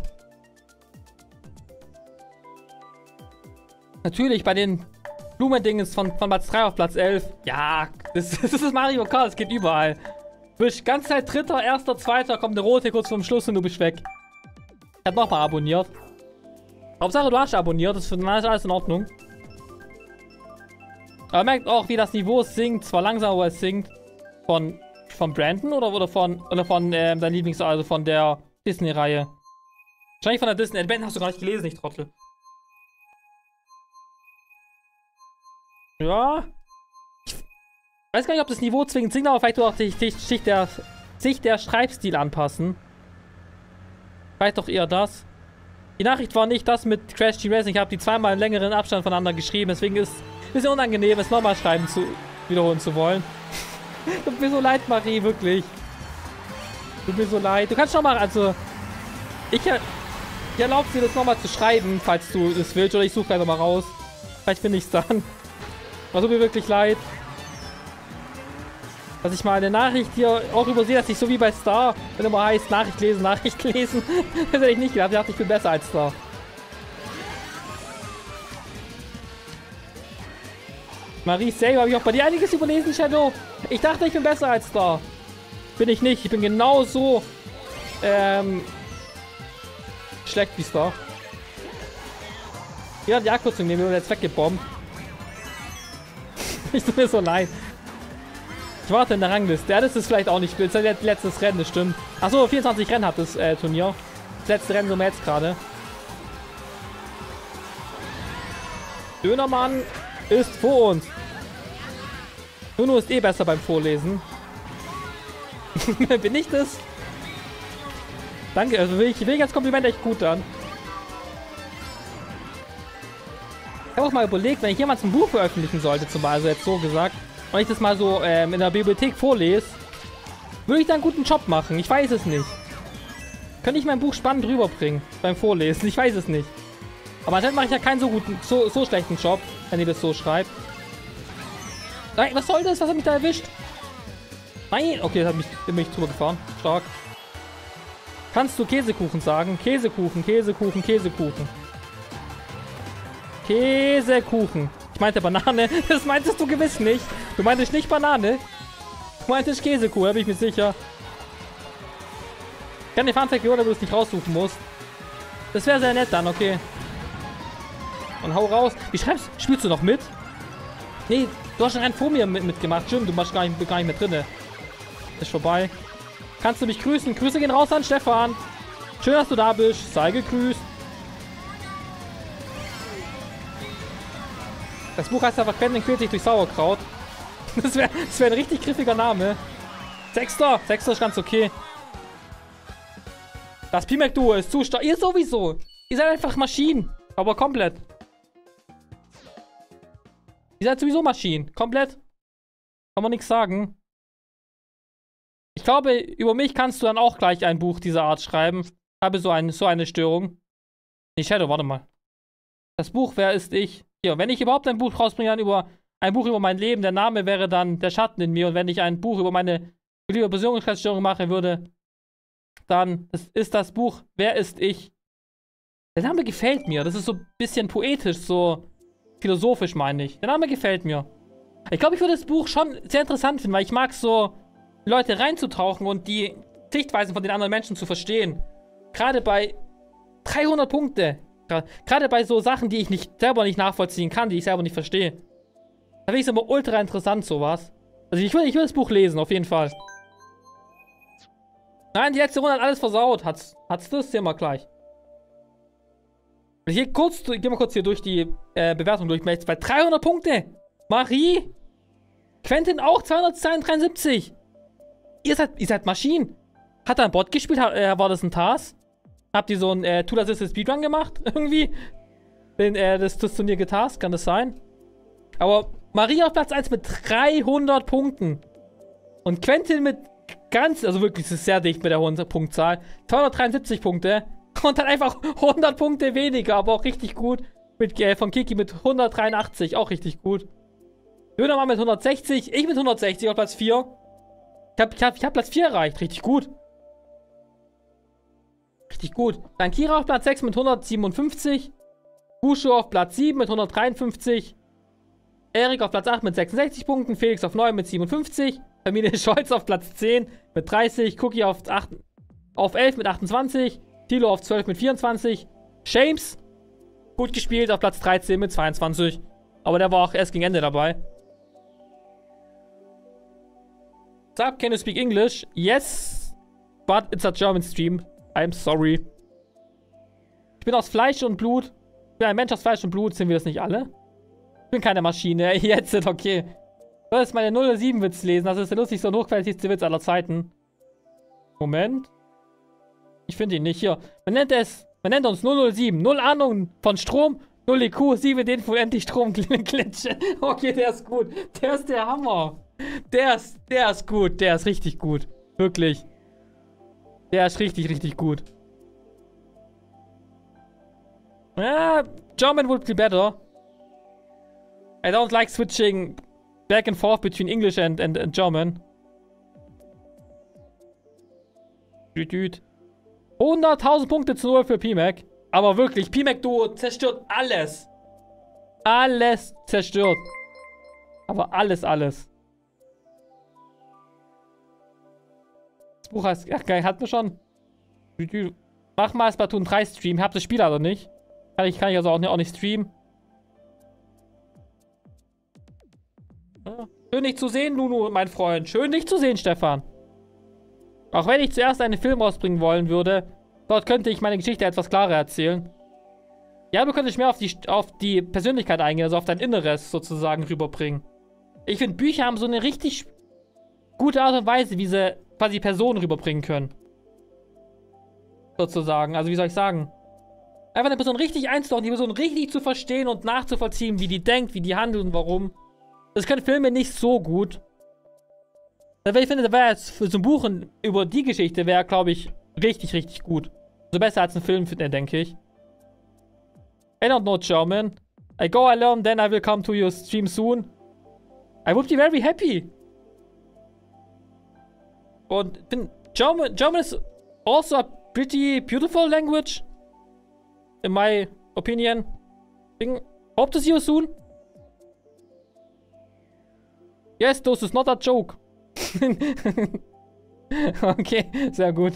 Speaker 1: Natürlich bei den Blumendingens von, von Platz drei auf Platz elf. Ja, das, das ist Mario Kart. Es geht überall. Du bist ganz Zeit Dritter, Erster, Zweiter. Kommt eine rote kurz vorm Schluss und du bist weg. Ich hab nochmal abonniert. Hauptsache, du hast abonniert. Das ist für alles in Ordnung. Aber merkt auch, wie das Niveau sinkt. Zwar langsam, aber es sinkt. Von, von Brandon oder, oder von, oder von ähm, deinem Lieblings-, also von der Disney-Reihe. Wahrscheinlich von der Disney. Brandon hast du gar nicht gelesen, ich Trottel. Ja. Ich weiß gar nicht, ob das Niveau zwingend singt, aber vielleicht auch sich, sich, der, sich der Schreibstil anpassen. Vielleicht doch eher das. Die Nachricht war nicht das mit Crash Team Racing. Ich habe die zweimal in längeren Abstand voneinander geschrieben. Deswegen ist es ein bisschen unangenehm, es nochmal schreiben zu wiederholen zu wollen. Tut mir so leid, Marie, wirklich. Tut mir so leid. Du kannst schon mal, also... Ich, ich erlaube dir das nochmal zu schreiben, falls du das willst. Oder ich suche einfach mal raus. Vielleicht finde ich es dann. Aber tut mir wirklich leid. Dass ich mal eine Nachricht hier auch übersehe, dass ich so wie bei Star, wenn immer heißt, Nachricht lesen, Nachricht lesen. Das hätte ich nicht gedacht. Ich dachte, ich bin besser als Star. Marie Sayo, habe ich auch bei dir einiges überlesen, Shadow. Ich dachte, ich bin besser als Star. Bin ich nicht. Ich bin genauso ähm, schlecht wie Star. Ja, die Abkürzung nehmen wir jetzt weggebombt. Ich tut mir so leid. Ich warte in der Rangliste. Ja, das ist vielleicht auch nicht blöd. Das ist letztes Rennen, das stimmt. Achso, vierundzwanzig Rennen hat das äh, Turnier. Das letzte Rennen so jetzt gerade. Dönermann ist vor uns. Nuno ist eh besser beim Vorlesen. Bin ich das? Danke, also will ich, will ich als Kompliment echt gut an. Ich habe auch mal überlegt, wenn ich jemals ein Buch veröffentlichen sollte, zum Beispiel, also jetzt so gesagt, und ich das mal so ähm, in der Bibliothek vorlese, würde ich da einen guten Job machen. Ich weiß es nicht. Könnte ich mein Buch spannend rüberbringen beim Vorlesen? Ich weiß es nicht. Aber anscheinend mache ich ja keinen so guten, so, so schlechten Job, wenn ihr das so schreibt. Nein, was soll das? Was hat mich da erwischt? Nein, okay, das hat mich, bin ich drüber gefahren. Stark. Kannst du Käsekuchen sagen? Käsekuchen, Käsekuchen, Käsekuchen. Käsekuchen. Ich meinte Banane. Das meintest du gewiss nicht. Du meintest nicht Banane. Du meintest Käsekuchen, da bin ich mir sicher. Ich kann den Funfact hören, wenn du es nicht raussuchen musst. Das wäre sehr nett dann, okay. Und hau raus. Wie schreibst du? Spielst du noch mit? Nee, du hast schon einen vor mir mit, mitgemacht. Stimmt, du machst gar nicht, gar nicht mehr drinne. Ist vorbei. Kannst du mich grüßen? Grüße gehen raus an Stefan. Schön, dass du da bist. Sei gegrüßt. Das Buch heißt einfach Quentin quält sich durch Sauerkraut. Das wäre das wär ein richtig griffiger Name. Sechster. Sechster ist ganz okay. Das P-Mac-Duo ist zu stark. Ihr sowieso. Ihr seid einfach Maschinen. Aber komplett. Ihr seid sowieso Maschinen. Komplett. Kann man nichts sagen. Ich glaube, über mich kannst du dann auch gleich ein Buch dieser Art schreiben. Ich habe so, ein, so eine Störung. Nee, Shadow, warte mal. Das Buch, wer ist ich? Hier, wenn ich überhaupt ein Buch rausbringe, dann über ein Buch über mein Leben. Der Name wäre dann Der Schatten in mir. Und wenn ich ein Buch über meine Persönlichkeitsstörung machen würde, dann das ist das Buch Wer ist ich? Der Name gefällt mir. Das ist so ein bisschen poetisch, so philosophisch, meine ich. Der Name gefällt mir. Ich glaube, ich würde das Buch schon sehr interessant finden, weil ich mag so, Leute reinzutauchen und die Sichtweisen von den anderen Menschen zu verstehen. Gerade bei dreihundert Punkte. Gerade bei so Sachen, die ich nicht selber nicht nachvollziehen kann, die ich selber nicht verstehe. Da finde ich es immer ultra interessant, sowas. Also ich will, ich will das Buch lesen, auf jeden Fall. Nein, die letzte Runde hat alles versaut. Hat's, hat's das? Sehen wir gleich. Ich gehe kurz, ich geh mal kurz hier durch die äh, Bewertung durch. Bei dreihundert Punkte. Marie. Quentin auch zweihundertdreiundsiebzig. Ihr seid, ihr seid Maschinen. Hat er ein Bot gespielt? Hat, äh, war das ein Task? Habt ihr so ein äh, Tool-Assisted Speedrun gemacht? Irgendwie? Den, äh, das, das Turnier getaskt? Kann das sein? Aber Marie auf Platz eins mit dreihundert Punkten. Und Quentin mit ganz, also wirklich, es ist sehr dicht mit der hohen Punktzahl. zweihundertdreiundsiebzig Punkte. Und dann einfach hundert Punkte weniger, aber auch richtig gut. Mit, äh, von Kiki mit hundertdreiundachtzig, auch richtig gut. Dönermann mit hundertsechzig, ich mit hundertsechzig auf Platz vier. Ich hab, ich hab, ich hab Platz vier erreicht, richtig gut. Richtig gut. Dann Kira auf Platz sechs mit hundertsiebenundfünfzig. Busho auf Platz sieben mit hundertdreiundfünfzig. Erik auf Platz acht mit sechsundsechzig Punkten. Felix auf neun mit siebenundfünfzig. Familie Scholz auf Platz zehn mit dreißig. Cookie auf, acht, auf elf mit achtundzwanzig. Tilo auf zwölf mit vierundzwanzig. Shames, gut gespielt, auf Platz dreizehn mit zweiundzwanzig. Aber der war auch erst gegen Ende dabei. Sag, can you speak English? Yes, but it's a German stream. I'm sorry. Ich bin aus Fleisch und Blut. Ich bin ein Mensch aus Fleisch und Blut. Sind wir das nicht alle? Ich bin keine Maschine. Jetzt sind okay. Ich soll jetzt meine null null sieben Witz lesen. Das ist der lustigste und hochqualitätste Witz aller Zeiten. Moment. Ich finde ihn nicht. Hier. Man nennt es, man nennt uns null null sieben. Null Ahnung von Strom, null I Q, sieben Ideen für endlich Stromglitsche. Okay, der ist gut. Der ist der Hammer. Der ist, der ist gut. Der ist richtig gut. Wirklich. Der ist richtig, richtig gut. Ja, German would be better. I don't like switching back and forth between English and, and, and German. hunderttausend Punkte zu null für P Mac. Aber wirklich, P Mac Duo zerstört alles. Alles zerstört. Aber alles, alles. Das Buch heißt, ach geil, hatten wir schon. Mach mal Splatoon drei Stream. Hab das Spiel also nicht. Kann ich, kann ich also auch nicht, auch nicht streamen. Ja. Schön dich zu sehen, Nunu, mein Freund. Schön dich zu sehen, Stefan. Auch wenn ich zuerst einen Film rausbringen wollen würde, dort könnte ich meine Geschichte etwas klarer erzählen. Ja, du könntest mehr auf die, auf die Persönlichkeit eingehen, also auf dein Inneres sozusagen rüberbringen. Ich finde, Bücher haben so eine richtig gute Art und Weise, wie sie quasi Personen rüberbringen können. Sozusagen. Also, wie soll ich sagen? Einfach eine Person richtig einzutauchen, die Person richtig zu verstehen und nachzuvollziehen, wie die denkt, wie die handelt und warum. Das können Filme nicht so gut. Ich finde, da wäre jetzt für so ein Buch über die Geschichte, wäre, glaube ich, richtig, richtig gut. So besser als ein Film, denke ich. I don't know German. I go, I learn, then I will come to your stream soon. I would be very happy. Und German, German is also a pretty beautiful language. In my opinion. Hope to see you soon. Yes, this is not a joke. Okay, sehr gut.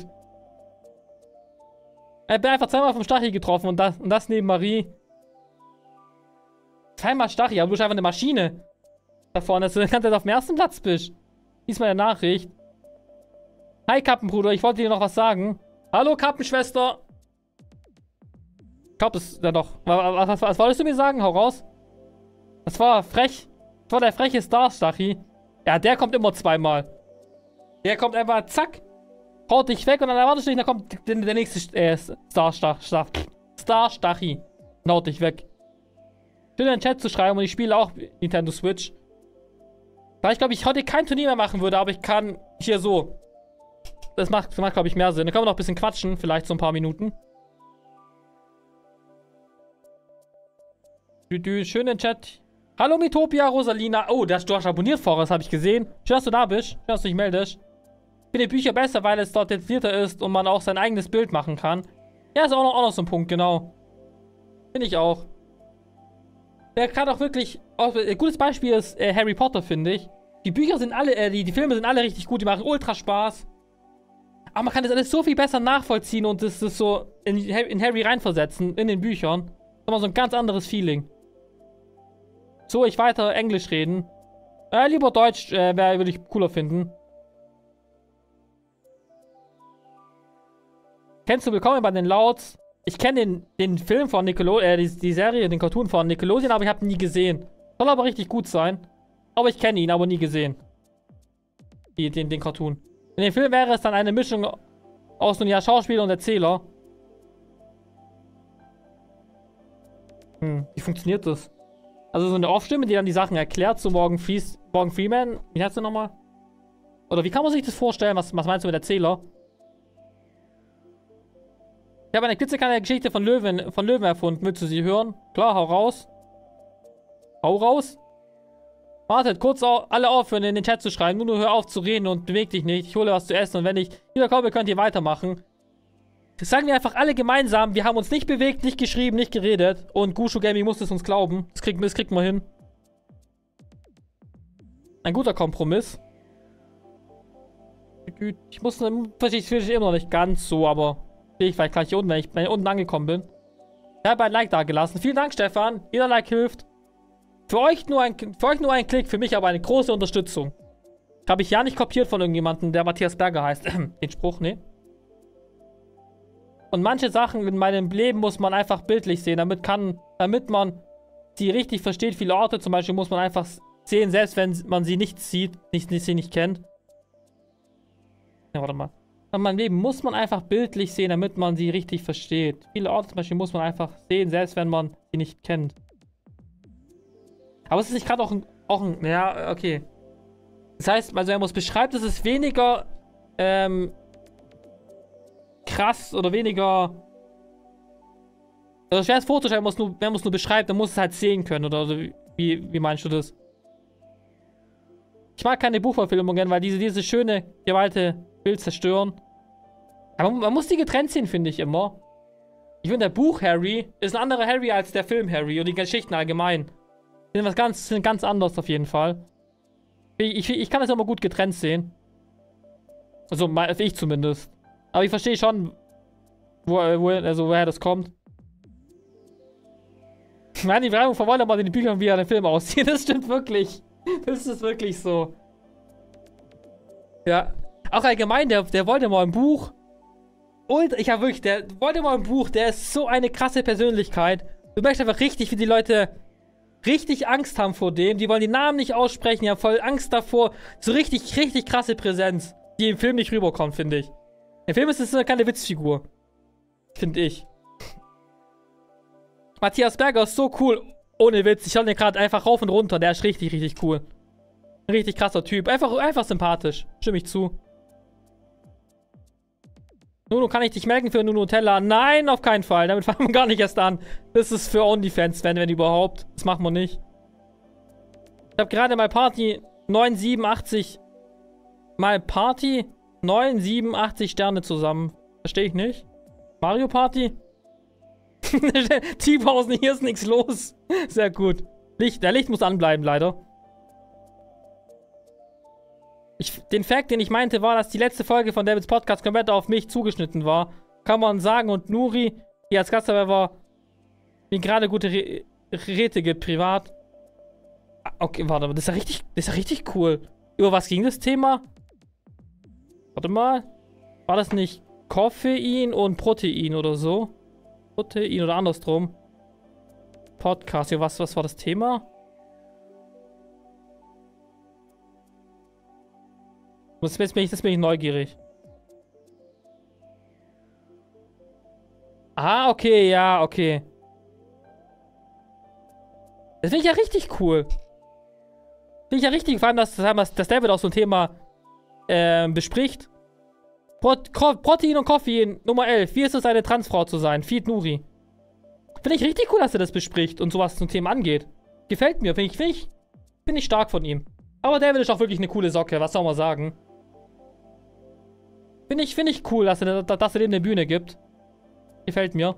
Speaker 1: Ich bin einfach zweimal vom Stachel getroffen und das, und das neben Marie. Zweimal Stachel, aber du bist einfach eine Maschine. Da vorne, dass du die ganze Zeit auf dem ersten Platz bist. Diesmal eine Nachricht. Hi Kappenbruder, ich wollte dir noch was sagen. Hallo Kappenschwester. Ich glaube, das ist ja doch. Was, was, was wolltest du mir sagen? Hau raus. Das war frech. Das war der freche Star-Stachi. Ja, der kommt immer zweimal. Der kommt einfach, zack, haut dich weg und dann erwartest du nicht, dann kommt der, der nächste äh, Star-Stachi. Star, Star-Stachi. Und haut dich weg. Schön in den Chat zu schreiben und ich spiele auch Nintendo Switch. Weil ich glaube, ich heute kein Turnier mehr machen würde, aber ich kann hier so. Das macht, macht glaube ich, mehr Sinn. Dann können wir noch ein bisschen quatschen, vielleicht so ein paar Minuten. Schön in den Chat. Hallo Mitopia, Rosalina. Oh, das, du hast abonniert, Forrest, habe ich gesehen. Schön, dass du da bist. Schön, dass du dich meldest. Ich finde die Bücher besser, weil es dort detaillierter ist und man auch sein eigenes Bild machen kann. Ja, ist auch noch, auch noch so ein Punkt, genau. Finde ich auch. Der kann auch wirklich... Auch, ein gutes Beispiel ist äh, Harry Potter, finde ich. Die Bücher sind alle... Äh, die, die Filme sind alle richtig gut. Die machen ultra Spaß. Aber man kann das alles so viel besser nachvollziehen und das ist so in, in Harry reinversetzen, in den Büchern. Das ist immer so ein ganz anderes Feeling. So, ich weiter Englisch reden. Äh, lieber Deutsch, äh, würde ich cooler finden. Kennst du Willkommen bei den Louds? Ich kenne den, den Film von Nickelodeon, äh, die, die Serie, den Cartoon von Nickelodeon, aber ich habe ihn nie gesehen. Soll aber richtig gut sein. Aber ich kenne ihn, aber nie gesehen. Die, den, den Cartoon. In dem Film wäre es dann eine Mischung aus einem ja, Schauspieler und Erzähler. Hm, wie funktioniert das? Also so eine Off-Stimme, die dann die Sachen erklärt zu Morgan, Fries, Morgan Freeman. Wie heißt du nochmal? Oder wie kann man sich das vorstellen? Was, was meinst du mit Erzähler? Ich habe eine klitzekleine Geschichte von Löwen, von Löwen erfunden. Willst du sie hören? Klar, hau raus. Hau raus. Wartet, kurz au alle aufhören, in den Chat zu schreiben. Nur, nur hör auf zu reden und beweg dich nicht. Ich hole was zu essen und wenn ich wieder komme, könnt ihr weitermachen. Das sagen wir einfach alle gemeinsam. Wir haben uns nicht bewegt, nicht geschrieben, nicht geredet. Und Gushu Gaming muss es uns glauben. Das kriegen, das kriegen wir hin. Ein guter Kompromiss. Ich muss, verstehe ich immer noch nicht ganz so, aber sehe ich vielleicht gleich hier unten, wenn ich, wenn ich unten angekommen bin. Ich habe ein Like da gelassen. Vielen Dank, Stefan. Jeder Like hilft. Für euch nur ein, für euch nur ein Klick, für mich aber eine große Unterstützung. Habe ich ja nicht kopiert von irgendjemandem, der Matthias Berger heißt. Den Spruch, ne? Und manche Sachen in meinem Leben muss man einfach bildlich sehen, damit kann, damit man sie richtig versteht, viele Orte zum Beispiel muss man einfach sehen, selbst wenn man sie nicht sieht, nicht, nicht, sie nicht kennt. Ja, warte mal. In meinem Leben muss man einfach bildlich sehen, damit man sie richtig versteht. Viele Orte zum Beispiel muss man einfach sehen, selbst wenn man sie nicht kennt. Aber es ist nicht gerade auch ein, auch ein... Ja, okay. Das heißt, also wenn man es beschreibt, ist es weniger ähm, krass oder weniger... Also schwer ist vorzustellen, wenn man es nur beschreibt, dann muss es halt sehen können. Oder, oder wie, wie meinst du das? Ich mag keine Buchverfilmungen, weil diese, diese schöne, gewaltige Bild zerstören. Aber man, man muss die getrennt sehen, finde ich immer. Ich finde, der Buch Harry ist ein anderer Harry als der Film Harry und die Geschichten allgemein. Sind was ganz, sind ganz anders auf jeden Fall. Ich, ich, ich kann das immer gut getrennt sehen. Also, ich zumindest. Aber ich verstehe schon, wo, wo, also woher das kommt. Ich meine, die Werbung von Voldemort in den Büchern, wie er in den Film aussieht, das stimmt wirklich. Das ist wirklich so. Ja. Auch allgemein, der, der Voldemort im Buch. Und ich habe wirklich, der Voldemort im Buch, der ist so eine krasse Persönlichkeit. Du merkst einfach richtig, wie die Leute richtig Angst haben vor dem. Die wollen die Namen nicht aussprechen, die haben voll Angst davor. So richtig, richtig krasse Präsenz, die im Film nicht rüberkommt, finde ich. Im Film ist es so keine Witzfigur. Finde ich. Matthias Berger ist so cool. Ohne Witz. Ich schaue den gerade einfach rauf und runter. Der ist richtig, richtig cool. Ein richtig krasser Typ. Einfach, einfach sympathisch. Stimme ich zu. Nuno, kann ich dich melden für Nuno Nutella? Nein, auf keinen Fall. Damit fangen wir gar nicht erst an. Das ist für OnlyFans, wenn, wenn überhaupt. Das machen wir nicht. Ich habe gerade mal Party neun siebenundachtzig. Mal Party neun siebenundachtzig Sterne zusammen. Verstehe ich nicht. Mario Party? T-Pausen, hier ist nichts los. Sehr gut. Licht, der Licht muss anbleiben, leider. Ich, den Fact, den ich meinte, war, dass die letzte Folge von Davids Podcast komplett auf mich zugeschnitten war. Kann man sagen. Und Nuri, die als Gast dabei war, mir gerade gute Re Räte gibt, privat. Okay, warte mal. Das ist ja richtig, das ist ja richtig cool. Über was ging das Thema? Warte mal. War das nicht Koffein und Protein oder so? Protein oder andersrum? Podcast. Ja, was, was war das Thema? Das bin ich, das bin ich neugierig. Ah, okay, ja, okay. Das finde ich ja richtig cool. Finde ich ja richtig, vor allem, dass, dass David auch so ein Thema äh, bespricht. Pro Protein und Koffein, Nummer elf. Wie ist es, eine Transfrau zu sein? Feed Nuri. Finde ich richtig cool, dass er das bespricht und sowas zum Thema angeht. Gefällt mir, finde ich, finde ich, find ich stark von ihm. Aber David ist auch wirklich eine coole Socke, was soll man sagen? Finde ich, finde ich cool, dass er, dass er dem eine Bühne gibt. Gefällt mir.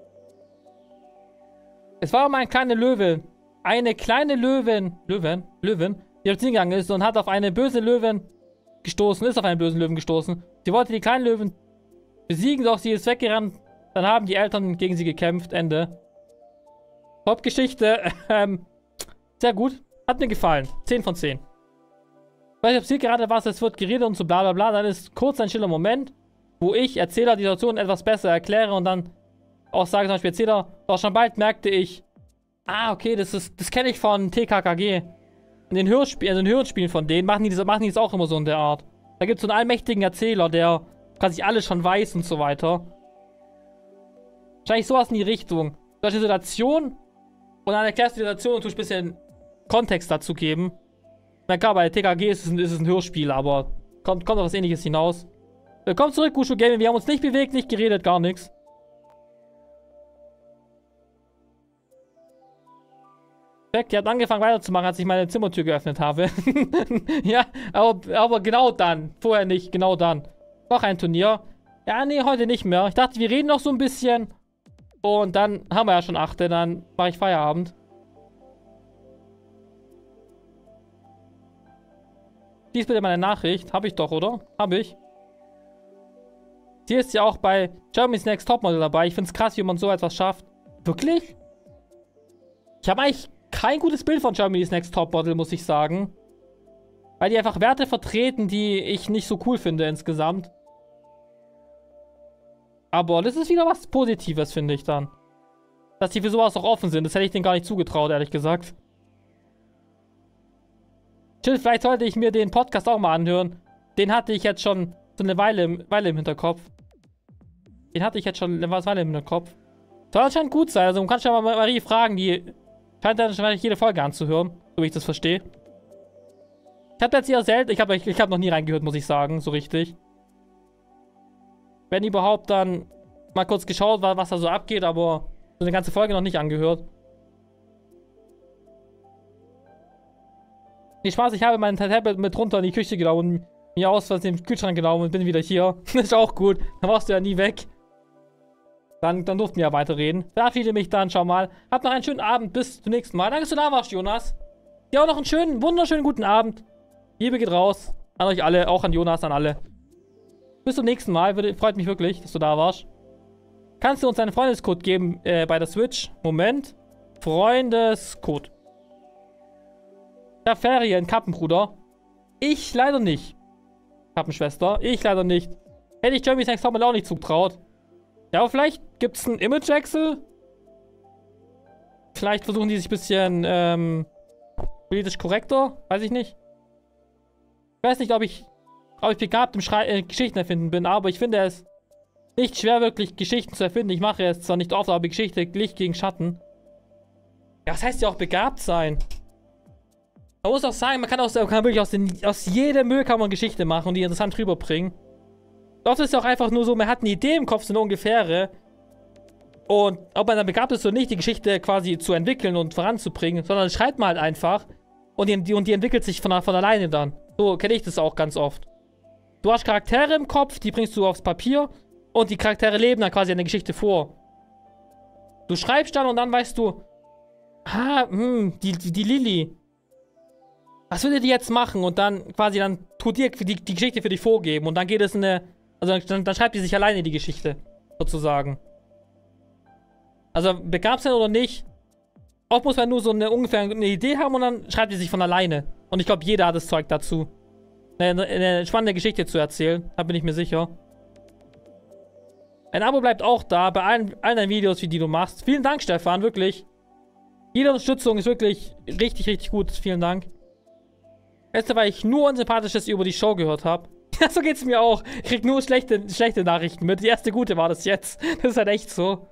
Speaker 1: Es war mal eine kleine Löwe. Eine kleine Löwin. Löwin? Löwin? Die auf den gegangen ist und hat auf eine böse Löwin gestoßen. Ist auf einen bösen Löwen gestoßen. Sie wollte die kleinen Löwen besiegen, doch sie ist weggerannt. Dann haben die Eltern gegen sie gekämpft. Ende. Hauptgeschichte. Ähm, sehr gut. Hat mir gefallen. zehn von zehn. Weil ich erzählt gerade was, es wird geredet und so bla bla bla. Dann ist kurz ein stiller Moment, wo ich Erzähler die Situation etwas besser erkläre und dann auch sage zum Beispiel Erzähler, doch schon bald merkte ich, ah, okay, das ist, das kenne ich von T K K G. In den Hörspielen, also in den Hörspielen von denen machen die, das, machen die das auch immer so in der Art. Da gibt es so einen allmächtigen Erzähler, der quasi alles schon weiß und so weiter. Wahrscheinlich sowas in die Richtung. Solche Situation und dann erklärst du die Situation und tust ein bisschen Kontext dazu geben. Na klar, bei T K G ist es ein, ist es ein Hörspiel, aber kommt, kommt auf was Ähnliches hinaus. Willkommen zurück, Gushu Gaming. Wir haben uns nicht bewegt, nicht geredet, gar nichts. Perfekt, ihr habt angefangen weiterzumachen, als ich meine Zimmertür geöffnet habe. Ja, aber, aber genau dann. Vorher nicht, genau dann. Noch ein Turnier. Ja, nee, heute nicht mehr. Ich dachte, wir reden noch so ein bisschen. Und dann haben wir ja schon achte, dann mache ich Feierabend. Lies bitte meine Nachricht. Habe ich doch, oder? Habe ich. Sie ist ja auch bei Germany's Next Topmodel dabei. Ich finde es krass, wie man so etwas schafft. Wirklich? Ich habe eigentlich kein gutes Bild von Germany's Next Topmodel, muss ich sagen. Weil die einfach Werte vertreten, die ich nicht so cool finde insgesamt. Aber das ist wieder was Positives, finde ich dann. dass die für sowas auch offen sind. Das hätte ich denen gar nicht zugetraut, ehrlich gesagt. Chill, vielleicht sollte ich mir den Podcast auch mal anhören. Den hatte ich jetzt schon so eine Weile, Weile im Hinterkopf. Den hatte ich jetzt schon eine Weile im Hinterkopf. Soll anscheinend gut sein. Also, man kann schon mal Marie fragen, die scheint dann schon jede Folge anzuhören, so wie ich das verstehe. Ich habe jetzt eher selten, ich habe ich hab noch nie reingehört, muss ich sagen, so richtig. Wenn überhaupt, dann mal kurz geschaut, was da so abgeht, aber so eine ganze Folge noch nicht angehört. Nee, Spaß, ich habe mein Tablet mit runter in die Küche genommen, mir aus Versehen den Kühlschrank genommen und bin wieder hier. Das ist auch gut, dann warst du ja nie weg. Dann, dann durften wir ja weiterreden. Verabschiede mich dann, schau mal. Habt noch einen schönen Abend, bis zum nächsten Mal. Danke, dass du da warst, Jonas. Ja, auch noch einen schönen, wunderschönen guten Abend. Liebe geht raus. An euch alle, auch an Jonas, an alle. Bis zum nächsten Mal. Würde, freut mich wirklich, dass du da warst. Kannst du uns einen Freundescode geben äh, bei der Switch? Moment. Freundescode. Ja, Ferien, Kappenbruder. Ich leider nicht. Kappenschwester. Ich leider nicht. Hätte ich Jeremy's Next Topmodel auch nicht zugetraut. Ja, aber vielleicht gibt es einen Imagewechsel. Vielleicht versuchen die sich ein bisschen ähm, politisch korrekter. Weiß ich nicht. Ich weiß nicht, ob ich, ob ich begabt im Schrei äh, Geschichten erfinden bin, aber ich finde es nicht schwer, wirklich Geschichten zu erfinden. Ich mache es zwar nicht oft, aber Geschichte Licht gegen Schatten. Ja, das heißt ja auch begabt sein. Man muss auch sagen, man kann, aus, man kann wirklich aus, den, aus jedem Müll kann man Geschichte machen und die interessant rüberbringen. Oft ist es auch einfach nur so, man hat eine Idee im Kopf, so eine ungefähre. Und ob man dann begabt ist oder nicht, die Geschichte quasi zu entwickeln und voranzubringen, sondern schreibt man halt einfach und die, und die entwickelt sich von, von alleine dann. So kenne ich das auch ganz oft. Du hast Charaktere im Kopf, die bringst du aufs Papier und die Charaktere leben dann quasi eine Geschichte vor. Du schreibst dann und dann weißt du, ah, hm, die, die, die Lilly. Was würde die jetzt machen? Und dann quasi, dann tut dir die, die Geschichte für dich vorgeben und dann geht es in eine, also dann, dann schreibt die sich alleine die Geschichte, sozusagen. Also begabt sein oder nicht, oft muss man nur so eine ungefähr eine Idee haben und dann schreibt die sich von alleine. Und ich glaube, jeder hat das Zeug dazu, eine, eine spannende Geschichte zu erzählen. Da bin ich mir sicher. Ein Abo bleibt auch da bei allen, allen deinen Videos, die du machst. Vielen Dank, Stefan, wirklich. Jede Unterstützung ist wirklich richtig, richtig gut. Vielen Dank. Erste, weil ich nur Unsympathisches über die Show gehört habe. Ja, so geht's mir auch. Ich krieg nur schlechte, schlechte Nachrichten mit. Die erste gute war das jetzt. Das ist halt echt so.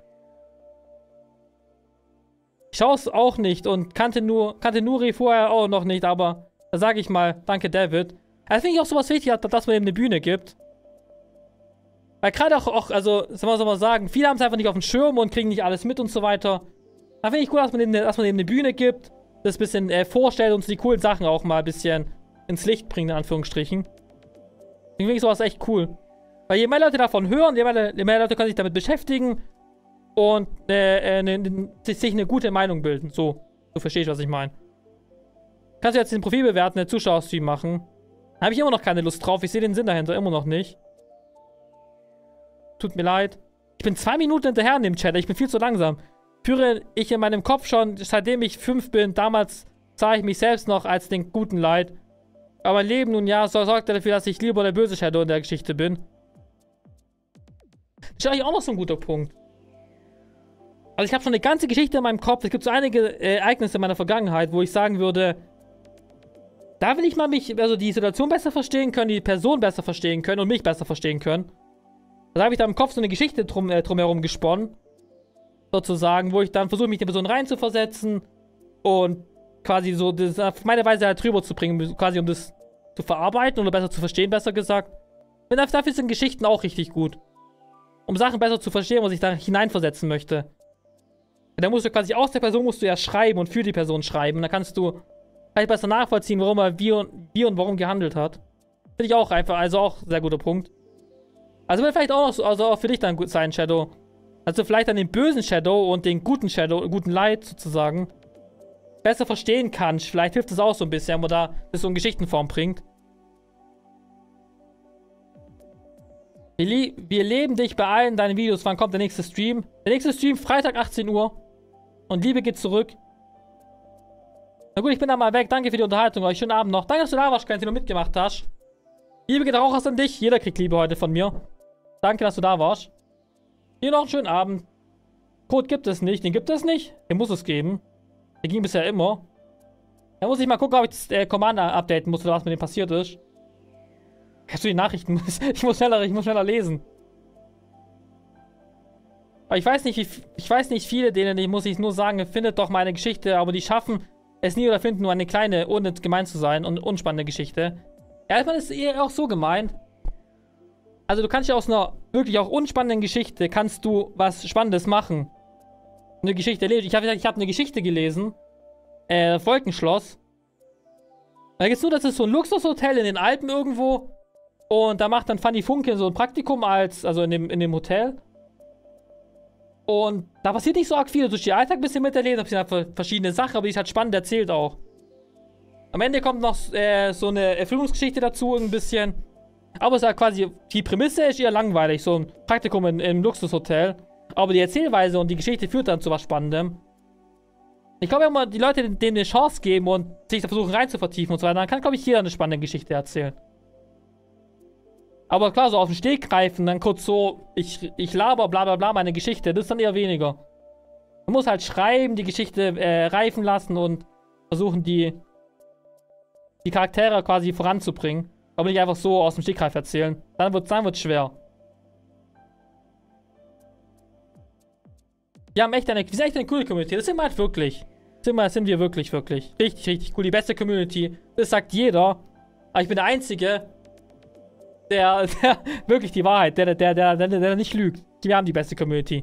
Speaker 1: Ich schaue es auch nicht und kannte nur, kannte Nuri vorher auch noch nicht, aber da sage ich mal, danke David. Also finde ich auch sowas wichtig, dass man ihm eine Bühne gibt. Weil gerade auch, auch, also, soll man mal sagen, viele haben es einfach nicht auf dem Schirm und kriegen nicht alles mit und so weiter. Da finde ich gut, dass man, ihm, dass man ihm eine Bühne gibt, das ein bisschen äh, vorstellt und die coolen Sachen auch mal ein bisschen ins Licht bringt, in Anführungsstrichen. Deswegen finde ich sowas echt cool. Weil je mehr Leute davon hören, je mehr, je mehr Leute können sich damit beschäftigen und äh, äh, ne, ne, sich eine gute Meinung bilden. So, du verstehst, was ich meine. Kannst du jetzt den Profil bewerten, den Zuschauerstream machen. Da habe ich immer noch keine Lust drauf. Ich sehe den Sinn dahinter immer noch nicht. Tut mir leid. Ich bin zwei Minuten hinterher in dem Chat. Ich bin viel zu langsam. Führe ich in meinem Kopf schon, seitdem ich fünf bin. Damals sah ich mich selbst noch als den guten Leid. Aber mein Leben nun ja so, sorgt dafür, dass ich lieber der böse Shadow in der Geschichte bin. Das ist eigentlich auch noch so ein guter Punkt. Also ich habe schon eine ganze Geschichte in meinem Kopf. Es gibt so einige äh, Ereignisse in meiner Vergangenheit, wo ich sagen würde, da will ich mal mich, also die Situation besser verstehen können, die Person besser verstehen können und mich besser verstehen können. Da habe ich da im Kopf so eine Geschichte drum, äh, drumherum gesponnen. Sozusagen, wo ich dann versuche, mich in die Person reinzuversetzen und quasi so das auf meine Weise halt drüber zu bringen, quasi um das zu verarbeiten oder besser zu verstehen, besser gesagt. Und dafür sind Geschichten auch richtig gut. Um Sachen besser zu verstehen, was ich da hineinversetzen möchte. Da musst du quasi aus der Person musst du ja schreiben und für die Person schreiben. Und dann kannst du halt besser nachvollziehen, warum er wie und, wie und warum gehandelt hat. Finde ich auch einfach, also auch sehr guter Punkt. Also wird vielleicht auch noch so, also auch für dich dann gut sein, Shadow. Also vielleicht dann den bösen Shadow und den guten Shadow, guten Light sozusagen, besser verstehen kannst. Vielleicht hilft das auch so ein bisschen, wenn man da das so in Geschichtenform bringt. Wir, wir leben dich bei allen deinen Videos. Wann kommt der nächste Stream? Der nächste Stream Freitag achtzehn Uhr. Und Liebe geht zurück. Na gut, ich bin dann mal weg. Danke für die Unterhaltung. Euch schönen Abend noch. Danke, dass du da warst, Quentin, und mitgemacht hast. Liebe geht auch aus an dich. Jeder kriegt Liebe heute von mir. Danke, dass du da warst. Dir noch einen schönen Abend. Code gibt es nicht. Den gibt es nicht. Den muss es geben. Der ging bisher immer. Da muss ich mal gucken, ob ich das äh, Commander updaten muss oder was mit dem passiert ist. Kannst du die Nachrichten? Ich muss schneller, ich muss schneller lesen. Aber ich weiß nicht, wie, ich weiß nicht viele, denen ich muss ich nur sagen, findet doch meine Geschichte, aber die schaffen es nie oder finden nur eine kleine, ohne gemein zu sein und unspannende Geschichte. Ja, ich meine, das ist eher auch so gemeint. Also du kannst ja aus einer wirklich auch unspannenden Geschichte, kannst du was Spannendes machen. Eine Geschichte erlebt. Ich habe ich hab eine Geschichte gelesen. Äh, Wolkenschloss. Da geht's nur, das ist so ein Luxushotel in den Alpen irgendwo. Und da macht dann Fanny Funke so ein Praktikum als, also in dem, in dem Hotel. Und da passiert nicht so arg viel. Durch den Alltag ein bisschen miterlebt, ein bisschen verschiedene Sachen, aber die ist halt spannend erzählt auch. Am Ende kommt noch äh, so eine Erfüllungsgeschichte dazu, ein bisschen. Aber es ist halt quasi, die Prämisse ist eher langweilig, so ein Praktikum in, im Luxushotel. Aber die Erzählweise und die Geschichte führt dann zu was Spannendem. Ich glaube, wenn man die Leute denen eine Chance geben und sich da versuchen rein zu vertiefen und so weiter, dann kann, glaube ich, jeder eine spannende Geschichte erzählen. Aber klar, so auf den Steg greifen, dann kurz so, ich, ich laber bla bla bla meine Geschichte, das ist dann eher weniger. Man muss halt schreiben, die Geschichte äh, reifen lassen und versuchen, die, die Charaktere quasi voranzubringen. Aber nicht einfach so aus dem Stegreif erzählen. Dann wird es dann wird's schwer. Wir haben echt eine, wir sind echt eine coole Community. Das sind wir halt wirklich. Das sind wir, das sind wir wirklich, wirklich. Richtig, richtig cool. Die beste Community. Das sagt jeder. Aber ich bin der Einzige, der, der wirklich die Wahrheit, der, der, der, der, der nicht lügt. Wir haben die beste Community.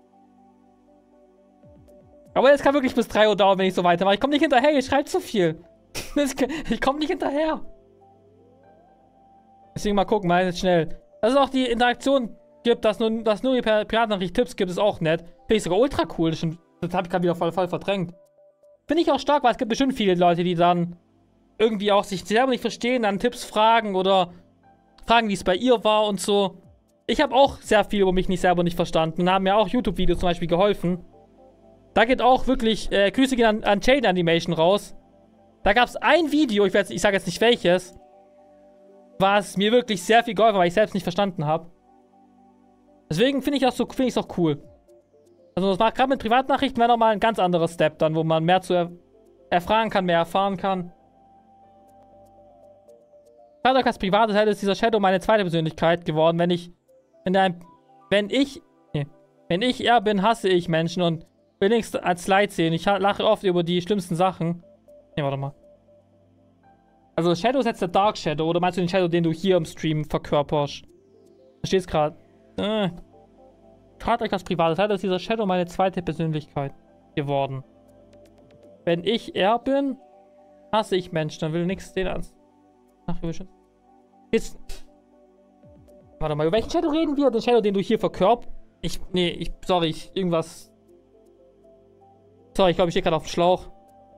Speaker 1: Aber es kann wirklich bis drei Uhr dauern, wenn ich so weitermache. Ich komme nicht hinterher, ihr schreibt zu viel. Ich komme nicht hinterher. Deswegen mal gucken, mal jetzt schnell. Dass es auch die Interaktion gibt, dass nur, dass nur die Piratennachricht Tipps gibt, ist auch nett. Finde ich sogar ultra cool. Das, das habe ich gerade wieder voll, voll verdrängt. Finde ich auch stark, weil es gibt bestimmt viele Leute, die dann irgendwie auch sich selber nicht verstehen, dann Tipps fragen oder fragen, wie es bei ihr war und so. Ich habe auch sehr viel über mich nicht selber nicht verstanden und haben mir auch YouTube-Videos zum Beispiel geholfen. Da geht auch wirklich, äh, Grüße gehen an, an Chain Animation raus. Da gab es ein Video, ich, ich sage jetzt nicht welches, was mir wirklich sehr viel geholfen hat, weil ich selbst nicht verstanden habe. Deswegen finde ich das so, finde ich es auch cool. Also das macht gerade mit Privatnachrichten wäre nochmal ein ganz anderer Step dann, wo man mehr zu er erfragen kann, mehr erfahren kann. Gerade als privates Held ist dieser Shadow meine zweite Persönlichkeit geworden, wenn ich, wenn der, wenn ich, nee, wenn ich er bin, hasse ich Menschen und will nichts als Leid sehen. Ich lache oft über die schlimmsten Sachen. Ne, warte mal. Also Shadow ist jetzt der Dark Shadow, oder meinst du den Shadow, den du hier im Stream verkörperst? Verstehst gerade? Äh. Gerade euch als privates Held ist dieser Shadow meine zweite Persönlichkeit geworden. Wenn ich er bin, hasse ich Menschen, dann will nichts sehen als. Ach, jetzt. Warte mal, über welchen Shadow reden wir? Den Shadow, den du hier verkörperst? Ich. Nee, ich. Sorry, ich. Irgendwas. Sorry, ich glaube, ich stehe gerade auf dem Schlauch.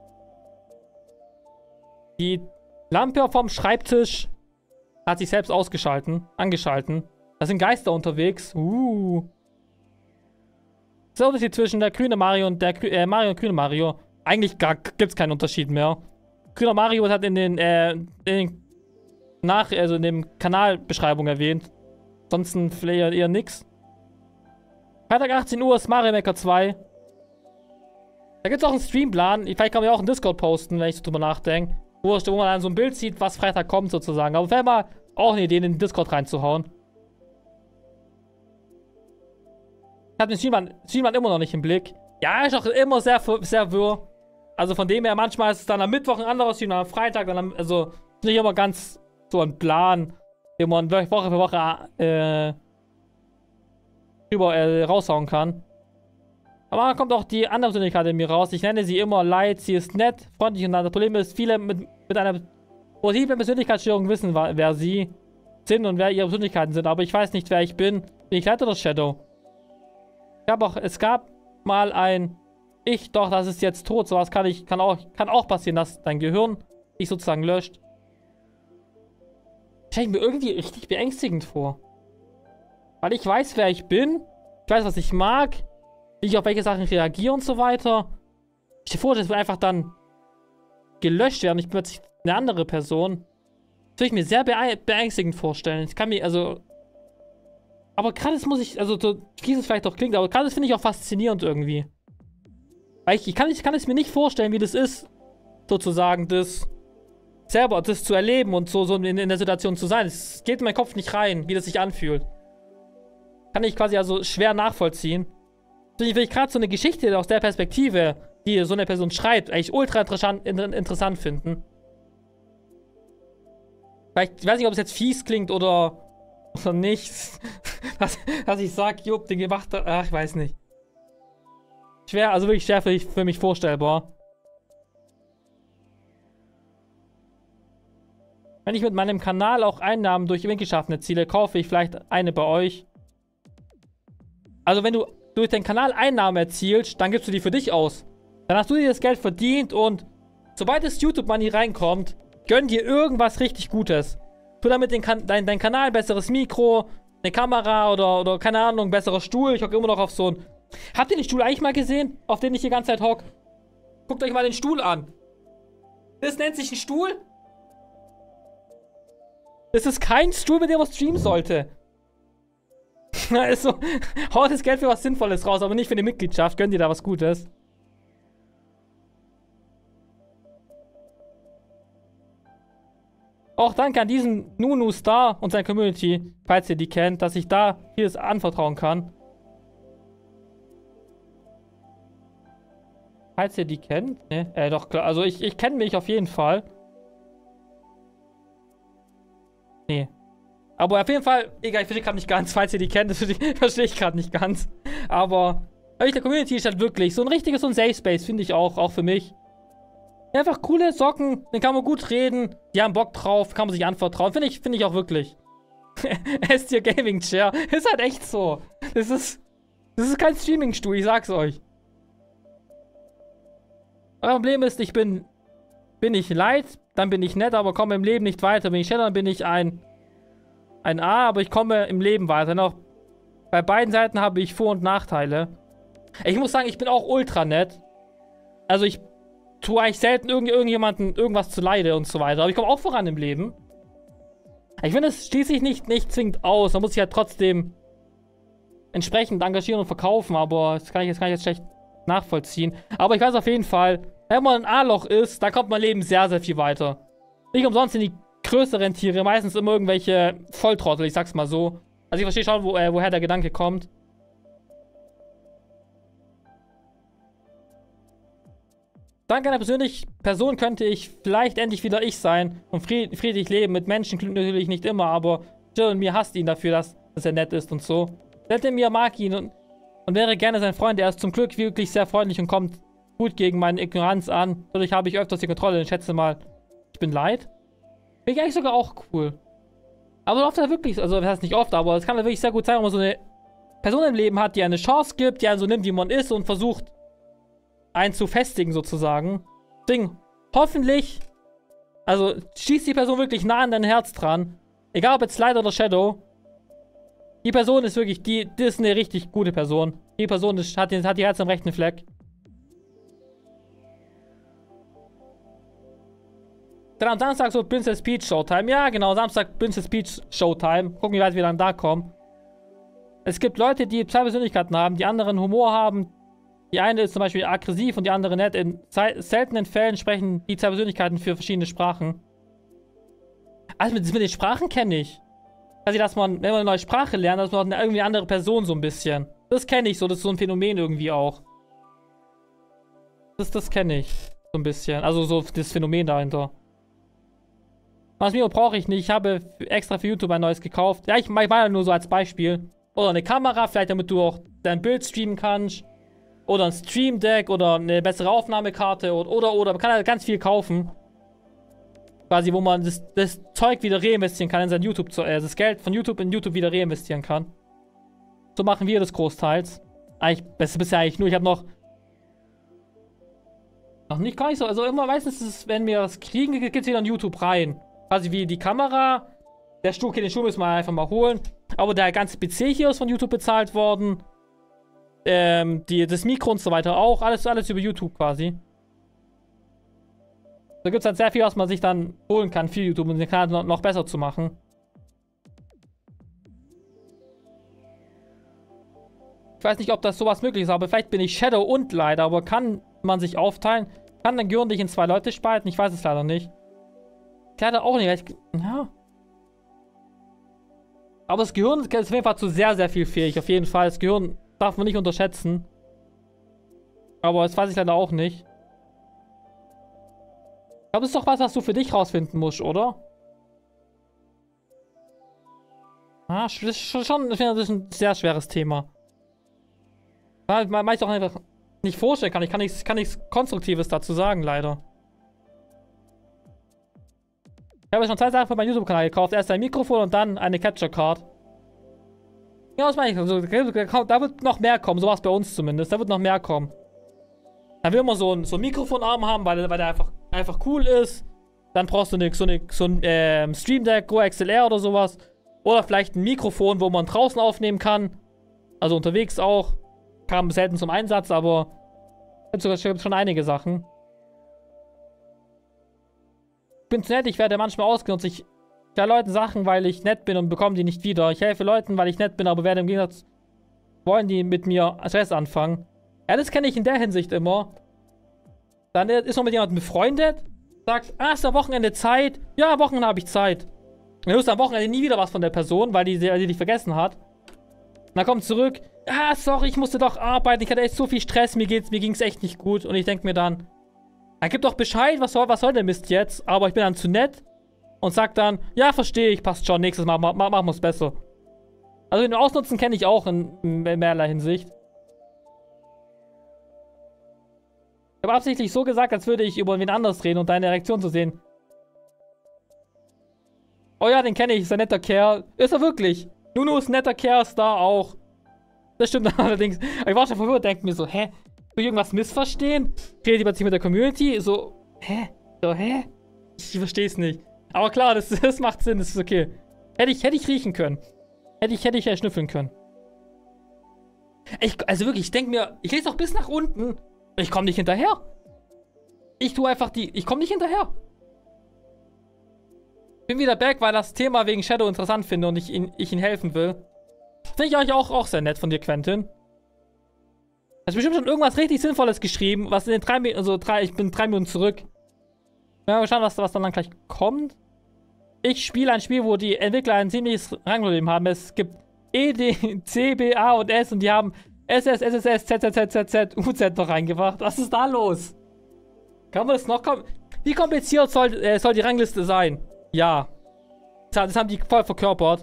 Speaker 1: Die Lampe vom Schreibtisch hat sich selbst ausgeschalten. Angeschalten. Da sind Geister unterwegs. Uh. Das ist der Unterschied zwischen der grüne Mario und der äh, Mario und grüne Mario. Eigentlich gibt es keinen Unterschied mehr. Grüner Mario hat in den, äh, in den nach, also in dem Kanalbeschreibung erwähnt. Ansonsten vielleicht eher nix. Freitag achtzehn Uhr ist Mario Maker zwei. Da gibt es auch einen Streamplan. Vielleicht kann man ja auch einen Discord posten, wenn ich so drüber nachdenke. Wo, wo man dann so ein Bild sieht, was Freitag kommt sozusagen. Aber wäre mal auch eine Idee, in den Discord reinzuhauen. Ich habe den Streamplan, Streamplan immer noch nicht im Blick. Ja, ist auch immer sehr, sehr wirr. Also von dem her, manchmal ist es dann am Mittwoch ein anderer Stream, dann am Freitag, dann am, also nicht immer ganz so ein Plan, den man Woche für Woche äh, über, äh, raushauen kann. Aber dann kommt auch die andere Persönlichkeit in mir raus. Ich nenne sie immer Light, sie ist nett, freundlich und das Problem ist, viele mit, mit einer positiven Persönlichkeitsstörung wissen, wer sie sind und wer ihre Persönlichkeiten sind. Aber ich weiß nicht, wer ich bin. Bin ich Light oder Shadow? Ich habe auch, es gab mal ein Ich, doch, das ist jetzt tot. Sowas kann ich, kann auch, kann auch passieren, dass dein Gehirn dich sozusagen löscht. Das stelle ich mir irgendwie richtig beängstigend vor. Weil ich weiß, wer ich bin. Ich weiß, was ich mag. Wie ich auf welche Sachen reagiere und so weiter. Ich stelle vor, das wird einfach dann gelöscht werden. Ich bin plötzlich eine andere Person. Das würde ich mir sehr beängstigend vorstellen. Ich kann mir, also. Aber gerade das muss ich, also so fies es vielleicht auch klingt, aber gerade das finde ich auch faszinierend irgendwie. Weil ich, ich, kann, ich kann es mir nicht vorstellen, wie das ist, sozusagen, das selber, das zu erleben und so, so in, in der Situation zu sein. Es geht in meinen Kopf nicht rein, wie das sich anfühlt. Kann ich quasi also schwer nachvollziehen. Deswegen will ich gerade so eine Geschichte aus der Perspektive, die so eine Person schreibt, eigentlich ultra interessant, interessant finden. Weil ich, ich weiß nicht, ob es jetzt fies klingt oder, oder nicht. dass, dass ich sag, Jupp, den gemacht hat. Ach, ich weiß nicht. Schwer, also wirklich schwer für, für mich vorstellbar. Wenn ich mit meinem Kanal auch Einnahmen durch Gewinngeschäfte erziele, kaufe ich vielleicht eine bei euch. Also wenn du durch den Kanal Einnahmen erzielst, dann gibst du die für dich aus. Dann hast du dir das Geld verdient und sobald das YouTube-Money reinkommt, gönn dir irgendwas richtig Gutes. Tu damit den kan dein, dein Kanal ein besseres Mikro, eine Kamera oder, oder keine Ahnung, ein besserer Stuhl. Ich hocke immer noch auf so einen... Habt ihr den Stuhl eigentlich mal gesehen, auf den ich die ganze Zeit hock? Guckt euch mal den Stuhl an. Das nennt sich ein Stuhl? Das ist kein Stuhl, mit dem man streamen sollte. Also, haut das Geld für was Sinnvolles raus, aber nicht für die Mitgliedschaft. Gönnt ihr da was Gutes. Auch danke an diesen Nunu Star und seine Community, falls ihr die kennt, dass ich da vieles anvertrauen kann. Falls ihr die kennt? Ne, äh, doch, klar. Also, ich, ich kenne mich auf jeden Fall. Nee. Aber auf jeden Fall, egal, ich verstehe gerade nicht ganz, falls ihr die kennt, das verstehe ich gerade nicht ganz. Aber, der Community ist halt wirklich so ein richtiges, so ein Safe Space, finde ich auch, auch für mich. Einfach coole Socken, dann kann man gut reden, die haben Bock drauf, kann man sich anvertrauen, finde ich, finde ich auch wirklich. S-Tier Gaming Chair, ist halt echt so. Das ist, das ist kein Streaming-Stuhl, ich sag's euch. Euer Problem ist, ich bin, bin ich leid, dann bin ich nett, aber komme im Leben nicht weiter. Bin ich schneller, dann bin ich ein, ein A, aber ich komme im Leben weiter. Noch bei beiden Seiten habe ich Vor- und Nachteile. Ich muss sagen, ich bin auch ultra nett. Also ich tue eigentlich selten irgend, irgendjemandem irgendwas zu leide und so weiter. Aber ich komme auch voran im Leben. Ich finde, es schließt sich nicht, nicht zwingend aus. Da muss ich halt trotzdem entsprechend engagieren und verkaufen. Aber das kann ich jetzt, kann ich jetzt schlecht nachvollziehen. Aber ich weiß auf jeden Fall, wenn man ein A-Loch ist, dann kommt mein Leben sehr, sehr viel weiter. Nicht umsonst sind die größeren Tiere meistens immer irgendwelche Volltrottel, ich sag's mal so. Also ich verstehe schon, wo, äh, woher der Gedanke kommt. Dank einer persönlichen Person könnte ich vielleicht endlich wieder ich sein und fried friedlich leben. Mit Menschen natürlich nicht immer, aber Jill und mir hasst ihn dafür, dass, dass er nett ist und so. Jill mir mag ihn und, und wäre gerne sein Freund. Er ist zum Glück wirklich sehr freundlich und kommt gut gegen meine Ignoranz an. Dadurch habe ich öfters die Kontrolle. Ich schätze mal, ich bin leid. Bin ich eigentlich sogar auch cool. Aber oft er wirklich, also das heißt nicht oft, aber es kann wirklich sehr gut sein, wenn man so eine Person im Leben hat, die eine Chance gibt, die einen so nimmt, wie man ist und versucht, einen zu festigen sozusagen. Ding. Hoffentlich, also schießt die Person wirklich nah an dein Herz dran. Egal ob jetzt Light oder Shadow. Die Person ist wirklich, die, die ist eine richtig gute Person. Die Person ist, hat, hat die Herz am rechten Fleck. Dann am Samstag so Princess Peach Showtime. Ja, genau, Samstag Princess Peach Showtime. Gucken, wie weit wir dann da kommen. Es gibt Leute, die zwei Persönlichkeiten haben, die anderen Humor haben. Die eine ist zum Beispiel aggressiv und die andere nett. In seltenen Fällen sprechen die zwei Persönlichkeiten für verschiedene Sprachen. Also mit, mit den Sprachen kenne ich. Also, dass man, wenn man eine neue Sprache lernt, dass man irgendwie eine andere Person so ein bisschen. Das kenne ich so, das ist so ein Phänomen irgendwie auch. Das, das kenne ich so ein bisschen. Also so das Phänomen dahinter. Was mir brauche ich nicht. Ich habe extra für YouTube ein neues gekauft. Ja, ich meine nur so als Beispiel. Oder eine Kamera, vielleicht damit du auch dein Bild streamen kannst. Oder ein Stream Deck oder eine bessere Aufnahmekarte oder, oder, oder. Man kann halt ganz viel kaufen. Quasi, wo man das, das Zeug wieder reinvestieren kann in sein YouTube, äh, das Geld von YouTube in YouTube wieder reinvestieren kann. So machen wir das großteils. Eigentlich, das bisher eigentlich nur, ich habe noch noch nicht gar nicht so, also immer meistens ist es, wenn wir was kriegen, geht es wieder in YouTube rein. Quasi wie die Kamera, der Stuhl, den Stuhl müssen wir einfach mal holen. Aber der ganze P C hier ist von YouTube bezahlt worden. Ähm, die, das Mikro und so weiter auch. Alles, alles über YouTube quasi. Da gibt es halt sehr viel, was man sich dann holen kann für YouTube, um den Kanal noch, noch besser zu machen. Ich weiß nicht, ob das sowas möglich ist, aber vielleicht bin ich Shadow und Leiter, aber kann man sich aufteilen? Kann dein Gehirn dich in zwei Leute spalten? Ich weiß es leider nicht. Ich leider auch nicht. Ich, ja. Aber das Gehirn ist auf jeden Fall zu sehr, sehr viel fähig. Auf jeden Fall. Das Gehirn darf man nicht unterschätzen. Aber das weiß ich leider auch nicht. Ich glaube, das ist doch was, was du für dich rausfinden musst, oder? Ah, das ist schon, ich finde, das ist ein sehr schweres Thema. Weil man ich doch einfach nicht vorstellen kann. Ich kann nichts, kann nichts Konstruktives dazu sagen, leider. Ich habe schon zwei Sachen für meinen YouTube-Kanal gekauft. Erst ein Mikrofon und dann eine Capture Card. Ja, was meine ich? Also, da wird noch mehr kommen. So war es bei uns zumindest. Da wird noch mehr kommen. Da will man so ein, so ein Mikrofonarm haben, weil, weil der einfach, einfach cool ist. Dann brauchst du eine, so, eine, so ein ähm, Stream Deck, Go X L R oder sowas. Oder vielleicht ein Mikrofon, wo man draußen aufnehmen kann. Also unterwegs auch. Kam selten zum Einsatz, aber es gibt schon einige Sachen. Ich bin zu nett, ich werde manchmal ausgenutzt. Ich ja Leuten Sachen, weil ich nett bin und bekomme die nicht wieder. Ich helfe Leuten, weil ich nett bin, aber werde im Gegensatz wollen die mit mir Stress anfangen. Ja, das kenne ich in der Hinsicht immer. Dann ist man mit jemandem befreundet, sagt, ah, ist am Wochenende Zeit? Ja, am Wochenende habe ich Zeit. Dann hörst du am Wochenende nie wieder was von der Person, weil die, weil die dich vergessen hat. Und dann kommt zurück, ah, sorry, ich musste doch arbeiten, ich hatte echt so viel Stress, mir geht's, mir ging's echt nicht gut. Und ich denke mir dann, er gibt doch Bescheid, was soll, was soll der Mist jetzt? Aber ich bin dann zu nett und sag dann, ja, verstehe ich, passt schon, nächstes Mal ma, ma, machen wir es besser. Also den Ausnutzen kenne ich auch in, in mehrerlei Hinsicht. Ich habe absichtlich so gesagt, als würde ich über wen anders reden und deine Reaktion zu sehen. Oh ja, den kenne ich, ist ein netter Kerl. Ist er wirklich? Nunu ist ein netter Kerl, Star auch. Das stimmt allerdings. Ich war schon verwirrt, denke mir so, hä? Will ich irgendwas missverstehen? Redet jemand sich mit der Community? So, hä? So, hä? Ich verstehe es nicht. Aber klar, das, das macht Sinn, das ist okay. Hätte ich, hätte ich riechen können. Hätte ich, hätte ich ja schnüffeln können. Ich, also wirklich, ich denke mir, ich lese auch bis nach unten. Ich komme nicht hinterher. Ich tue einfach die, ich komme nicht hinterher. Bin wieder back, weil das Thema wegen Shadow interessant finde und ich, ihn, ich ihm helfen will. Finde ich eigentlich auch, auch sehr nett von dir, Quentin. Hast bestimmt schon irgendwas richtig Sinnvolles geschrieben, was in den drei Minuten, also drei, ich bin drei Minuten zurück. Ja, mal schauen, was, was dann, dann gleich kommt. Ich spiele ein Spiel, wo die Entwickler ein ziemliches Rangproblem haben. Es gibt E, D, C, B, A und S und die haben S S, S S S, Z Z Z Z Z, U Z noch reingebracht. Was ist da los? Kann man das noch kommen? Wie kompliziert soll, äh, soll die Rangliste sein? Ja. Das haben die voll verkörpert.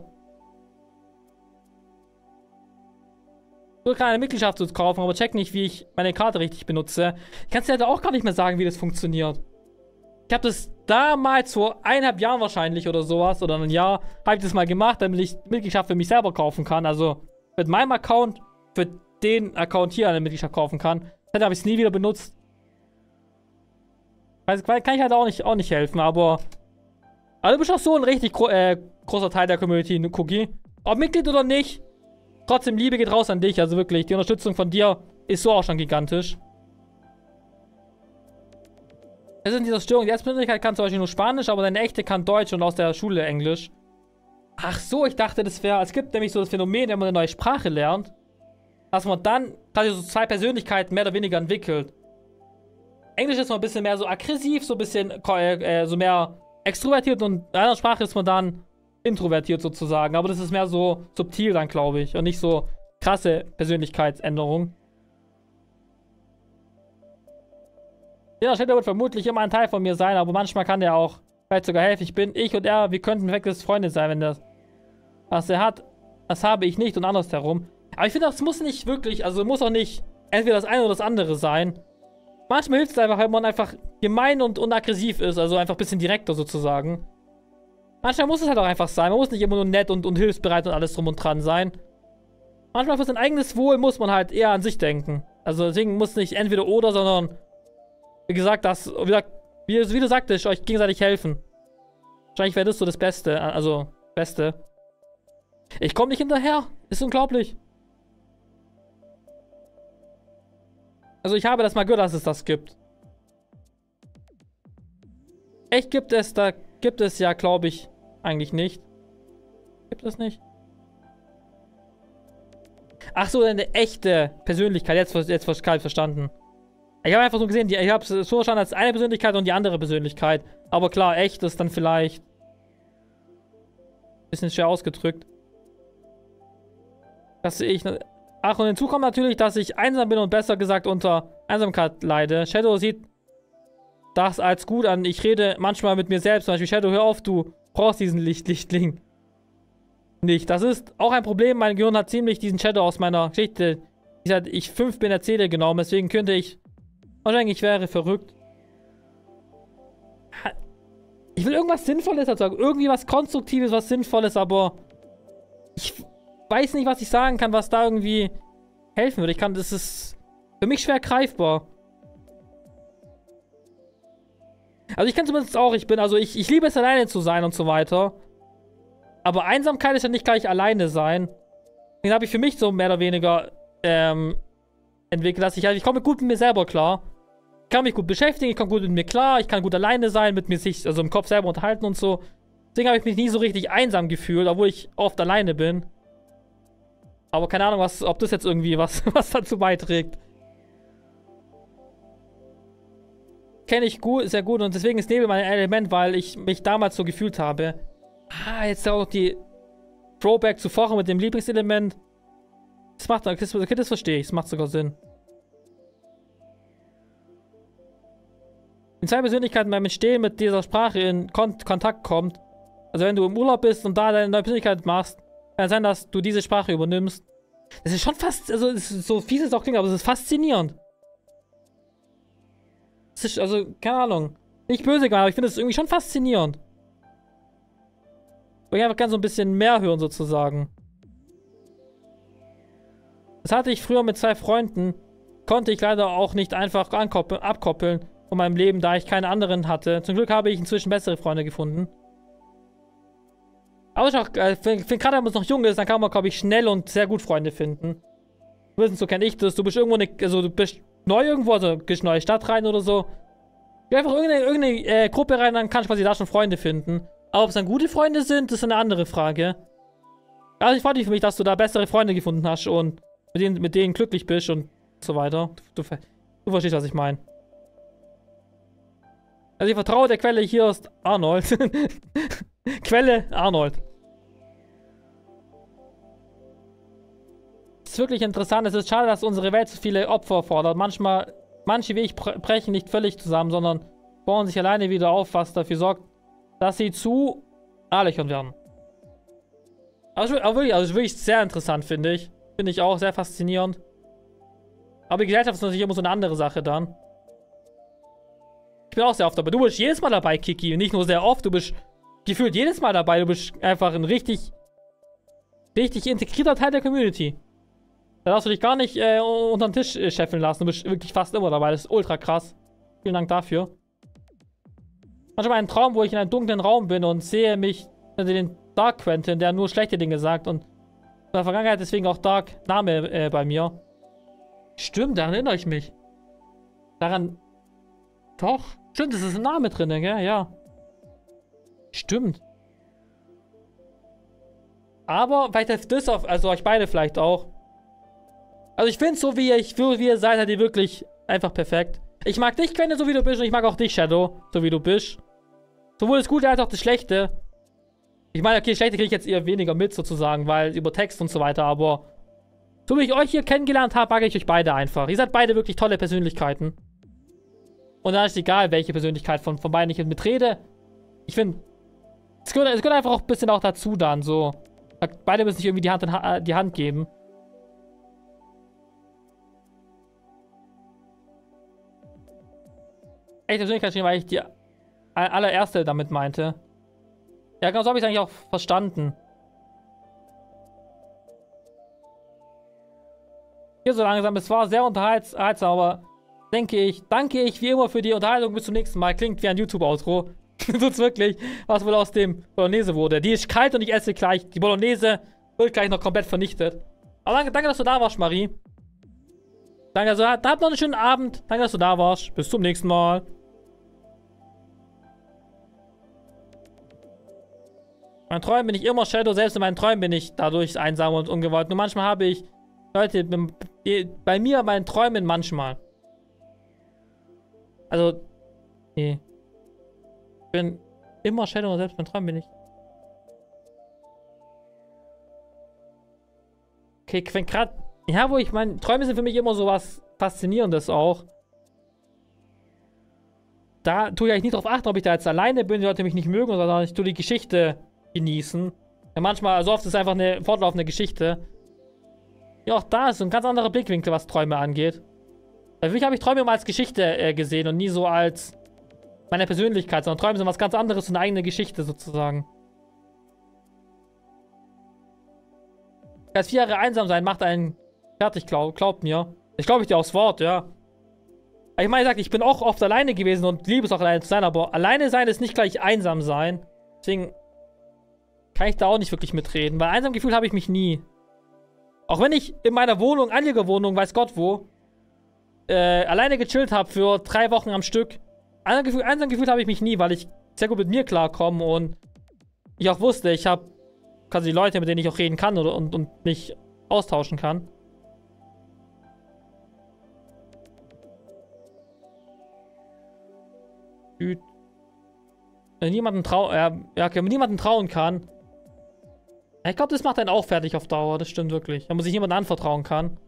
Speaker 1: Ich will gerade eine Mitgliedschaft zu kaufen, aber check nicht, wie ich meine Karte richtig benutze. Ich kann es dir auch gar nicht mehr sagen, wie das funktioniert. Ich habe das damals vor eineinhalb Jahren wahrscheinlich oder sowas, oder ein Jahr, habe ich das mal gemacht, damit ich Mitgliedschaft für mich selber kaufen kann. Also mit meinem Account für den Account hier eine Mitgliedschaft kaufen kann. Dann habe ich es nie wieder benutzt. Also, kann ich halt auch nicht, auch nicht helfen, aber... Also du bist auch so ein richtig gro äh, großer Teil der Community, Cookie. Ob Mitglied oder nicht, trotzdem Liebe geht raus an dich. Also wirklich, die Unterstützung von dir ist so auch schon gigantisch. Es ist in dieser Störung, die Erstpersönlichkeit kann zum Beispiel nur Spanisch, aber deine echte kann Deutsch und aus der Schule Englisch. Ach so, ich dachte, das wäre... Es gibt nämlich so das Phänomen, wenn man eine neue Sprache lernt, dass man dann quasi so zwei Persönlichkeiten mehr oder weniger entwickelt. Englisch ist man ein bisschen mehr so aggressiv, so ein bisschen äh, so mehr extrovertiert und in einer Sprache ist man dann introvertiert sozusagen. Aber das ist mehr so subtil dann, glaube ich, und nicht so krasse Persönlichkeitsänderung. Jeder Shadow wird vermutlich immer ein Teil von mir sein, aber manchmal kann der auch vielleicht sogar helfen. Ich bin ich und er, wir könnten wirklich Freunde sein, wenn das, was er hat, das habe ich nicht und andersherum. Aber ich finde, das muss nicht wirklich, also muss auch nicht entweder das eine oder das andere sein. Manchmal hilft es einfach, wenn man einfach gemein und, und aggressiv ist, also einfach ein bisschen direkter sozusagen. Manchmal muss es halt auch einfach sein, man muss nicht immer nur nett und, und hilfsbereit und alles drum und dran sein. Manchmal für sein eigenes Wohl muss man halt eher an sich denken. Also deswegen muss nicht entweder oder, sondern wie gesagt, das, wie, wie, wie du sagtest, euch gegenseitig helfen. Wahrscheinlich wäre das so das Beste, also Beste. Ich komme nicht hinterher, ist unglaublich. Also ich habe das mal gehört, dass es das gibt. Echt gibt es, da gibt es ja, glaube ich, eigentlich nicht. Gibt es nicht? Ach so, eine echte Persönlichkeit. Jetzt, jetzt habe ich verstanden. Ich habe einfach so gesehen, die, ich habe es so verstanden als eine Persönlichkeit und die andere Persönlichkeit. Aber klar, echt ist dann vielleicht ein bisschen schwer ausgedrückt. Dass ich... Ach, und hinzu kommt natürlich, dass ich einsam bin und besser gesagt unter Einsamkeit leide. Shadow sieht das als gut an. Ich rede manchmal mit mir selbst. Zum Beispiel, Shadow, hör auf, du brauchst diesen Licht Lichtling nicht. Das ist auch ein Problem. Mein Gehirn hat ziemlich diesen Shadow aus meiner Geschichte, die seit ich fünf bin, erzähle, genommen. Deswegen könnte ich... Wahrscheinlich, ich wäre verrückt. Ich will irgendwas Sinnvolles dazu sagen. Irgendwie was Konstruktives, was Sinnvolles, aber... Ich weiß nicht, was ich sagen kann, was da irgendwie helfen würde. Ich kann... Das ist für mich schwer greifbar. Also ich kann zumindest auch, ich bin... Also ich, ich liebe es, alleine zu sein und so weiter. Aber Einsamkeit ist ja nicht gleich alleine sein. Den habe ich für mich so mehr oder weniger ähm, entwickelt, dass ich halt... Ich komme gut mit mir selber klar. Ich kann mich gut beschäftigen, ich komme gut mit mir klar, ich kann gut alleine sein, mit mir sich, also im Kopf selber unterhalten und so. Deswegen habe ich mich nie so richtig einsam gefühlt, obwohl ich oft alleine bin. Aber keine Ahnung, was, ob das jetzt irgendwie was, was dazu beiträgt. Kenne ich gut, sehr gut und deswegen ist Nebel mein Element, weil ich mich damals so gefühlt habe. Ah, jetzt auch die Throwback zu vorher mit dem Lieblingselement. Das macht, das, okay, das verstehe ich, das macht sogar Sinn. Wenn zwei Persönlichkeiten beim Entstehen mit dieser Sprache in Kon Kontakt kommt, also wenn du im Urlaub bist und da deine neue Persönlichkeit machst, kann es sein, dass du diese Sprache übernimmst. Das ist schon fast, also es ist so fies es auch klingt, aber es ist faszinierend. Es ist, also, keine Ahnung. Nicht böse gemeint, aber ich finde es irgendwie schon faszinierend. Weil ich einfach gerne so ein bisschen mehr hören, sozusagen. Das hatte ich früher mit zwei Freunden. Konnte ich leider auch nicht einfach abkoppeln von meinem Leben, da ich keine anderen hatte. Zum Glück habe ich inzwischen bessere Freunde gefunden. Aber ich äh, finde gerade, wenn man noch jung ist, dann kann man, glaube ich, schnell und sehr gut Freunde finden. Du wissen, so kenne ich das. Du bist irgendwo, ne, also du bist neu irgendwo, also gehst in eine neue Stadt rein oder so. Geh einfach irgendeine, irgendeine äh, Gruppe rein, dann kannst du quasi da schon Freunde finden. Aber ob es dann gute Freunde sind, das ist eine andere Frage. Also ich freue mich für mich, dass du da bessere Freunde gefunden hast und mit denen, mit denen glücklich bist und so weiter. Du, du, du verstehst, was ich meine. Also ich vertraue der Quelle, hier ist Arnold. Quelle Arnold. Das ist wirklich interessant. Es ist schade, dass unsere Welt so viele Opfer fordert. Manchmal, manche wie ich brechen nicht völlig zusammen, sondern bauen sich alleine wieder auf, was dafür sorgt, dass sie zu Arlechern werden. Also, aber wirklich, also wirklich sehr interessant, finde ich. Finde ich auch sehr faszinierend. Aber die Gesellschaft ist natürlich immer so eine andere Sache dann. Ich bin auch sehr oft dabei. Du bist jedes Mal dabei, Kiki. Nicht nur sehr oft, du bist gefühlt jedes Mal dabei. Du bist einfach ein richtig, richtig integrierter Teil der Community. Da darfst du dich gar nicht äh, unter den Tisch äh, scheffeln lassen. Du bist wirklich fast immer dabei. Das ist ultra krass. Vielen Dank dafür. Manchmal ein Traum, wo ich in einem dunklen Raum bin und sehe mich also den Dark Quentin, der nur schlechte Dinge sagt. Und in der Vergangenheit deswegen auch Dark Name äh, bei mir. Stimmt, daran erinnere ich mich. Daran... Doch. Stimmt, das ist ein Name drin, gell? Ja. Stimmt. Aber vielleicht hilft das auf, also euch beide vielleicht auch. Also ich finde, so wie ihr, wie ihr seid, seid ihr wirklich einfach perfekt. Ich mag dich, Quenne, so wie du bist, und ich mag auch dich, Shadow, so wie du bist. Sowohl das Gute als auch das Schlechte. Ich meine, okay, das Schlechte kriege ich jetzt eher weniger mit, sozusagen, weil über Text und so weiter, aber so wie ich euch hier kennengelernt habe, mag ich euch beide einfach. Ihr seid beide wirklich tolle Persönlichkeiten. Und dann ist es egal, welche Persönlichkeit von, von beiden ich mit rede. Ich finde, es gehört, es gehört einfach auch ein bisschen auch dazu dann, so. Beide müssen sich irgendwie die Hand, in ha die Hand geben. Echte Persönlichkeit stehen, weil ich die allererste damit meinte. Ja, genau so habe ich es eigentlich auch verstanden. Hier so langsam, es war sehr unterhaltsam, aber denke ich, danke ich wie immer für die Unterhaltung. Bis zum nächsten Mal. Klingt wie ein YouTube-Outro. Tut's wirklich, was wohl aus dem Bolognese wurde. Die ist kalt und ich esse gleich. Die Bolognese wird gleich noch komplett vernichtet. Aber danke, danke dass du da warst, Marie. Danke, also habt noch einen schönen Abend. Danke, dass du da warst. Bis zum nächsten Mal. In meinen Träumen bin ich immer Shadow. Selbst in meinen Träumen bin ich dadurch einsam und ungewollt. Nur manchmal habe ich Leute, bei mir, meinen Träumen manchmal. Also, nee. Ich bin immer Shadow und selbst mein Träumen bin ich. Okay, wenn gerade. Ja, wo ich meine, Träume sind für mich immer so was Faszinierendes auch. Da tue ich eigentlich nicht drauf achten, ob ich da jetzt alleine bin, die Leute mich nicht mögen, sondern ich tue die Geschichte genießen. Ja, manchmal, also oft ist es einfach eine fortlaufende Geschichte. Ja, auch da ist so ein ganz anderer Blickwinkel, was Träume angeht. Für mich habe ich Träume immer als Geschichte äh, gesehen und nie so als meine Persönlichkeit, sondern Träume sind was ganz anderes und eine eigene Geschichte sozusagen. Als vier Jahre einsam sein macht einen fertig, glaub, glaubt mir. Ich glaube ich dir aufs Wort, ja. Ich meine, ich sag, ich bin auch oft alleine gewesen und liebe es auch alleine zu sein, aber alleine sein ist nicht gleich einsam sein. Deswegen kann ich da auch nicht wirklich mitreden, weil einsam gefühlt habe ich mich nie. Auch wenn ich in meiner Wohnung, Anliegerwohnung, weiß Gott wo, äh, alleine gechillt habe für drei Wochen am Stück. Einsam gefühlt, einsam gefühlt habe ich mich nie, weil ich sehr gut mit mir klarkomme und ich auch wusste, ich habe quasi Leute, mit denen ich auch reden kann oder, und, und mich austauschen kann. Wenn niemanden trauen, äh, ja, okay, wenn niemanden trauen kann. Ich glaube, das macht einen auch fertig auf Dauer, das stimmt wirklich. Wenn man sich niemandem anvertrauen kann.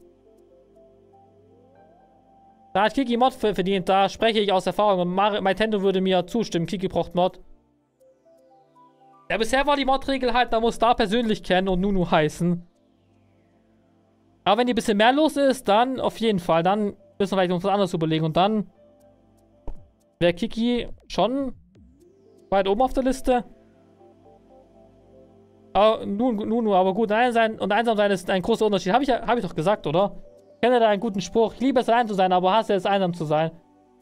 Speaker 1: Da hat Kiki Mod verdient, da spreche ich aus Erfahrung und Nintendo würde mir zustimmen, Kiki braucht Mod. Ja, bisher war die Mod-Regel halt, man muss da persönlich kennen und Nunu heißen. Aber wenn die ein bisschen mehr los ist, dann auf jeden Fall, dann müssen wir vielleicht uns was anderes überlegen und dann wäre Kiki schon weit oben auf der Liste. Aber Nunu, Nunu aber gut, allein sein und einsam sein ist ein großer Unterschied. Habe ich, hab ich doch gesagt, oder? Ich kenne da einen guten Spruch. Ich liebe es, allein zu sein, aber hasse es, einsam zu sein.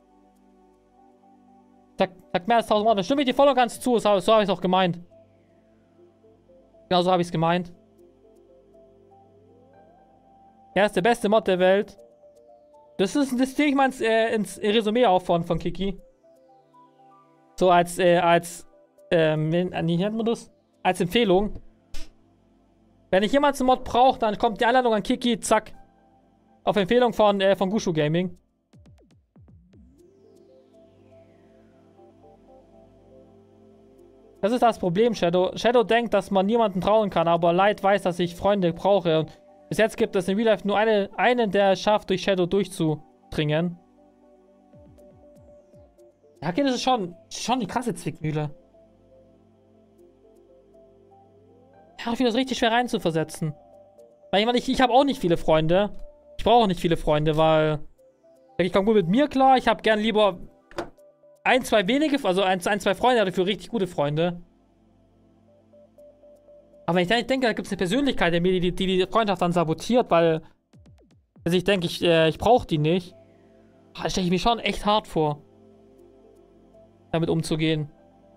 Speaker 1: Sag, sag mehr als tausend Worte. Stimme ich dir voll und ganz zu. So, so habe ich es auch gemeint. Genau so habe ich es gemeint. Er ist der beste Mod der Welt. Das ist, das ziehe ich mal ins, äh, ins Resümee auf von, von Kiki. So als, äh, als, ähm, wie nennt man das? Als Empfehlung. Wenn ich jemanden zum Mod brauche, dann kommt die Einladung an Kiki, zack. Auf Empfehlung von, äh, von Gushu Gaming. Das ist das Problem, Shadow. Shadow denkt, dass man niemanden trauen kann, aber Light weiß, dass ich Freunde brauche. Und bis jetzt gibt es in Real Life nur eine, einen, der es schafft, durch Shadow durchzudringen. Ja, okay, das ist schon, schon die krasse Zwickmühle. Ja, ich finde das richtig schwer reinzuversetzen. Weil ich meine, ich, ich habe auch nicht viele Freunde. Ich brauche auch nicht viele Freunde, weil ich komme gut mit mir klar. Ich habe gern lieber ein, zwei wenige, also ein, ein zwei Freunde, dafür richtig gute Freunde. Aber ich denke, da gibt es eine Persönlichkeit in mir, die, die die Freundschaft dann sabotiert, weil also ich denke, ich, äh, ich brauche die nicht. Da stelle ich mir schon echt hart vor, damit umzugehen.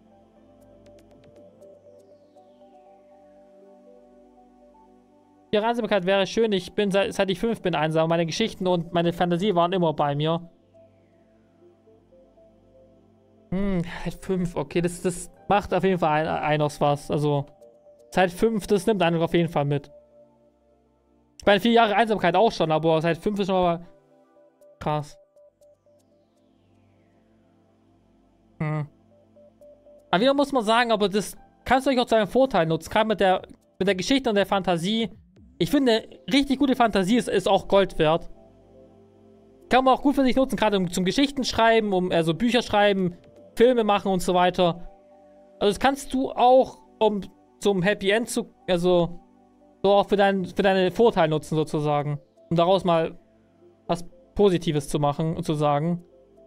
Speaker 1: Ihre Einsamkeit wäre schön. Ich bin, seit, seit ich fünf bin, einsam. Meine Geschichten und meine Fantasie waren immer bei mir. Hm, seit fünf. Okay, das, das macht auf jeden Fall ein, ein aus was. Also, seit fünf, das nimmt einen auf jeden Fall mit. Ich meine, vier Jahre Einsamkeit auch schon, aber seit fünf ist schon mal krass. Hm. Aber wieder muss man sagen, aber das kannst du euch auch zu einem Vorteil nutzen. Gerade mit der, mit der Geschichte und der Fantasie. Ich finde, richtig gute Fantasie ist, ist auch Gold wert. Kann man auch gut für sich nutzen, gerade um, zum Geschichten schreiben, um also Bücher schreiben, Filme machen und so weiter. Also das kannst du auch, um zum Happy End zu, also so auch für, dein, für deine Vorteile nutzen sozusagen. Um daraus mal was Positives zu machen und zu sagen.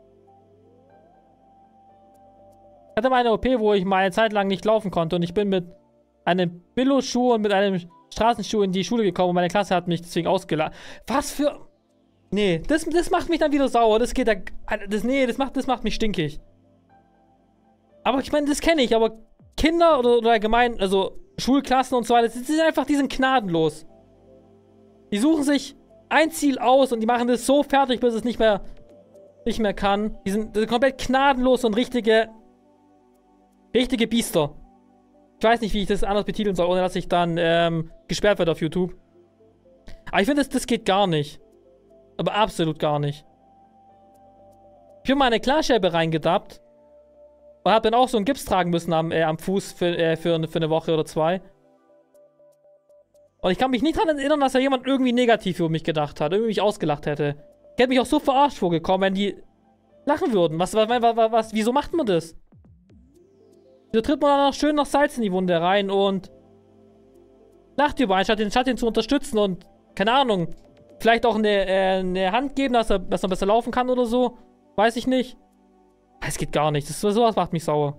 Speaker 1: Ich hatte mal eine O P, wo ich mal eine Zeit lang nicht laufen konnte und ich bin mit einem Billo-Schuh und mit einem Straßenschuh in die Schule gekommen und meine Klasse hat mich deswegen ausgeladen. Was für... Nee, das, das macht mich dann wieder sauer. Das geht da... Das, nee, das macht, das macht mich stinkig. Aber ich meine, das kenne ich, aber Kinder oder, oder allgemein, also Schulklassen und so weiter, das ist einfach, die sind gnadenlos. Die suchen sich ein Ziel aus und die machen das so fertig, bis es nicht mehr, nicht mehr kann. Die sind, die sind komplett gnadenlos und richtige, richtige Biester. Ich weiß nicht, wie ich das anders betiteln soll, ohne dass ich dann ähm, gesperrt werde auf YouTube. Aber ich finde, das, das geht gar nicht. Aber absolut gar nicht. Ich bin mal eine Klarscheibe reingedappt. Und hab dann auch so einen Gips tragen müssen am, äh, am Fuß für, äh, für, für eine Woche oder zwei. Und ich kann mich nicht daran erinnern, dass da jemand irgendwie negativ über mich gedacht hat. Irgendwie mich ausgelacht hätte. Ich hätte mich auch so verarscht vorgekommen, wenn die lachen würden. Was, was, was, was, wieso macht man das? Wieso tritt man dann noch schön noch Salz in die Wunde rein und lacht über einen, statt den, statt den zu unterstützen und, keine Ahnung, vielleicht auch eine, äh, eine Hand geben, dass er, dass er besser laufen kann oder so. Weiß ich nicht. Es geht gar nicht. Das, sowas macht mich sauer.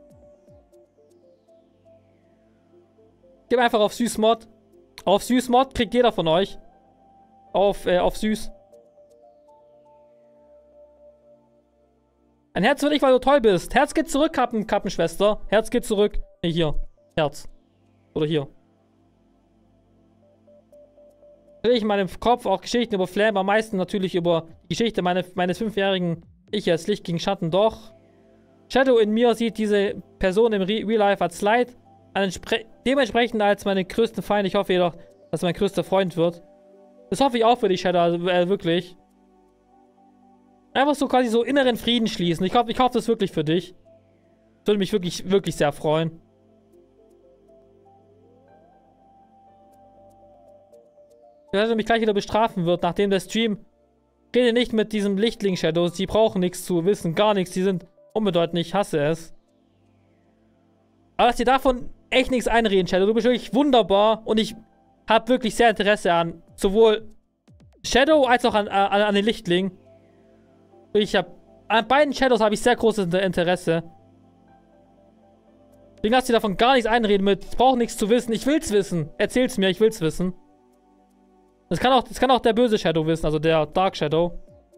Speaker 1: Gib einfach auf Süßmod. Auf Süßmod kriegt jeder von euch. Auf, äh, auf Süß. Ein Herz für dich, weil du toll bist. Herz geht zurück, Kappen, Kappenschwester. Herz geht zurück. Ne, hier. Herz. Oder hier. Ich in meinem Kopf auch Geschichten über Flam, am meisten natürlich über die Geschichte meine, meines fünfjährigen Ich als Licht gegen Schatten. Doch Shadow in mir sieht diese Person im Re Real Life als Light, dementsprechend als meine größten Feinde. Ich hoffe jedoch, dass er mein größter Freund wird. Das hoffe ich auch für dich, Shadow, also, äh, wirklich. Einfach so quasi so inneren Frieden schließen. Ich hoffe, ich hoffe das wirklich für dich. Das würde mich wirklich, wirklich sehr freuen. Dass er mich gleich wieder bestrafen wird, nachdem der Stream. Rede nicht mit diesem Lichtling Shadows. Die brauchen nichts zu wissen, gar nichts. Die sind unbedeutend. Ich hasse es. Aber lass dir davon echt nichts einreden, Shadow. Du bist wirklich wunderbar und ich habe wirklich sehr Interesse an sowohl Shadow als auch an, an, an den Lichtling. Ich habe an beiden Shadows habe ich sehr großes Interesse. Deswegen lass dir davon gar nichts einreden mit. Ich brauche nichts zu wissen. Ich will's wissen. Erzähl's mir. Ich will's wissen. Das kann auch, das kann auch der böse Shadow wissen, also der Dark Shadow.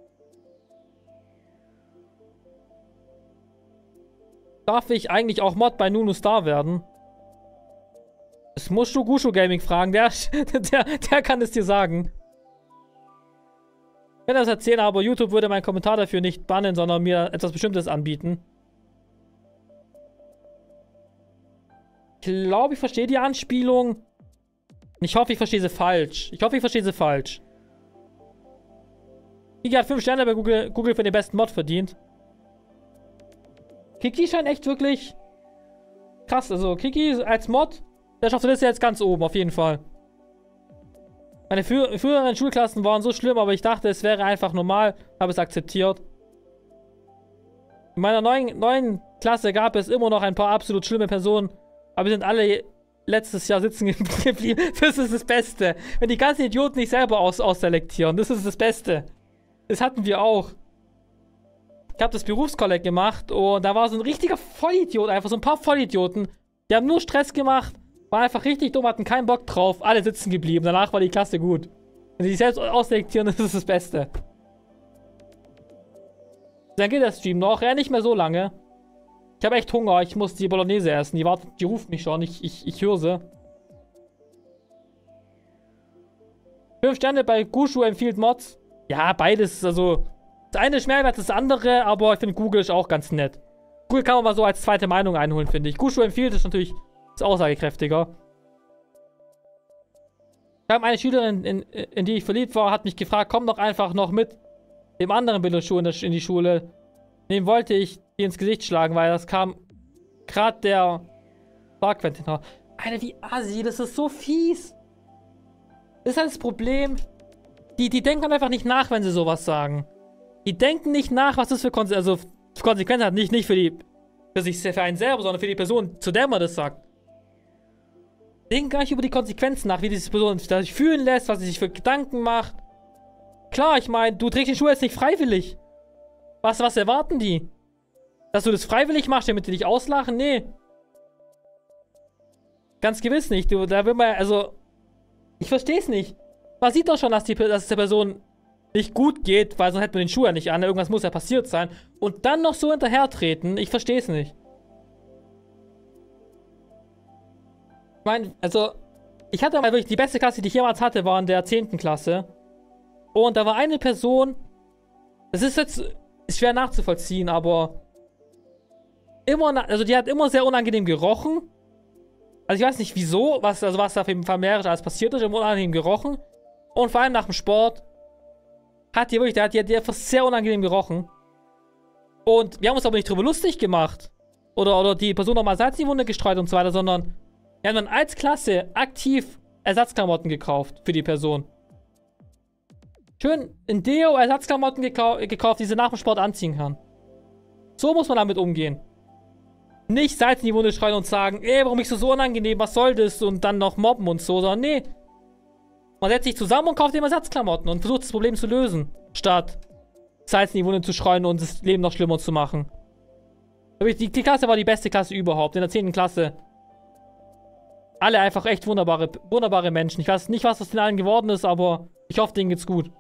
Speaker 1: Darf ich eigentlich auch Mod bei Nunu Star werden? Das musst du Gushu Gaming fragen, der, der, der kann es dir sagen. Ich kann das erzählen, aber YouTube würde meinen Kommentar dafür nicht bannen, sondern mir etwas Bestimmtes anbieten. Ich glaube, ich verstehe die Anspielung. Ich hoffe, ich verstehe sie falsch. Ich hoffe, ich verstehe sie falsch. Kiki hat fünf Sterne bei Google, Google für den besten Mod verdient. Kiki scheint echt wirklich krass. Also Kiki als Mod, der schafft das jetzt ganz oben, auf jeden Fall. Meine frü früheren Schulklassen waren so schlimm, aber ich dachte, es wäre einfach normal. Habe es akzeptiert. In meiner neuen, neuen Klasse gab es immer noch ein paar absolut schlimme Personen, aber wir sind alle letztes Jahr sitzen geblieben. Das ist das Beste. Wenn die ganzen Idioten nicht selber aus ausselektieren. Das ist das Beste. Das hatten wir auch. Ich habe das Berufskolleg gemacht und da war so ein richtiger Vollidiot. Einfach so ein paar Vollidioten. Die haben nur Stress gemacht. Waren einfach richtig dumm, hatten keinen Bock drauf. Alle sitzen geblieben. Danach war die Klasse gut. Wenn sie sich selbst ausselektieren, das ist das Beste. Dann geht der Stream noch. Ja, nicht mehr so lange. Ich habe echt Hunger. Ich muss die Bolognese essen. Die wartet, die ruft mich schon. Ich, ich, ich höre sie. Fünf Sterne bei Gushu empfiehlt Mods. Ja, beides. Also, das eine ist mehr als das andere, aber ich finde Google ist auch ganz nett. Google kann man mal so als zweite Meinung einholen, finde ich. Gushu empfiehlt ist natürlich ist aussagekräftiger. Ich habe eine Schülerin, in, in, in die ich verliebt war, hat mich gefragt, komm doch einfach noch mit dem anderen Bilderschuh in, in die Schule. Dem wollte ich die ins Gesicht schlagen, weil das kam gerade der Darkvent hinter. Alter, wie assi, das ist so fies. Das ist halt das Problem. Die, die denken einfach nicht nach, wenn sie sowas sagen. Die denken nicht nach, was das für, Konse also für Konsequenzen hat. Nicht, nicht für die für sich für einen selber, sondern für die Person, zu der man das sagt. Denken gar nicht über die Konsequenzen nach, wie diese Person sich fühlen lässt, was sie sich für Gedanken macht. Klar, ich meine, du trägst den Schuh jetzt nicht freiwillig. Was, was erwarten die? Dass du das freiwillig machst, damit die dich auslachen? Nee. Ganz gewiss nicht. Du, da will man, also, ich verstehe es nicht. Man sieht doch schon, dass, die, dass es der Person nicht gut geht, weil sonst hätte man den Schuh ja nicht an. Irgendwas muss ja passiert sein. Und dann noch so hinterher treten, ich verstehe es nicht. Ich meine, also, ich hatte mal wirklich, die beste Klasse, die ich jemals hatte, war in der zehnten Klasse. Und da war eine Person, das ist jetzt ist schwer nachzuvollziehen, aber immer, also die hat immer sehr unangenehm gerochen. Also ich weiß nicht wieso, was, also was da vermehrt alles passiert ist, immer unangenehm gerochen. Und vor allem nach dem Sport hat die wirklich, der hat die, die einfach sehr unangenehm gerochen. Und wir haben uns aber nicht drüber lustig gemacht. Oder, oder die Person nochmal Salz in die Wunde gestreut und so weiter, sondern wir haben dann als Klasse aktiv Ersatzklamotten gekauft für die Person. Schön in Deo Ersatzklamotten gekau gekauft, die sie nach dem Sport anziehen kann. So muss man damit umgehen. Nicht Salz in die Wunde streuen und sagen, ey, warum ist das so unangenehm, was soll das? Und dann noch mobben und so, sondern nee. Man setzt sich zusammen und kauft eben Ersatzklamotten und versucht das Problem zu lösen. Statt Salz in die Wunde zu streuen und das Leben noch schlimmer zu machen. Die, die Klasse war die beste Klasse überhaupt. In der zehnten Klasse. Alle einfach echt wunderbare, wunderbare Menschen. Ich weiß nicht, was aus den allen geworden ist, aber ich hoffe, denen geht's gut.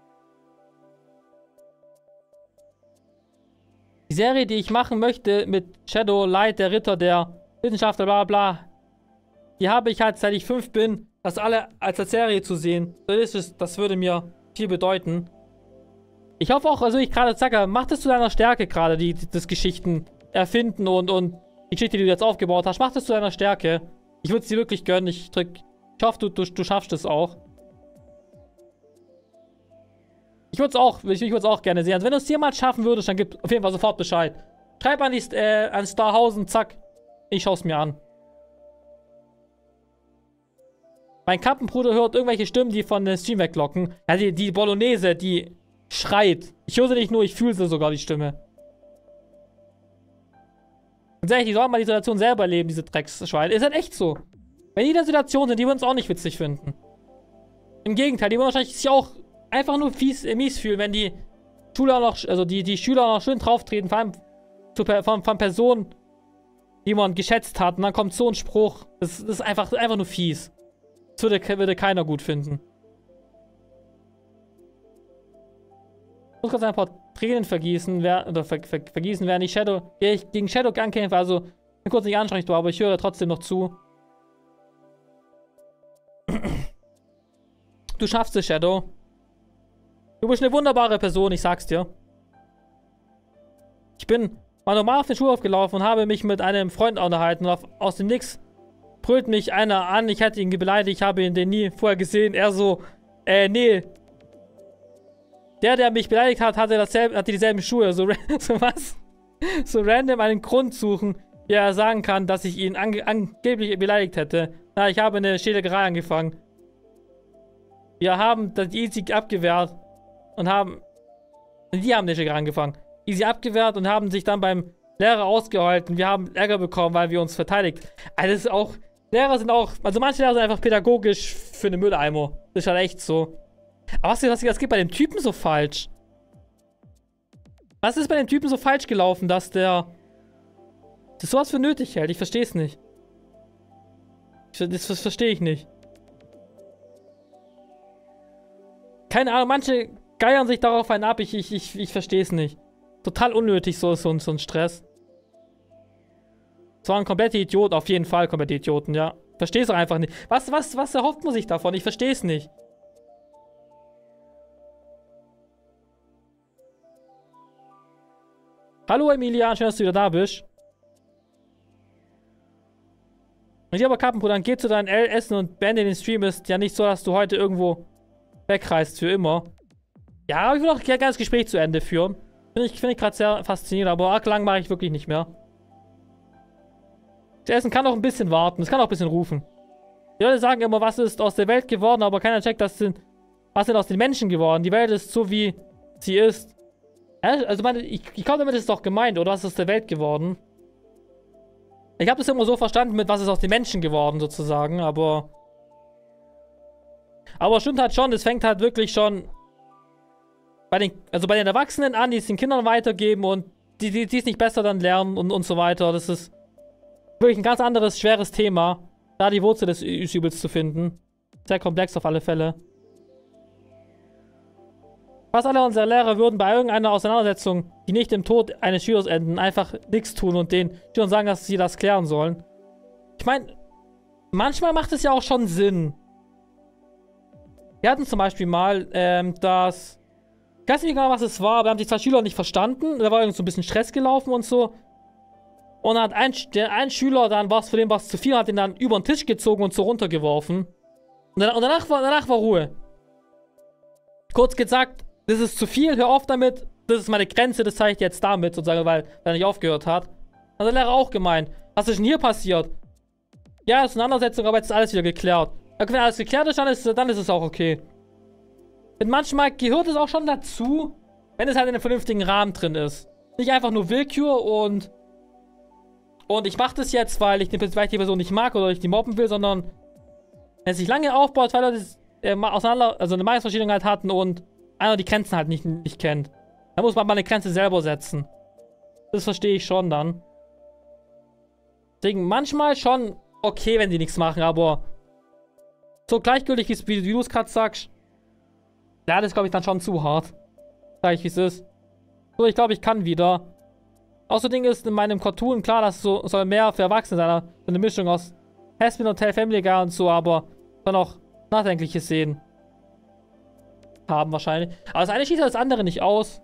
Speaker 1: Die Serie, die ich machen möchte mit Shadow, Light, der Ritter, der Wissenschaftler, bla bla, die habe ich halt, seit ich fünf bin, das alle als Serie zu sehen. Das, ist, das würde mir viel bedeuten. Ich hoffe auch, also ich gerade sage, mach das zu deiner Stärke gerade, die, die, das Geschichten erfinden und, und die Geschichte, die du jetzt aufgebaut hast, mach das zu deiner Stärke. Ich würde es dir wirklich gönnen. Ich drück, ich hoffe, du, du, du schaffst es auch. Ich würde es auch, ich, ich würde es auch gerne sehen. Also wenn du es jemals schaffen würdest, dann gib auf jeden Fall sofort Bescheid. Schreib an, die, äh, an Starhausen, zack. Ich schaue es mir an. Mein Kappenbruder hört irgendwelche Stimmen, die von der Stream weglocken. Ja, die, die Bolognese, die schreit. Ich höre sie nicht nur, ich fühle sie sogar, die Stimme. Und sag ich, die sollen mal die Situation selber erleben, diese Drecksschweine. Ist halt echt so. Wenn die in der Situation sind, die würden es auch nicht witzig finden. Im Gegenteil, die würden wahrscheinlich sich auch einfach nur fies, äh, mies fühlen, wenn die Schüler noch, also die, die Schüler noch schön drauftreten, vor allem zu, von, von Personen, die man geschätzt hat. Und dann kommt so ein Spruch. Das, das ist einfach, einfach nur fies. Das würde, würde keiner gut finden. Ich muss gerade ein paar Tränen vergießen, wer, oder ver, ver, vergießen, während ich Shadow, ja, ich gegen Shadow ankämpfe. Also, ich bin kurz nicht ansprechbar, aber ich höre trotzdem noch zu. Du schaffst es, Shadow. Du bist eine wunderbare Person, ich sag's dir. Ich bin mal normal auf den Schulhof gelaufen und habe mich mit einem Freund unterhalten und auf, aus dem Nix brüllt mich einer an, ich hätte ihn beleidigt, ich habe ihn den nie vorher gesehen. Er so, äh, nee. Der, der mich beleidigt hat, hatte, dasselbe, hatte dieselben Schuhe. So, so was? So random einen Grund suchen, wie er sagen kann, dass ich ihn ange angeblich beleidigt hätte. Na, ich habe eine Schlägerei angefangen. Wir haben das easy abgewehrt und haben... Die haben eine Schlägerei angefangen. Easy abgewehrt und haben sich dann beim Lehrer ausgeheult und wir haben Ärger bekommen, weil wir uns verteidigt. Also das ist auch... Lehrer sind auch... Also manche Lehrer sind einfach pädagogisch für eine Mülleimer. Das ist halt echt so. Aber was, was, was geht bei dem Typen so falsch? Was ist bei dem Typen so falsch gelaufen, dass der... Das sowas für nötig hält? Ich verstehe es nicht. Das, das verstehe ich nicht. Keine Ahnung, manche geiern sich darauf einen ab. Ich, ich, ich, ich verstehe es nicht. Total unnötig, so, so, so ein Stress. Das waren komplette Idioten, auf jeden Fall komplette Idioten, ja. Verstehe es einfach nicht. Was, was, was erhofft man sich davon? Ich verstehe es nicht. Hallo Emilia, schön, dass du wieder da bist. Und hier aber Kappenbruder, dann geh zu deinen L essen und beende den Stream. Ist ja nicht so, dass du heute irgendwo wegreist für immer. Ja, aber ich will auch gerne das Gespräch zu Ende führen. Finde ich, find ich gerade sehr faszinierend, aber arg lang mache ich wirklich nicht mehr. Das Essen kann auch ein bisschen warten, es kann auch ein bisschen rufen. Die Leute sagen immer, was ist aus der Welt geworden, aber keiner checkt, das sind, was sind aus den Menschen geworden. Die Welt ist so, wie sie ist. Ja, also meine, ich, ich glaube, damit ist es doch gemeint, oder was ist aus der Welt geworden? Ich habe das immer so verstanden mit, was ist aus den Menschen geworden, sozusagen, aber... Aber stimmt halt schon, es fängt halt wirklich schon bei den, also bei den Erwachsenen an, die es den Kindern weitergeben und die, die, die es nicht besser dann lernen und, und so weiter. Das ist wirklich ein ganz anderes, schweres Thema, da die Wurzel des Übels zu finden. Sehr komplex auf alle Fälle. Fast alle unsere Lehrer würden bei irgendeiner Auseinandersetzung, die nicht im Tod eines Schülers enden, einfach nichts tun und den Schülern sagen, dass sie das klären sollen. Ich meine, manchmal macht es ja auch schon Sinn. Wir hatten zum Beispiel mal, ähm, dass... Ich weiß nicht genau, was es war, aber haben die zwei Schüler nicht verstanden. Da war irgendwie so ein bisschen Stress gelaufen und so. Und dann hat ein, der, ein Schüler, dann war es für den was zu viel, hat ihn dann über den Tisch gezogen und so runtergeworfen. Und, dann, und danach, war, danach war Ruhe. kurz gesagt, das ist zu viel, hör auf damit. Das ist meine Grenze, das zeige ich jetzt damit, sozusagen, weil er nicht aufgehört hat. Hat der Lehrer auch gemeint. Was ist denn hier passiert? Ja, das ist eine Auseinandersetzung, aber jetzt ist alles wieder geklärt. Ja, wenn alles geklärt ist, dann ist, dann ist es auch okay. Und manchmal gehört es auch schon dazu, wenn es halt in einem vernünftigen Rahmen drin ist. Nicht einfach nur Willkür und und ich mache das jetzt, weil ich, die, weil ich die Person nicht mag oder ich die mobben will, sondern wenn es sich lange aufbaut, zwei Leute äh, auseinander, also eine Meinungsverschiedenheit halt hatten und einer die Grenzen halt nicht, nicht kennt. Da muss man mal eine Grenze selber setzen. Das verstehe ich schon dann. Deswegen manchmal schon okay, wenn die nichts machen, aber so gleichgültig, wie, wie du es gerade sagst, ja, das glaube ich dann schon zu hart. Sag ich, wie es ist. So, ich glaube, ich kann wieder. Außerdem ist in meinem Cartoon klar, dass es so soll mehr für Erwachsene sein. So eine Mischung aus Has-Been Hotel, Family Guy und so, aber dann auch nachdenkliche Szenen haben wahrscheinlich. Aber das eine schließt das andere nicht aus.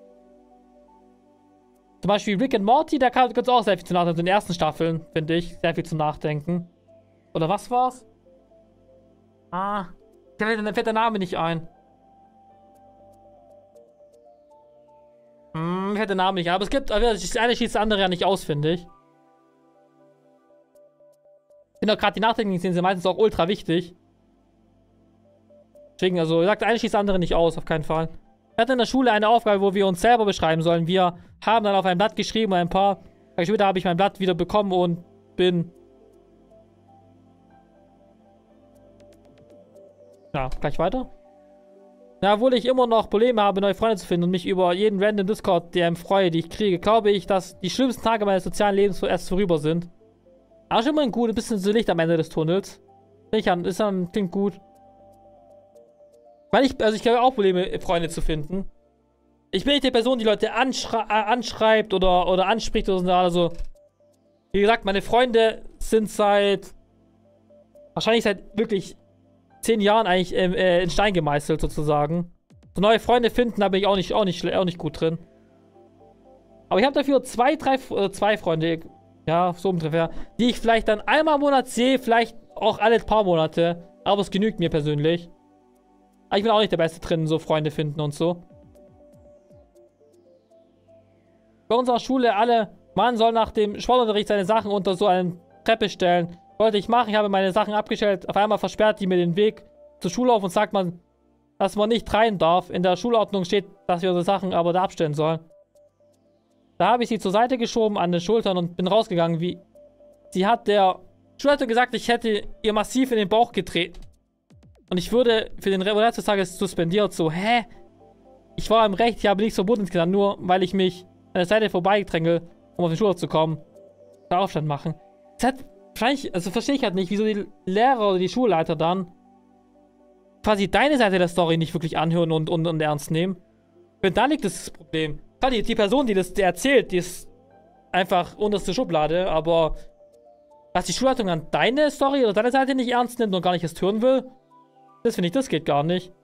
Speaker 1: Zum Beispiel Rick and Morty, da gibt es auch sehr viel zu nachdenken. In den ersten Staffeln, finde ich, sehr viel zu nachdenken. Oder was war's? Ah, da fällt der Name nicht ein. Hm, mir fällt der Name nicht ein. Aber es gibt, das eine schließt das andere ja nicht aus, finde ich. Ich finde auch gerade die nachdenklichen Szenen sind meistens auch ultra wichtig. Deswegen, also, ich sag, eine schließt das andere nicht aus, auf keinen Fall. Wir hatten in der Schule eine Aufgabe, wo wir uns selber beschreiben sollen. Wir haben dann auf ein Blatt geschrieben, ein paar Tage später habe ich mein Blatt wieder bekommen und bin... Ja, gleich weiter. Na, obwohl ich immer noch Probleme habe, neue Freunde zu finden und mich über jeden random Discord-D M freue, die ich kriege, glaube ich, dass die schlimmsten Tage meines sozialen Lebens erst vorüber sind. Aber schon immer ein gut, ein bisschen so Licht am Ende des Tunnels. Ich an, ist dann, klingt gut. Weil ich, also ich habe auch Probleme, Freunde zu finden. Ich bin nicht die Person, die Leute anschrei äh, anschreibt oder, oder anspricht oder so. Also, wie gesagt, meine Freunde sind seit, wahrscheinlich seit wirklich zehn Jahren eigentlich äh, in Stein gemeißelt, sozusagen. So neue Freunde finden, da bin ich auch nicht, auch nicht, auch nicht gut drin. Aber ich habe dafür zwei, drei, äh, zwei Freunde, ja, so ungefähr, die ich vielleicht dann einmal im Monat sehe, vielleicht auch alle paar Monate. Aber es genügt mir persönlich. Aber ich bin auch nicht der Beste drin, so Freunde finden und so. Bei unserer Schule, alle Mann soll nach dem Sportunterricht seine Sachen unter so eine Treppe stellen. Wollte ich machen, ich habe meine Sachen abgestellt. Auf einmal versperrt die mir den Weg zur Schule auf und sagt man, dass man nicht rein darf. In der Schulordnung steht, dass wir unsere Sachen aber da abstellen sollen. Da habe ich sie zur Seite geschoben an den Schultern und bin rausgegangen, wie... Sie hat der Schulleiter gesagt, ich hätte ihr massiv in den Bauch getreten. Und ich würde für den Rest des Tages suspendiert. So, hä? Ich war im Recht, ich habe nichts verboten genannt, nur weil ich mich an der Seite vorbeigedrängelt, um auf den Schulhof zu kommen. Da Aufstand machen. Das hat wahrscheinlich, also verstehe ich halt nicht, wieso die Lehrer oder die Schulleiter dann quasi deine Seite der Story nicht wirklich anhören und, und, und ernst nehmen. Wenn da liegt das Problem. Klar, die, die Person, die das die erzählt, die ist einfach unterste Schublade, aber dass die Schulleitung dann deine Story oder deine Seite nicht ernst nimmt und gar nicht erst hören will, das finde ich, das geht gar nicht.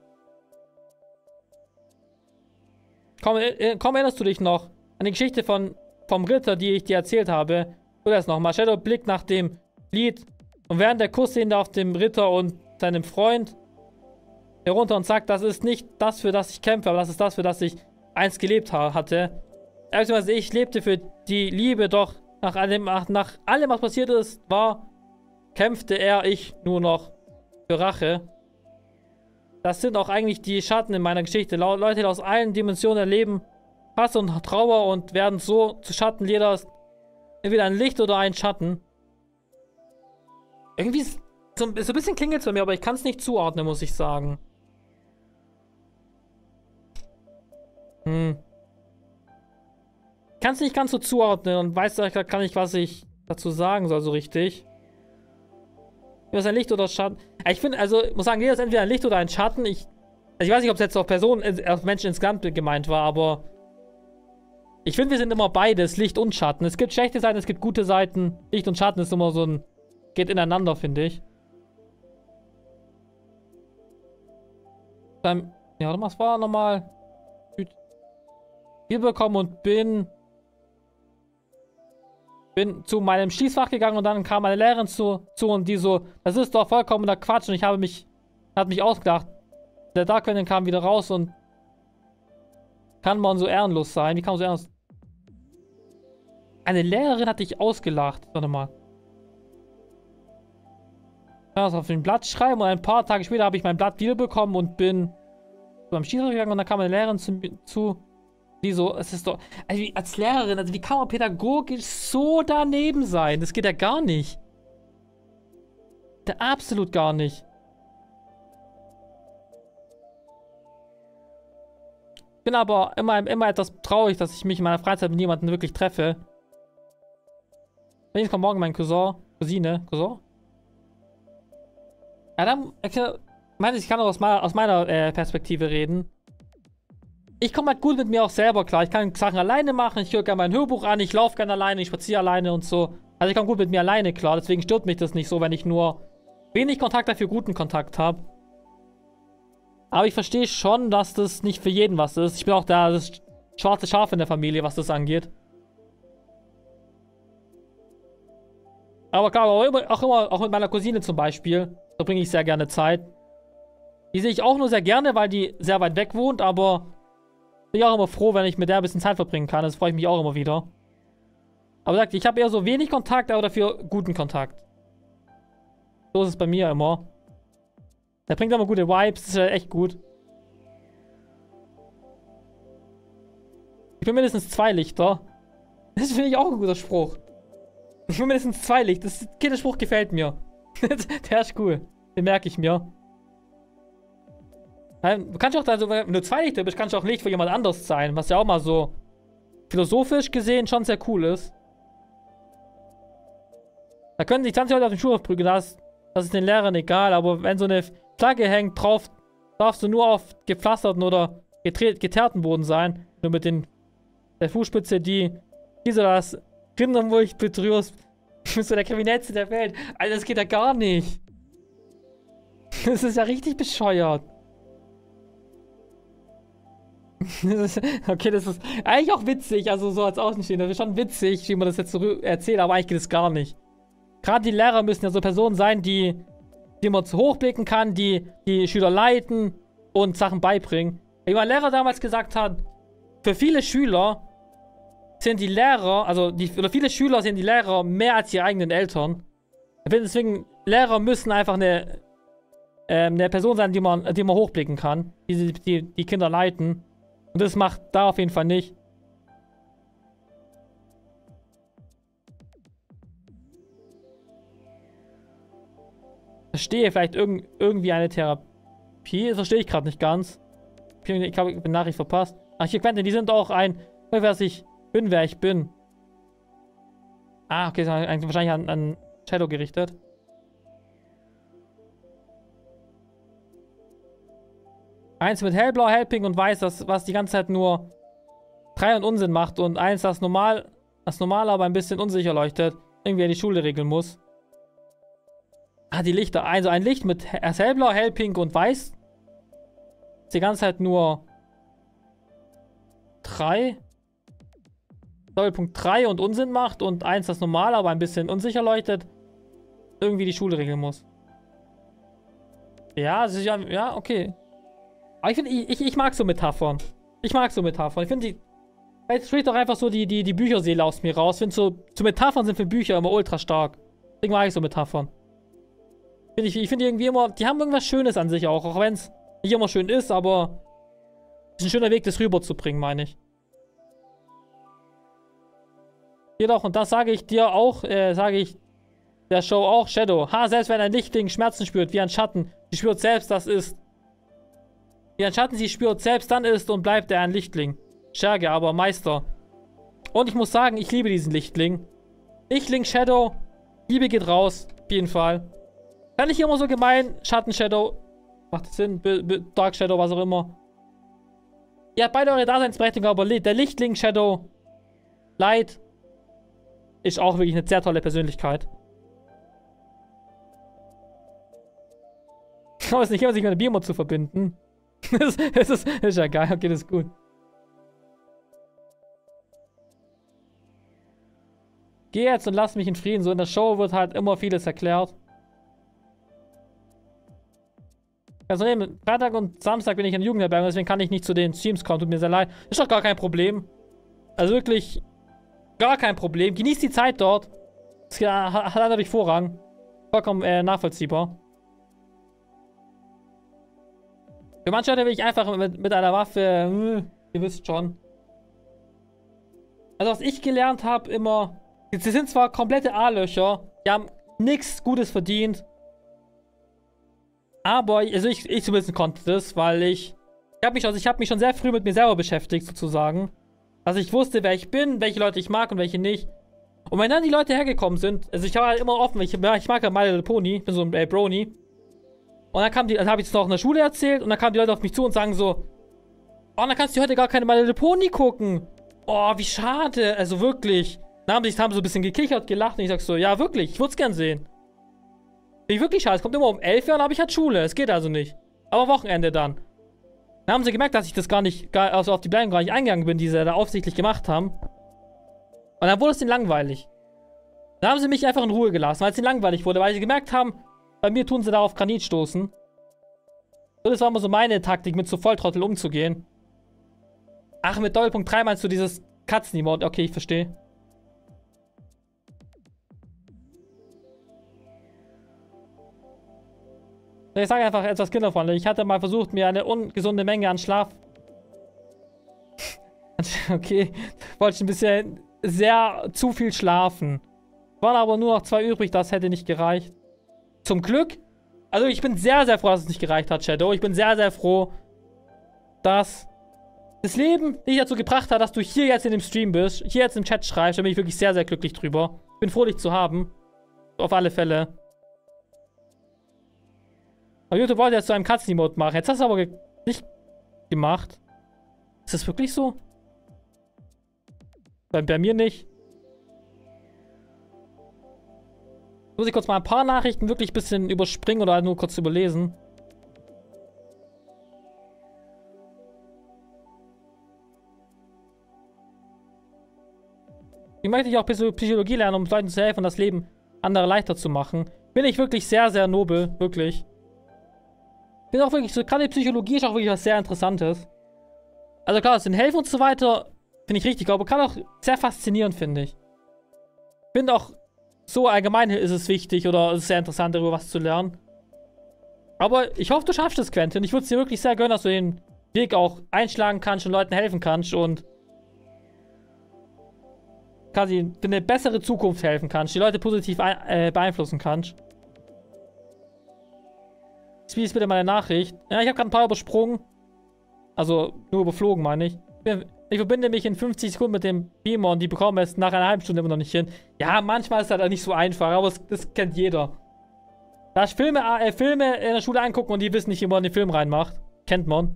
Speaker 1: Komm, äh, komm, erinnerst du dich noch an die Geschichte von, vom Ritter, die ich dir erzählt habe? Oder erst nochmal. Shadow blickt nach dem Lied und während der Kussszene auf dem Ritter und seinem Freund herunter und sagt, das ist nicht das, für das ich kämpfe, aber das ist das, für das ich einst gelebt ha hatte. Also ich lebte für die Liebe, doch nach allem, nach allem, was passiert ist, war, kämpfte er, ich nur noch für Rache. Das sind auch eigentlich die Schatten in meiner Geschichte. Leute, die aus allen Dimensionen erleben Hass und Trauer und werden so zu Schatten. Jeder ist entweder ein Licht oder ein Schatten. Irgendwie ist so, so ein bisschen klingelt es bei mir, aber ich kann es nicht zuordnen, muss ich sagen. Hm. Ich kann es nicht ganz so zuordnen und weiß da kann ich, was ich dazu sagen soll, so richtig. Ist ein Licht oder Schatten? Ich finde, also, ich muss sagen, jeder ist entweder ein Licht oder ein Schatten. Ich, also ich weiß nicht, ob es jetzt auf Personen, auf Menschen insgesamt gemeint war, aber ich finde, wir sind immer beides, Licht und Schatten. Es gibt schlechte Seiten, es gibt gute Seiten. Licht und Schatten ist immer so ein, geht ineinander, finde ich. Dann, ja, was war nochmal? Hier bekommen und bin bin zu meinem Schließfach gegangen und dann kam meine Lehrerin zu, zu und die so, das ist doch vollkommener Quatsch und ich habe mich, hat mich ausgedacht. Der Dark-König kam wieder raus und kann man so ehrenlos sein? Wie kann man so ehrenlos... Eine Lehrerin hat dich ausgelacht. Warte mal. Das auf dem Blatt schreiben und ein paar Tage später habe ich mein Blatt wiederbekommen und bin beim Schiedsrichter gegangen und dann kam eine Lehrerin zu, zu die so, es ist doch, also wie, als Lehrerin, also wie kann man pädagogisch so daneben sein? Das geht ja gar nicht. Der absolut gar nicht. Ich bin aber immer, immer etwas traurig, dass ich mich in meiner Freizeit mit niemandem wirklich treffe. Jetzt kommt morgen mein Cousin, Cousine, Cousin. Ja, dann, ich meine, ich kann auch aus meiner, aus meiner äh, Perspektive reden. Ich komme halt gut mit mir auch selber klar. Ich kann Sachen alleine machen, ich höre gerne mein Hörbuch an, ich laufe gerne alleine, ich spaziere alleine und so. Also ich komme gut mit mir alleine klar, deswegen stört mich das nicht so, wenn ich nur wenig Kontakt dafür guten Kontakt habe. Aber ich verstehe schon, dass das nicht für jeden was ist. Ich bin auch da das schwarze Schaf in der Familie, was das angeht. Aber klar, auch immer, auch, immer, auch mit meiner Cousine zum Beispiel, da bringe ich sehr gerne Zeit. Die sehe ich auch nur sehr gerne, weil die sehr weit weg wohnt, aber bin ich auch immer froh, wenn ich mit der ein bisschen Zeit verbringen kann. Das freue ich mich auch immer wieder. Aber sagt, ich habe eher so wenig Kontakt, aber dafür guten Kontakt. So ist es bei mir immer. Der bringt immer gute Vibes, das ist ja echt gut. Ich bin mindestens zwei Lichter. Das finde ich auch ein guter Spruch. Ich bin mindestens zwei Lichter. Das, der Spruch gefällt mir. Der ist cool. Den merke ich mir. Du kannst auch, also, wenn du zwei Lichter bist, kannst du auch Licht für jemand anderes sein, was ja auch mal so philosophisch gesehen schon sehr cool ist. Da können sich zwanzig Leute auf den Schulhof prügeln, das, das ist den Lehrern egal, aber wenn so eine Flagge hängt drauf, darfst du nur auf gepflasterten oder geteerten Boden sein. Nur mit den, der Fußspitze, die, diese das Rindern, wo ich berührst, bist du der Kriminellste der Welt. Alter, das geht ja gar nicht. Das ist ja richtig bescheuert. Okay, das ist eigentlich auch witzig, also so als Außenstehender. Das ist schon witzig, wie man das jetzt so erzählt, aber eigentlich geht es gar nicht. Gerade die Lehrer müssen ja so Personen sein, die, die man zu hochblicken kann, die die Schüler leiten und Sachen beibringen. Wie mein Lehrer damals gesagt hat, für viele Schüler sind die Lehrer, also die, oder viele Schüler sind die Lehrer mehr als ihre eigenen Eltern. Deswegen, Lehrer müssen einfach eine, äh, eine Person sein, die man, die man hochblicken kann, die, die die Kinder leiten. Und das macht da auf jeden Fall nicht. Verstehe vielleicht irg irgendwie eine Therapie. Das verstehe ich gerade nicht ganz. Ich habe eine Nachricht verpasst. Ach, hier, Quentin, die sind auch ein, wer ich bin, wer ich bin. Ah, okay, das ist wahrscheinlich an, an Shadow gerichtet. Eins mit hellblau, hellpink und weiß, das, was die ganze Zeit nur drei und Unsinn macht. Und eins, das normal, das normal aber ein bisschen unsicher leuchtet. Irgendwie die Schule regeln muss. Ah, die Lichter. Also ein Licht mit hellblau, hellpink und weiß. Ist die ganze Zeit nur drei. Doppelpunkt drei und Unsinn macht. Und eins, das normal aber ein bisschen unsicher leuchtet. Irgendwie die Schule regeln muss. Ja, es ist ja, ja, okay. Aber ich finde, ich, ich, ich mag so Metaphern. Ich mag so Metaphern. Ich finde, die. Jetzt spricht doch einfach so die, die, die Bücherseele aus mir raus. Ich finde, so, so Metaphern sind für Bücher immer ultra stark. Deswegen mag ich so Metaphern. Find ich ich finde irgendwie immer, die haben irgendwas Schönes an sich auch. Auch wenn es nicht immer schön ist, aber es ist ein schöner Weg, das rüberzubringen, meine ich. Jedoch, und das sage ich dir auch, äh, sage ich der Show auch, Shadow. Ha, selbst wenn ein Lichtling Schmerzen spürt, wie ein Schatten, sie spürt selbst, das ist. Wie ein Schatten sie spürt, selbst dann ist und bleibt er ein Lichtling. Scherge, aber Meister. Und ich muss sagen, ich liebe diesen Lichtling. Lichtling Shadow, Liebe geht raus, auf jeden Fall. Kann ich immer so gemein, Schatten Shadow, macht das Sinn, B B Dark Shadow, was auch immer. Ihr habt beide eure Daseinsberechtigung, aber der Lichtling Shadow, Light, ist auch wirklich eine sehr tolle Persönlichkeit. Ich weiß nicht, immer sich mit einem Beamer zu verbinden. Das, das, ist, das ist ja geil, okay, das ist gut. Geh jetzt und lass mich in Frieden. So in der Show wird halt immer vieles erklärt. Also nee, Freitag und Samstag bin ich in der Jugendherberge, deswegen kann ich nicht zu den Streams kommen. Tut mir sehr leid. Ist doch gar kein Problem. Also wirklich gar kein Problem. Genießt die Zeit dort. Das hat natürlich Vorrang. Vollkommen äh, nachvollziehbar. Für manche Leute will ich einfach mit, mit einer Waffe, äh, ihr wisst schon. Also was ich gelernt habe immer, sie sind zwar komplette A-Löcher, die haben nichts Gutes verdient. Aber, also ich, ich zumindest konnte das, weil ich, ich habe mich, also ich habe mich schon sehr früh mit mir selber beschäftigt, sozusagen. Also ich wusste, wer ich bin, welche Leute ich mag und welche nicht. Und wenn dann die Leute hergekommen sind, also ich war halt immer offen, ich, ich mag ja My Little Pony, bin so ein äh, Brony. Und dann kam die, dann habe ich es noch in der Schule erzählt und dann kamen die Leute auf mich zu und sagen so, oh, dann kannst du heute gar keine My Little Pony gucken. Oh, wie schade, also wirklich. Dann haben sie haben so ein bisschen gekichert, gelacht und ich sag so, ja wirklich, ich würde es gern sehen. Bin ich wirklich schade, es kommt immer um elf Uhr und habe ich halt Schule, es geht also nicht. Aber Wochenende dann. Dann haben sie gemerkt, dass ich das gar nicht, gar, also auf die Bleiben gar nicht eingegangen bin, die sie da aufsichtlich gemacht haben. Und dann wurde es denen langweilig. Dann haben sie mich einfach in Ruhe gelassen, weil es ihnen langweilig wurde, weil sie gemerkt haben, bei mir tun sie da auf Granit stoßen. So, das war immer so meine Taktik, mit so Volltrottel umzugehen. Ach, mit Doppelpunkt drei meinst du dieses Katzen-Emote? Okay, ich verstehe. Ich sage einfach etwas kinderfreundlich. Ich hatte mal versucht, mir eine ungesunde Menge an Schlaf... Okay, wollte ich ein bisschen sehr zu viel schlafen. Waren aber nur noch zwei übrig, das hätte nicht gereicht. Zum Glück. Also ich bin sehr, sehr froh, dass es nicht gereicht hat, Shadow. Ich bin sehr, sehr froh, dass das Leben dich dazu gebracht hat, dass du hier jetzt in dem Stream bist, hier jetzt im Chat schreibst. Da bin ich wirklich sehr, sehr glücklich drüber. Bin froh, dich zu haben. Auf alle Fälle. Aber YouTube wollte jetzt zu einem Katzen-Emote machen. Jetzt hast du aber ge nicht gemacht. Ist das wirklich so? Bei, bei mir nicht. Muss ich kurz mal ein paar Nachrichten wirklich ein bisschen überspringen oder halt nur kurz überlesen. Ich möchte auch Psychologie lernen, um Leuten zu helfen, das Leben anderer leichter zu machen. Bin ich wirklich sehr, sehr nobel. Wirklich. Bin auch wirklich so, gerade Psychologie ist auch wirklich was sehr Interessantes. Also klar, es sind Helfen und so weiter, finde ich richtig, aber kann auch sehr faszinierend, finde ich. Finde auch, so allgemein ist es wichtig oder es ist sehr interessant, darüber was zu lernen. Aber ich hoffe, du schaffst es, Quentin. Ich würde es dir wirklich sehr gönnen, dass du den Weg auch einschlagen kannst und Leuten helfen kannst und quasi für eine bessere Zukunft helfen kannst, die Leute positiv ein, äh, beeinflussen kannst. Wie ist bitte meine Nachricht? Ja, ich habe gerade ein paar übersprungen. Also, nur überflogen, meine ich. Ich verbinde mich in fünfzig Sekunden mit dem Beamer und die bekommen es nach einer halben Stunde immer noch nicht hin. Ja, manchmal ist das halt nicht so einfach, aber das, das kennt jeder. Da ich Filme, äh, Filme in der Schule angucken und die wissen nicht, wie man den Film reinmacht. Kennt man.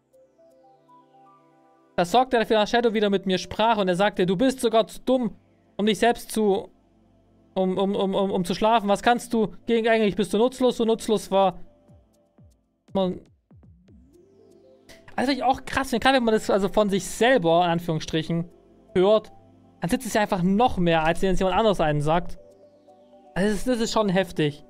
Speaker 1: Das sorgte dafür, dass Shadow wieder mit mir sprach und er sagte, du bist sogar zu dumm, um dich selbst zu... Um, um, um, um, um zu schlafen. Was kannst du gegen eigentlich? Bist du nutzlos? So nutzlos war... Man... Also ich auch krass, gerade wenn man das also von sich selber, in Anführungsstrichen, hört, dann sitzt es ja einfach noch mehr, als wenn es jemand anderes einen sagt. Also das ist, das ist schon heftig.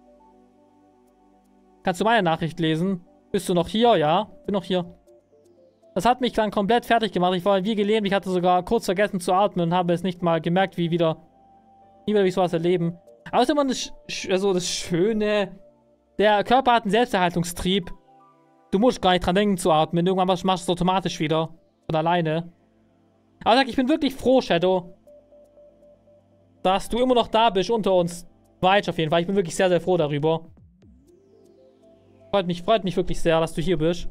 Speaker 1: Kannst du meine Nachricht lesen? Bist du noch hier? Ja, bin noch hier. Das hat mich dann komplett fertig gemacht. Ich war wie gelähmt, ich hatte sogar kurz vergessen zu atmen und habe es nicht mal gemerkt, wie wieder, nie wieder wie sowas erleben. Aber es ist immer das, also das Schöne, der Körper hat einen Selbsterhaltungstrieb. Du musst gar nicht dran denken zu atmen. Irgendwann machst du es automatisch wieder. Von alleine. Aber sag, ich bin wirklich froh, Shadow, dass du immer noch da bist unter uns. Weit auf jeden Fall. Ich bin wirklich sehr, sehr froh darüber. Freut mich, freut mich wirklich sehr, dass du hier bist.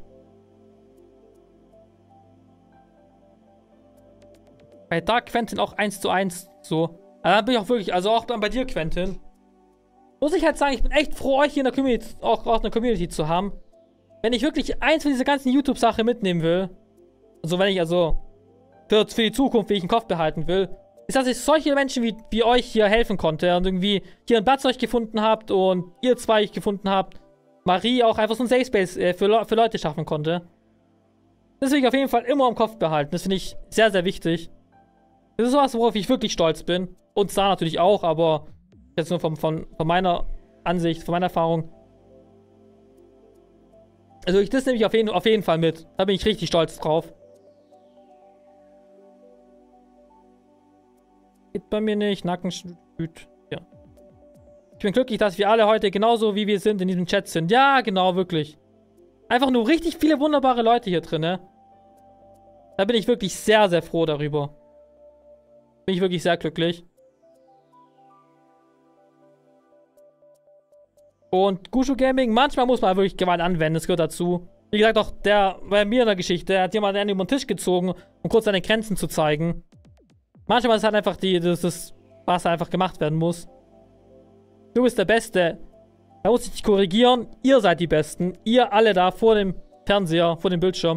Speaker 1: Bei Dark Quentin auch eins zu eins so. Also, da bin ich auch wirklich, also auch bei dir, Quentin. Muss ich halt sagen, ich bin echt froh, euch hier in der Community, auch, auch in der Community zu haben. Wenn ich wirklich eins von dieser ganzen YouTube-Sache mitnehmen will, also wenn ich also für, für die Zukunft, wie ich im Kopf behalten will, ist, dass ich solche Menschen wie, wie euch hier helfen konnte und irgendwie hier einen Platz euch gefunden habt und ihr zwei euch gefunden habt, Marie auch einfach so ein Safe Space äh, für, für Leute schaffen konnte. Das will ich auf jeden Fall immer im Kopf behalten. Das finde ich sehr, sehr wichtig. Das ist sowas, worauf ich wirklich stolz bin. Und Star natürlich auch, aber jetzt nur von, von, von meiner Ansicht, von meiner Erfahrung. Also ich, das nehme ich auf jeden, auf jeden Fall mit. Da bin ich richtig stolz drauf. Geht bei mir nicht. Nacken. Ja. Ich bin glücklich, dass wir alle heute genauso wie wir sind in diesem Chat sind. Ja, genau, wirklich. Einfach nur richtig viele wunderbare Leute hier drin, ne? Da bin ich wirklich sehr, sehr froh darüber. Bin ich wirklich sehr glücklich. Und Gushu Gaming, manchmal muss man wirklich Gewalt anwenden, das gehört dazu. Wie gesagt, auch der, bei mir in der Geschichte, der hat jemanden über den Tisch gezogen, um kurz seine Grenzen zu zeigen. Manchmal ist es halt einfach die, das ist, was einfach gemacht werden muss. Du bist der Beste. Da muss ich dich korrigieren. Ihr seid die Besten. Ihr alle da vor dem Fernseher, vor dem Bildschirm.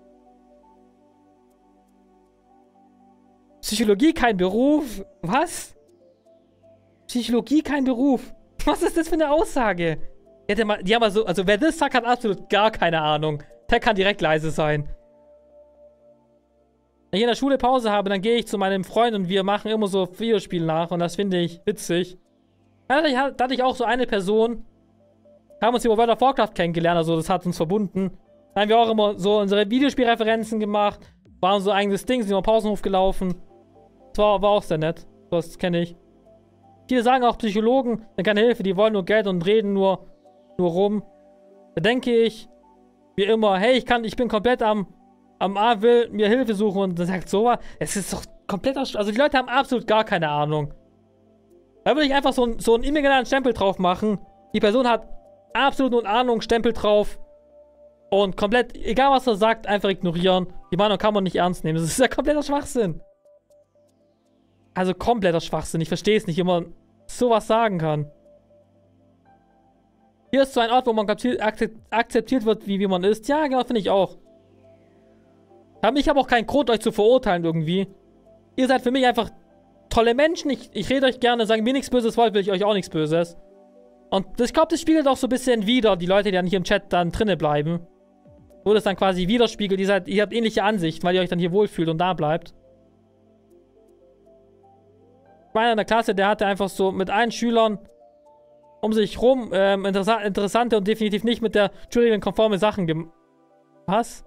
Speaker 1: Psychologie kein Beruf? Was? Psychologie kein Beruf? Was ist das für eine Aussage? Die, hätte mal, die haben mal so, also wer das sagt, hat absolut gar keine Ahnung. Der kann direkt leise sein. Wenn ich in der Schule Pause habe, dann gehe ich zu meinem Freund und wir machen immer so Videospiele nach und das finde ich witzig. Da hatte, ich, da hatte ich auch so eine Person, haben uns über World of Warcraft kennengelernt, also das hat uns verbunden. Da haben wir auch immer so unsere Videospielreferenzen gemacht, waren so eigenes Ding, sind immer Pausenhof gelaufen. Das war, war auch sehr nett, das kenne ich. Viele sagen auch Psychologen, sind keine Hilfe, die wollen nur Geld und reden nur, nur rum. Da denke ich, wie immer, hey, ich kann, ich bin komplett am, am A, will mir Hilfe suchen und dann sagt so, es ist doch komplett, also die Leute haben absolut gar keine Ahnung. Da würde ich einfach so, ein, so einen imaginären Stempel drauf machen. Die Person hat absolut nur Ahnung, Stempel drauf. Und komplett, egal was er sagt, einfach ignorieren. Die Meinung kann man nicht ernst nehmen. Das ist ja kompletter Schwachsinn. Also kompletter Schwachsinn. Ich verstehe es nicht, wie man sowas sagen kann. Hier ist so ein Ort, wo man akzeptiert wird, wie, wie man ist. Ja, genau, finde ich auch. Ich habe auch keinen Grund, euch zu verurteilen irgendwie. Ihr seid für mich einfach tolle Menschen. Ich, ich rede euch gerne, sagen mir nichts Böses wollt, will ich euch auch nichts Böses. Und das, ich glaube, das spiegelt auch so ein bisschen wider, die Leute, die dann hier im Chat dann drinnen bleiben. Wo das dann quasi widerspiegelt, ihr, seid, ihr habt ähnliche Ansicht, weil ihr euch dann hier wohlfühlt und da bleibt. Meiner in der Klasse, der hatte einfach so mit allen Schülern um sich rum ähm, interessa interessante und definitiv nicht mit der Schulregeln konforme Sachen gemacht. Was?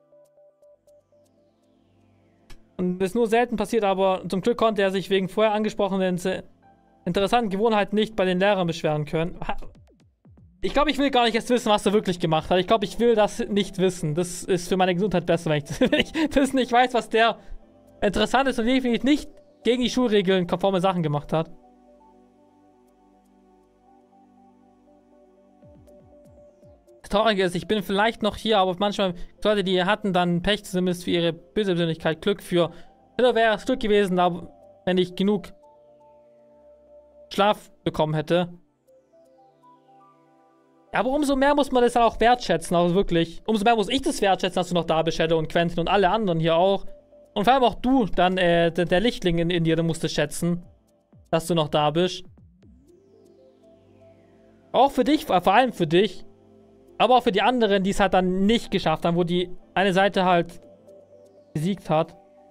Speaker 1: Und das ist nur selten passiert, aber zum Glück konnte er sich wegen vorher angesprochenen interessanten Gewohnheiten nicht bei den Lehrern beschweren können. Ich glaube, ich will gar nicht erst wissen, was er wirklich gemacht hat. Ich glaube, ich will das nicht wissen. Das ist für meine Gesundheit besser, wenn ich das, wenn ich das nicht weiß, was der interessant ist und definitiv nicht gegen die Schulregeln konforme Sachen gemacht hat. Das Traurige ist, ich bin vielleicht noch hier, aber manchmal Leute, die hatten dann Pech zumindest für ihre böse Persönlichkeit, Glück für. Oder wäre es Glück gewesen, wenn ich genug Schlaf bekommen hätte. Aber umso mehr muss man das dann auch wertschätzen, also wirklich. Umso mehr muss ich das wertschätzen, dass du noch da bist, Shadow und Quentin und alle anderen hier auch. Und vor allem auch du, dann, äh, der, der Lichtling in, in dir, du musst es schätzen, dass du noch da bist. Auch für dich, vor allem für dich. Aber auch für die anderen, die es halt dann nicht geschafft haben, wo die eine Seite halt besiegt hat.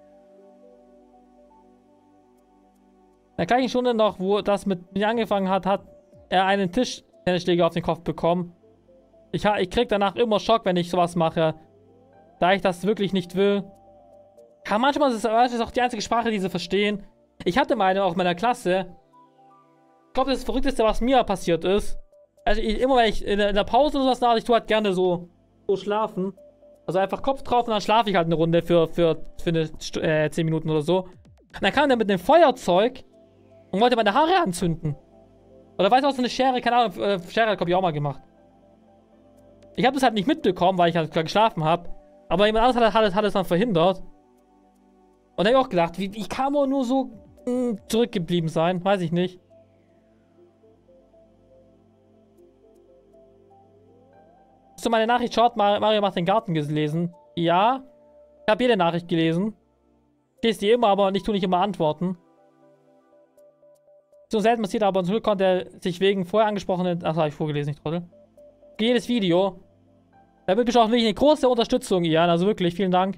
Speaker 1: In der gleichen Stunde noch, wo das mit mir angefangen hat, hat er einen Tischtennisschläger auf den Kopf bekommen. Ich, ich krieg danach immer Schock, wenn ich sowas mache. Da ich das wirklich nicht will. Ja, manchmal ist es auch die einzige Sprache, die sie verstehen. Ich hatte meine auch in meiner Klasse. Ich glaube, das ist das Verrückteste, was mir passiert ist. Also ich, immer wenn ich in der, in der Pause oder sowas nach, ich tue halt gerne so, so schlafen. Also einfach Kopf drauf und dann schlafe ich halt eine Runde für, für, für eine äh, zehn Minuten oder so. Und dann kam der mit einem Feuerzeug und wollte meine Haare anzünden. Oder weiß auch so eine Schere, keine Ahnung, äh, Schere habe ich auch mal gemacht. Ich habe das halt nicht mitbekommen, weil ich halt klar geschlafen habe. Aber jemand anderes hat, hat, hat es dann verhindert. Und da habe ich auch gedacht, wie, wie kann man nur so mh, zurückgeblieben sein? Weiß ich nicht. Hast du meine Nachricht schaut, Mario macht den Garten gelesen? Ja. Ich habe jede Nachricht gelesen. Ich lese die immer, aber ich tue nicht immer antworten. So selten passiert, aber zum Glück konnte er sich wegen vorher angesprochenen... Ach, habe ich vorgelesen, nicht Trottel. Jedes Video. Da wird auch wirklich eine große Unterstützung, Ian. Also wirklich, vielen Dank.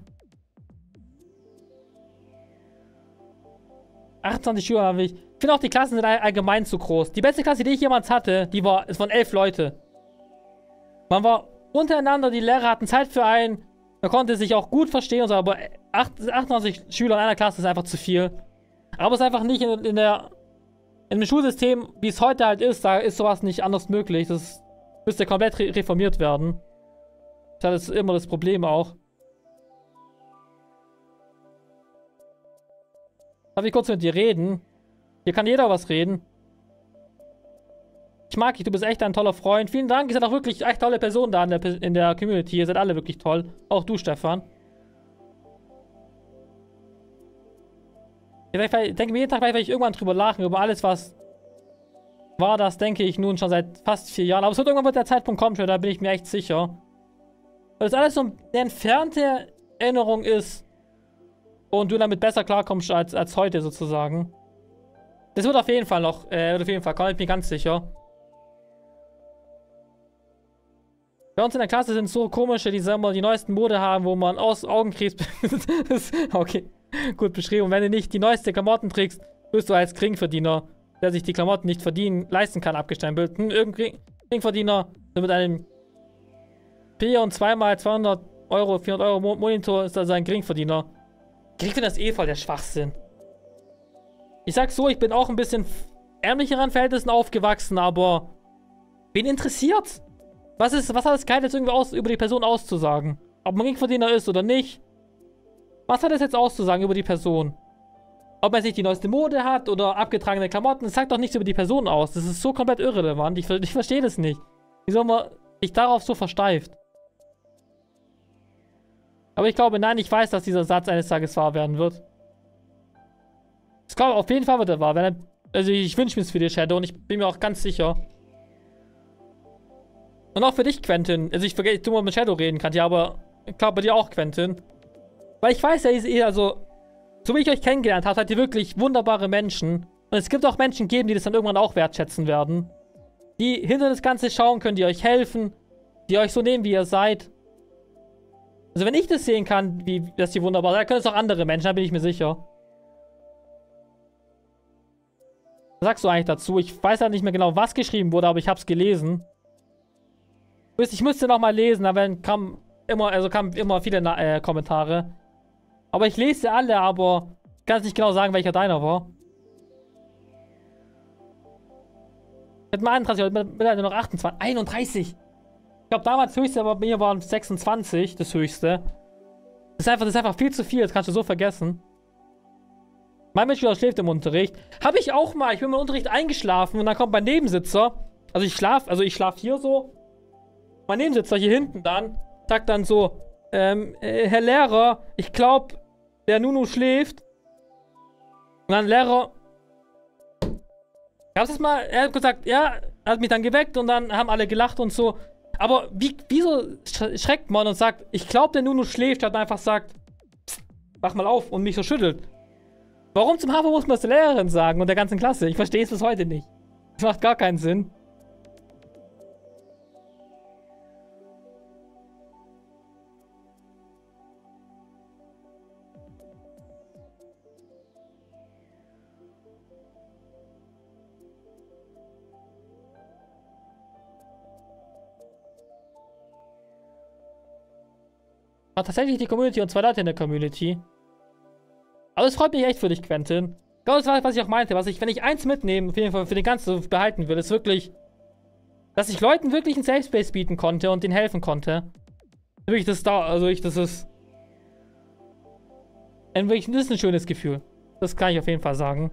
Speaker 1: achtundzwanzig Schüler habe ich. Ich finde auch, die Klassen sind allgemein zu groß. Die beste Klasse, die ich jemals hatte, die war, es waren elf Leute. Man war untereinander, die Lehrer hatten Zeit für einen. Man konnte sich auch gut verstehen und so, aber achtundneunzig Schüler in einer Klasse ist einfach zu viel. Aber es ist einfach nicht in, in der in dem Schulsystem, wie es heute halt ist, da ist sowas nicht anders möglich. Das müsste komplett re reformiert werden. Das ist immer das Problem auch. Darf ich kurz mit dir reden? Hier kann jeder was reden. Ich mag dich, du bist echt ein toller Freund. Vielen Dank, ihr seid auch wirklich echt tolle Personen da in der, in der Community. Ihr seid alle wirklich toll. Auch du, Stefan. Ich denke mir jeden Tag, werde ich irgendwann drüber lachen, über alles, was war. Das denke ich nun schon seit fast vier Jahren. Aber es wird irgendwann wird der Zeitpunkt kommen, da bin ich mir echt sicher. Weil das alles so eine entfernte Erinnerung ist und du damit besser klarkommst als, als heute sozusagen. Das wird auf jeden Fall noch, äh, wird auf jeden Fall kommen, ich bin ganz sicher. Bei uns in der Klasse sind so komische, die sagen mal die neuesten Mode haben, wo man aus Augenkrebs. Okay, gut beschrieben. Und wenn du nicht die neueste Klamotten trägst, wirst du als Geringverdiener, der sich die Klamotten nicht verdienen, leisten kann, abgestempelt. Hm, irgendein Geringverdiener, der mit einem P und zweimal zweihundert Euro, vierhundert Euro Mo Monitor ist also ein Geringverdiener. Geringverdiener ist eh voll der Schwachsinn. Ich sag so, ich bin auch ein bisschen ärmlicheren Verhältnissen aufgewachsen, aber wen interessiert's? Was ist, was hat es Geiles irgendwie aus, über die Person auszusagen? Ob man Geringverdiener ist oder nicht? Was hat es jetzt auszusagen über die Person? Ob man jetzt nicht die neueste Mode hat oder abgetragene Klamotten, das sagt doch nichts über die Person aus. Das ist so komplett irrelevant. Ich, ich verstehe das nicht. Wieso man sich darauf so versteift? Aber ich glaube, nein, ich weiß, dass dieser Satz eines Tages wahr werden wird. Ich glaube, auf jeden Fall wird er wahr werden. Also ich wünsche mir es für die Shadow und ich bin mir auch ganz sicher. Und auch für dich, Quentin. Also ich vergesse, du mal mit Shadow reden kannst, ja, aber ich glaube bei dir auch, Quentin. Weil ich weiß ja, ihr seid also, so wie ich euch kennengelernt habe, seid ihr wirklich wunderbare Menschen. Und es gibt auch Menschen geben, die das dann irgendwann auch wertschätzen werden. Die hinter das Ganze schauen können, die euch helfen, die euch so nehmen, wie ihr seid. Also wenn ich das sehen kann, wie, dass die wunderbar sind, dann können es auch andere Menschen, da bin ich mir sicher. Was sagst du eigentlich dazu? Ich weiß ja nicht mehr genau, was geschrieben wurde, aber ich habe es gelesen. Ich müsste noch mal lesen, aber dann kam immer, also kamen immer viele äh, Kommentare. Aber ich lese alle, aber ich kann nicht genau sagen, welcher deiner war. Mit mal einunddreißig, mit noch achtundzwanzig, einunddreißig. Ich glaube, damals das höchste, aber bei mir waren sechsundzwanzig, das höchste. Das ist einfach, das ist einfach viel zu viel, das kannst du so vergessen. Mein Mitschüler schläft im Unterricht. Habe ich auch mal, ich bin im Unterricht eingeschlafen und dann kommt mein Nebensitzer. Also ich schlaf, also ich schlaf hier so. Mein Nebensitzer hier hinten dann, sagt dann so, ähm, äh, Herr Lehrer, ich glaube, der Nunu schläft. Und dann Lehrer, gab es mal, er hat gesagt, ja, hat mich dann geweckt und dann haben alle gelacht und so. Aber wie, wieso schreckt man und sagt, ich glaube, der Nunu schläft, statt einfach sagt, pst, wach mal auf und mich so schüttelt. Warum zum Hafer muss man das der Lehrerin sagen und der ganzen Klasse? Ich verstehe es bis heute nicht. Das macht gar keinen Sinn. War tatsächlich die Community und zwei Leute in der Community. Aber es freut mich echt für dich, Quentin. Ich glaube, das war, was ich auch meinte. Was ich, wenn ich eins mitnehmen, auf jeden Fall für den Ganzen behalten würde, ist wirklich, dass ich Leuten wirklich einen Safe Space bieten konnte und denen helfen konnte. Wirklich, das da, also ich, das ist. Ein, wirklich, das ist ein schönes Gefühl. Das kann ich auf jeden Fall sagen.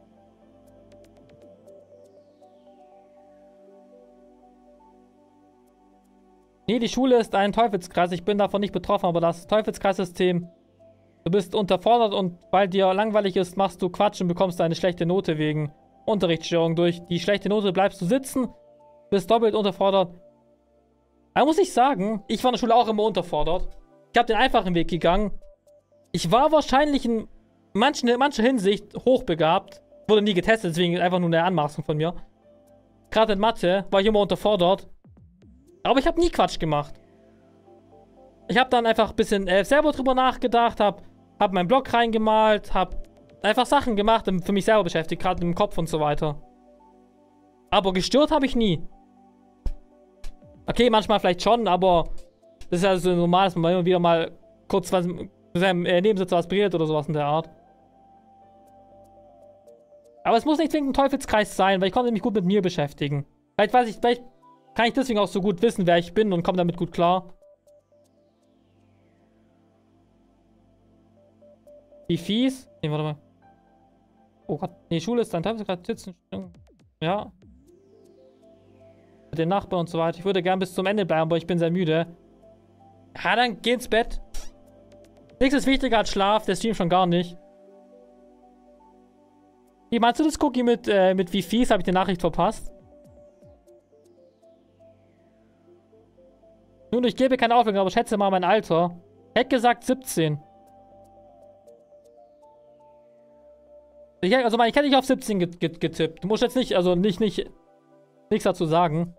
Speaker 1: Nee, die Schule ist ein Teufelskreis. Ich bin davon nicht betroffen, aber das Teufelskreissystem. Du bist unterfordert und weil dir langweilig ist, machst du Quatsch und bekommst eine schlechte Note wegen Unterrichtsstörung. Durch die schlechte Note bleibst du sitzen, bist doppelt unterfordert. Da muss ich sagen, ich war in der Schule auch immer unterfordert. Ich habe den einfachen Weg gegangen. Ich war wahrscheinlich in manchen, in mancher Hinsicht hochbegabt. Wurde nie getestet, deswegen einfach nur eine Anmaßung von mir. Gerade in Mathe war ich immer unterfordert. Aber ich habe nie Quatsch gemacht. Ich habe dann einfach ein bisschen äh, selber drüber nachgedacht, habe hab meinen Blog reingemalt, habe einfach Sachen gemacht, für mich selber beschäftigt, gerade im Kopf und so weiter. Aber gestört habe ich nie. Okay, manchmal vielleicht schon, aber das ist ja so normal, dass man immer wieder mal kurz was mit seinem äh, Nebensitzer aspiriert oder sowas in der Art. Aber es muss nicht zwingend ein Teufelskreis sein, weil ich konnte mich gut mit mir beschäftigen. Vielleicht weiß ich, vielleicht kann ich deswegen auch so gut wissen, wer ich bin und komme damit gut klar. Wie fies? Nee, warte mal. Oh Gott, nee, Schule ist dein Teufelskreis sitzen. Ja. Mit den Nachbarn und so weiter. Ich würde gern bis zum Ende bleiben, aber ich bin sehr müde. Ja, dann geh ins Bett. Nichts ist wichtiger als Schlaf, der Stream schon gar nicht. Wie meinst du das, Cookie, mit, äh, mit wie fies? Habe ich die Nachricht verpasst? Nun, ich gebe keine Aufregung, aber schätze mal mein Alter. Ich hätte gesagt siebzehn. Ich, also, ich hätte nicht auf siebzehn get get getippt. Du musst jetzt nicht, also nicht, nicht, nichts dazu sagen.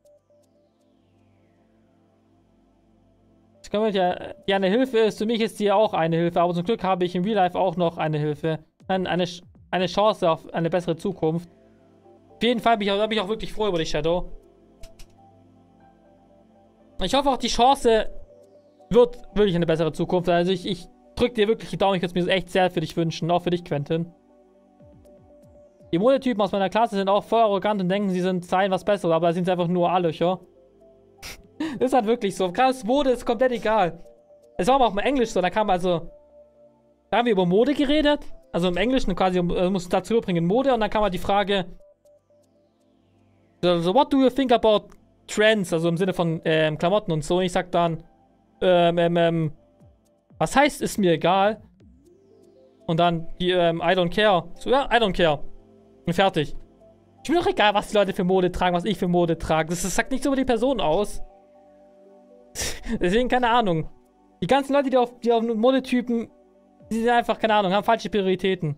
Speaker 1: Ich glaube, ja, die eine Hilfe ist, für mich ist die auch eine Hilfe, aber zum Glück habe ich im Real Life auch noch eine Hilfe. Eine, eine, eine Chance auf eine bessere Zukunft. Auf jeden Fall bin ich, bin ich auch wirklich froh über die Shadow. Ich hoffe auch, die Chance wird wirklich eine bessere Zukunft. Also ich, ich drücke dir wirklich die Daumen, ich würde es mir echt sehr für dich wünschen, auch für dich, Quentin. Die Modetypen aus meiner Klasse sind auch voll arrogant und denken, sie sind seien was Besseres, aber da sind sie einfach nur A-Löcher. Das ist halt wirklich so. Krass, Mode ist komplett egal. Es war aber auch im Englisch so, da kam also... Da haben wir über Mode geredet. Also im Englischen quasi, äh, musst du dazu überbringen Mode und dann kam halt die Frage... So, what do you think about trends? Also im Sinne von ähm, Klamotten und so. Und ich sag dann... Ähm, ähm, ähm... Was heißt, ist mir egal? Und dann, die, ähm, I don't care. So, ja, I don't care. Und fertig. Ich bin doch egal, was die Leute für Mode tragen, was ich für Mode trage. Das, das sagt nichts über die Person aus. Deswegen, keine Ahnung. Die ganzen Leute, die auf, die auf Modetypen, die sind einfach, keine Ahnung, haben falsche Prioritäten.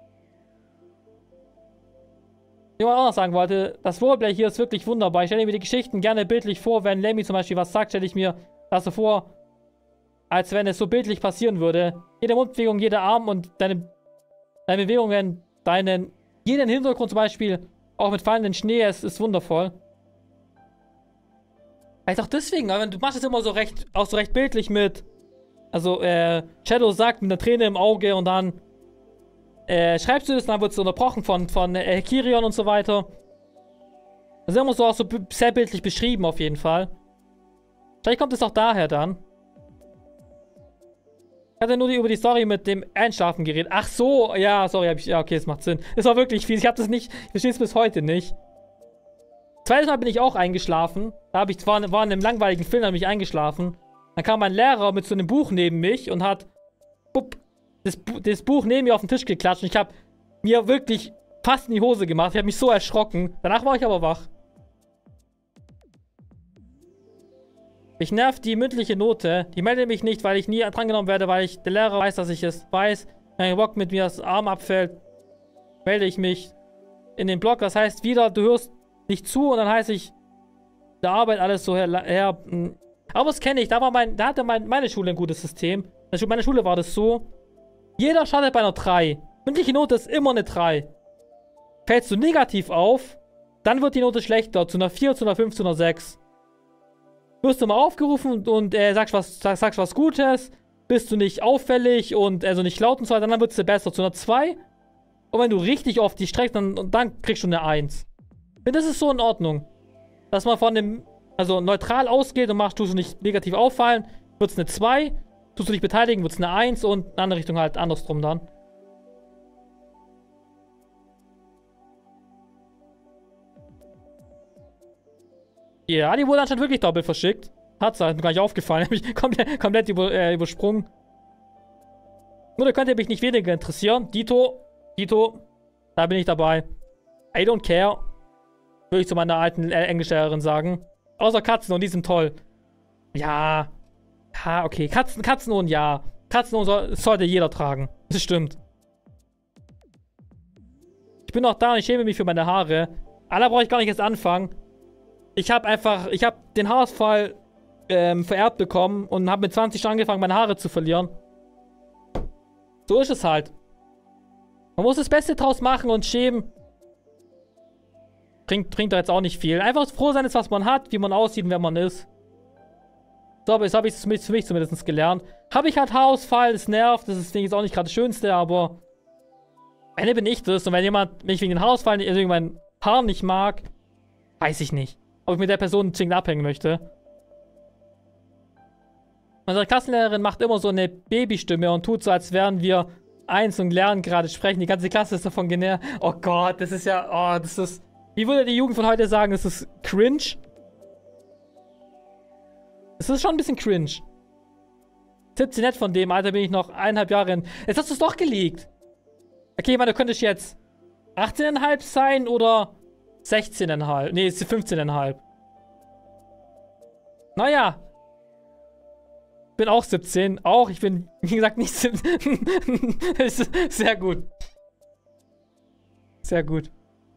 Speaker 1: Was ich auch noch sagen wollte, das Roleplay hier ist wirklich wunderbar. Ich stelle mir die Geschichten gerne bildlich vor. Wenn Lemmy zum Beispiel was sagt, stelle ich mir das so vor, als wenn es so bildlich passieren würde. Jede Mundbewegung, jeder Arm und deine, deine Bewegungen, deinen, jeden Hintergrund zum Beispiel, auch mit fallendem Schnee, es ist wundervoll. Vielleicht auch deswegen, aber du machst es immer so recht, auch so recht bildlich mit, also, äh, Shadow sagt mit einer Träne im Auge und dann, äh, schreibst du das und dann wird es unterbrochen von, von, äh, Kirion und so weiter. Das ist immer so auch so sehr bildlich beschrieben auf jeden Fall. Vielleicht kommt es auch daher dann. Ich hatte nur die, über die Story mit dem Einschlafen geredet. Ach so, ja, sorry, hab ich, ja, okay, das macht Sinn. Das war wirklich fies, ich hab das nicht, ich verstehe es bis heute nicht. Zweites Mal bin ich auch eingeschlafen. Da habe ich zwar, war in einem langweiligen Film, da bin ich eingeschlafen. Dann kam mein Lehrer mit so einem Buch neben mich und hat bupp, das, das Buch neben mir auf den Tisch geklatscht. Und ich habe mir wirklich fast in die Hose gemacht. Ich habe mich so erschrocken. Danach war ich aber wach. Mich nervt die mündliche Note. Die meldet mich nicht, weil ich nie drangenommen werde, weil ich der Lehrer weiß, dass ich es weiß. Wenn ein Bock mit mir das Arm abfällt, melde ich mich in den Blog. Das heißt wieder, du hörst nicht zu und dann heißt ich der Arbeit alles so her. her aber das kenne ich. Da war mein, da hatte mein, meine Schule ein gutes System. In meiner Schule war das so. Jeder startet bei einer drei. Mündliche Note ist immer eine drei. Fällst du negativ auf, dann wird die Note schlechter. Zu einer vier, zu einer fünf, zu einer sechs. Wirst du mal aufgerufen und, und äh, sagst, was, sag, sagst was Gutes, bist du nicht auffällig und also nicht laut und so weiter, dann wird es dir besser zu einer zwei. Und wenn du richtig oft die streckst, dann, dann kriegst du eine eins. Ich finde, das ist so in Ordnung. Dass man von dem, also neutral ausgeht und machst, tust du nicht negativ auffallen, wird es eine zwei. Tust du dich beteiligen, wird es eine eins und in eine andere Richtung halt andersrum dann. Ja, die wurde anscheinend wirklich doppelt verschickt. Hat's halt mir gar nicht aufgefallen. Hab ich komplett, komplett über, äh, übersprungen. Nur da könnte mich nicht weniger interessieren. Dito, Dito, da bin ich dabei. I don't care. Würde ich zu meiner alten äh, Englischlehrerin sagen. Außer Katzen und die sind toll. Ja. Ja, okay. Katzen, Katzenohren, ja. Katzenohren soll, sollte jeder tragen. Das stimmt. Ich bin noch da und ich schäme mich für meine Haare. Aller brauche ich gar nicht erst anfangen. Ich habe einfach, ich habe den Haarausfall ähm, vererbt bekommen und habe mit zwanzig schon angefangen, meine Haare zu verlieren. So ist es halt. Man muss das Beste draus machen und schämen. bringt, bringt da jetzt auch nicht viel. Einfach froh sein ist, was man hat, wie man aussieht und wer man ist. So, aber jetzt habe ich es für mich, für mich zumindest gelernt. Habe ich halt Haarausfall, das nervt, das ist Ding ist auch nicht gerade das Schönste, aber am Ende bin ich das. Und wenn jemand mich wegen den Haarausfall, also wegen meinen Haaren nicht mag, weiß ich nicht, ob ich mit der Person zwingend abhängen möchte. Unsere Klassenlehrerin macht immer so eine Babystimme und tut so, als wären wir eins und lernen gerade sprechen. Die ganze Klasse ist davon genervt. Oh Gott, das ist ja, oh, das ist, wie würde die Jugend von heute sagen, das ist cringe. Das ist schon ein bisschen cringe. siebzehn nett von dem, Alter, bin ich noch eineinhalb Jahre in. Jetzt hast du es doch geleakt. Okay, ich meine, du könntest jetzt achtzehn Komma fünf sein oder sechzehn Komma fünf. Nee, es ist fünfzehn Komma fünf. Naja. Bin auch siebzehn. Auch, ich bin, wie gesagt, nicht siebzehn. Sehr gut. Sehr gut.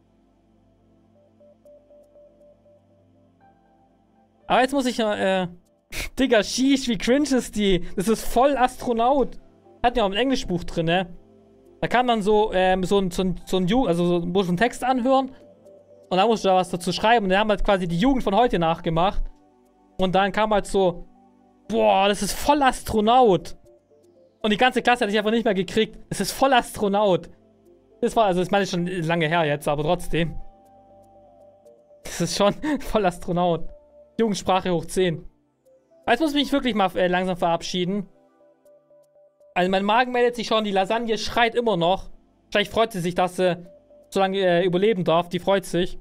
Speaker 1: Aber jetzt muss ich noch, äh... Digga, sheesh, wie cringe ist die? Das ist voll Astronaut. Hat ja auch ein Englischbuch drin, ne? Da kann man so, ähm, so ein, so ein, so ein Ju also so, muss einen Text anhören. Und dann musst du da was dazu schreiben. Und dann haben halt quasi die Jugend von heute nachgemacht. Und dann kam halt so, boah, das ist voll Astronaut. Und die ganze Klasse hat sich einfach nicht mehr gekriegt. Es ist voll Astronaut. Das war, also das meine ich schon lange her jetzt, aber trotzdem. Das ist schon voll Astronaut. Jugendsprache hoch zehn. Jetzt muss ich mich wirklich mal äh, langsam verabschieden. Also mein Magen meldet sich schon, die Lasagne schreit immer noch. Vielleicht freut sie sich, dass sie so lange äh, überleben darf. Die freut sich.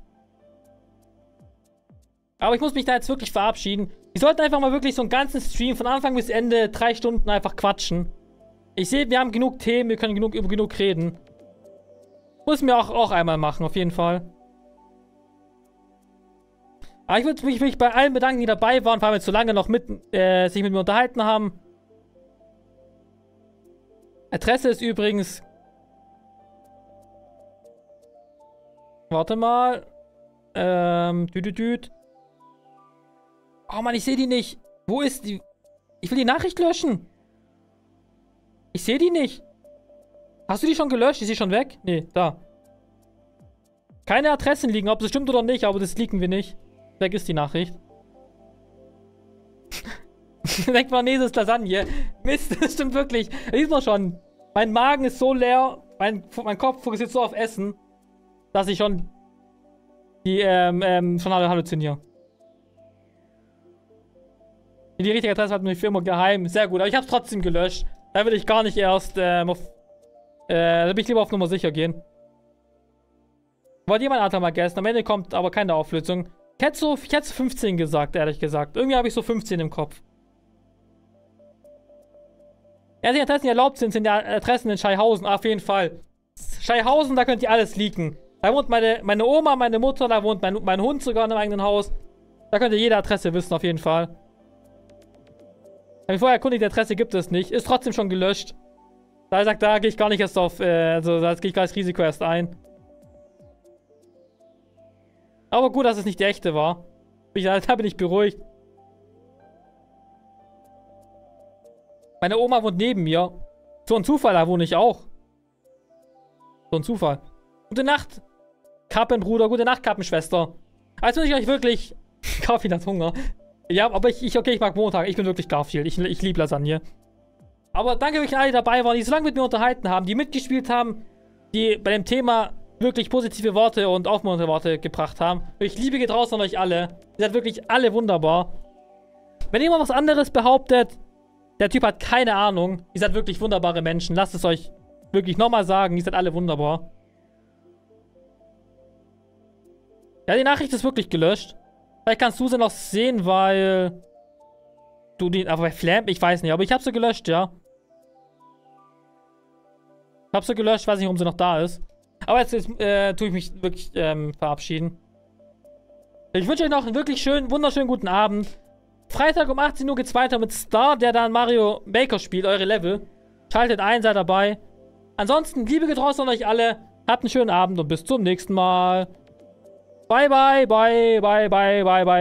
Speaker 1: Aber ich muss mich da jetzt wirklich verabschieden. Wir sollten einfach mal wirklich so einen ganzen Stream von Anfang bis Ende drei Stunden einfach quatschen. Ich sehe, wir haben genug Themen, wir können genug über genug reden. Muss mir auch, auch einmal machen, auf jeden Fall. Aber ich würde mich wirklich bei allen bedanken, die dabei waren, vor allem jetzt so lange noch mit, äh, sich mit mir unterhalten haben. Adresse ist übrigens... Warte mal. Ähm, düdüdüd. Oh Mann, ich sehe die nicht. Wo ist die? Ich will die Nachricht löschen. Ich sehe die nicht. Hast du die schon gelöscht? Ist sie schon weg? Nee, da. Keine Adressen liegen, ob das stimmt oder nicht, aber das liegen wir nicht. Weg ist die Nachricht. Denkt man, nee, das ist Lasagne. Mist, das stimmt wirklich. Da sieht man schon. Mein Magen ist so leer, mein, mein Kopf fokussiert so auf Essen, dass ich schon die, ähm, ähm, schon halluziniere. Die richtige Adresse hat mich für immer geheim. Sehr gut, aber ich habe es trotzdem gelöscht. Da will ich gar nicht erst, ähm, auf, äh, da will ich lieber auf Nummer sicher gehen. Wollte jemand anderes mal gegessen. Am Ende kommt aber keine Auflösung. Ich hätte so, ich hätte so fünfzehn gesagt, ehrlich gesagt. Irgendwie habe ich so fünfzehn im Kopf. Ja, die Adressen, die erlaubt sind, sind die Adressen in Scheihausen. Auf jeden Fall. Scheihausen, da könnt ihr alles leaken. Da wohnt meine, meine Oma, meine Mutter, da wohnt mein, mein Hund sogar in einem eigenen Haus. Da könnt ihr jede Adresse wissen, auf jeden Fall. Habe ich vorher erkundigt, die Adresse gibt es nicht. Ist trotzdem schon gelöscht. Da sagt, da gehe ich gar nicht erst auf, äh, also da gehe ich gar das Risiko erst ein. Aber gut, dass es nicht die echte war. Ich, da bin ich beruhigt. Meine Oma wohnt neben mir. So ein Zufall, da wohne ich auch. So ein Zufall. Gute Nacht, Kappenbruder. Gute Nacht, Kappenschwester. Als muss ich euch wirklich... Garfield hat Hunger. Ja, aber ich, ich, okay, ich mag Montag. Ich bin wirklich Garfield. Ich, ich liebe Lasagne. Aber danke euch alle, die dabei waren, die so lange mit mir unterhalten haben, die mitgespielt haben, die bei dem Thema wirklich positive Worte und aufmunternde Worte gebracht haben. Ich liebe geht raus an euch alle. Ihr seid wirklich alle wunderbar. Wenn jemand was anderes behauptet, der Typ hat keine Ahnung. Ihr seid wirklich wunderbare Menschen. Lasst es euch wirklich nochmal sagen. Ihr seid alle wunderbar. Ja, die Nachricht ist wirklich gelöscht. Vielleicht kannst du sie noch sehen, weil... Du die... Aber bei Flamp? Ich weiß nicht. Aber ich habe sie gelöscht, ja. Ich habe sie gelöscht. Ich weiß nicht, warum sie noch da ist. Aber jetzt, jetzt äh, tue ich mich wirklich ähm, verabschieden. Ich wünsche euch noch einen wirklich schönen, wunderschönen guten Abend. Freitag um achtzehn Uhr geht's weiter mit Star, der dann Mario Maker spielt, eure Level. Schaltet ein, seid dabei. Ansonsten, Liebe geht raus an euch alle. Habt einen schönen Abend und bis zum nächsten Mal. Bye, bye, bye, bye, bye, bye, bye.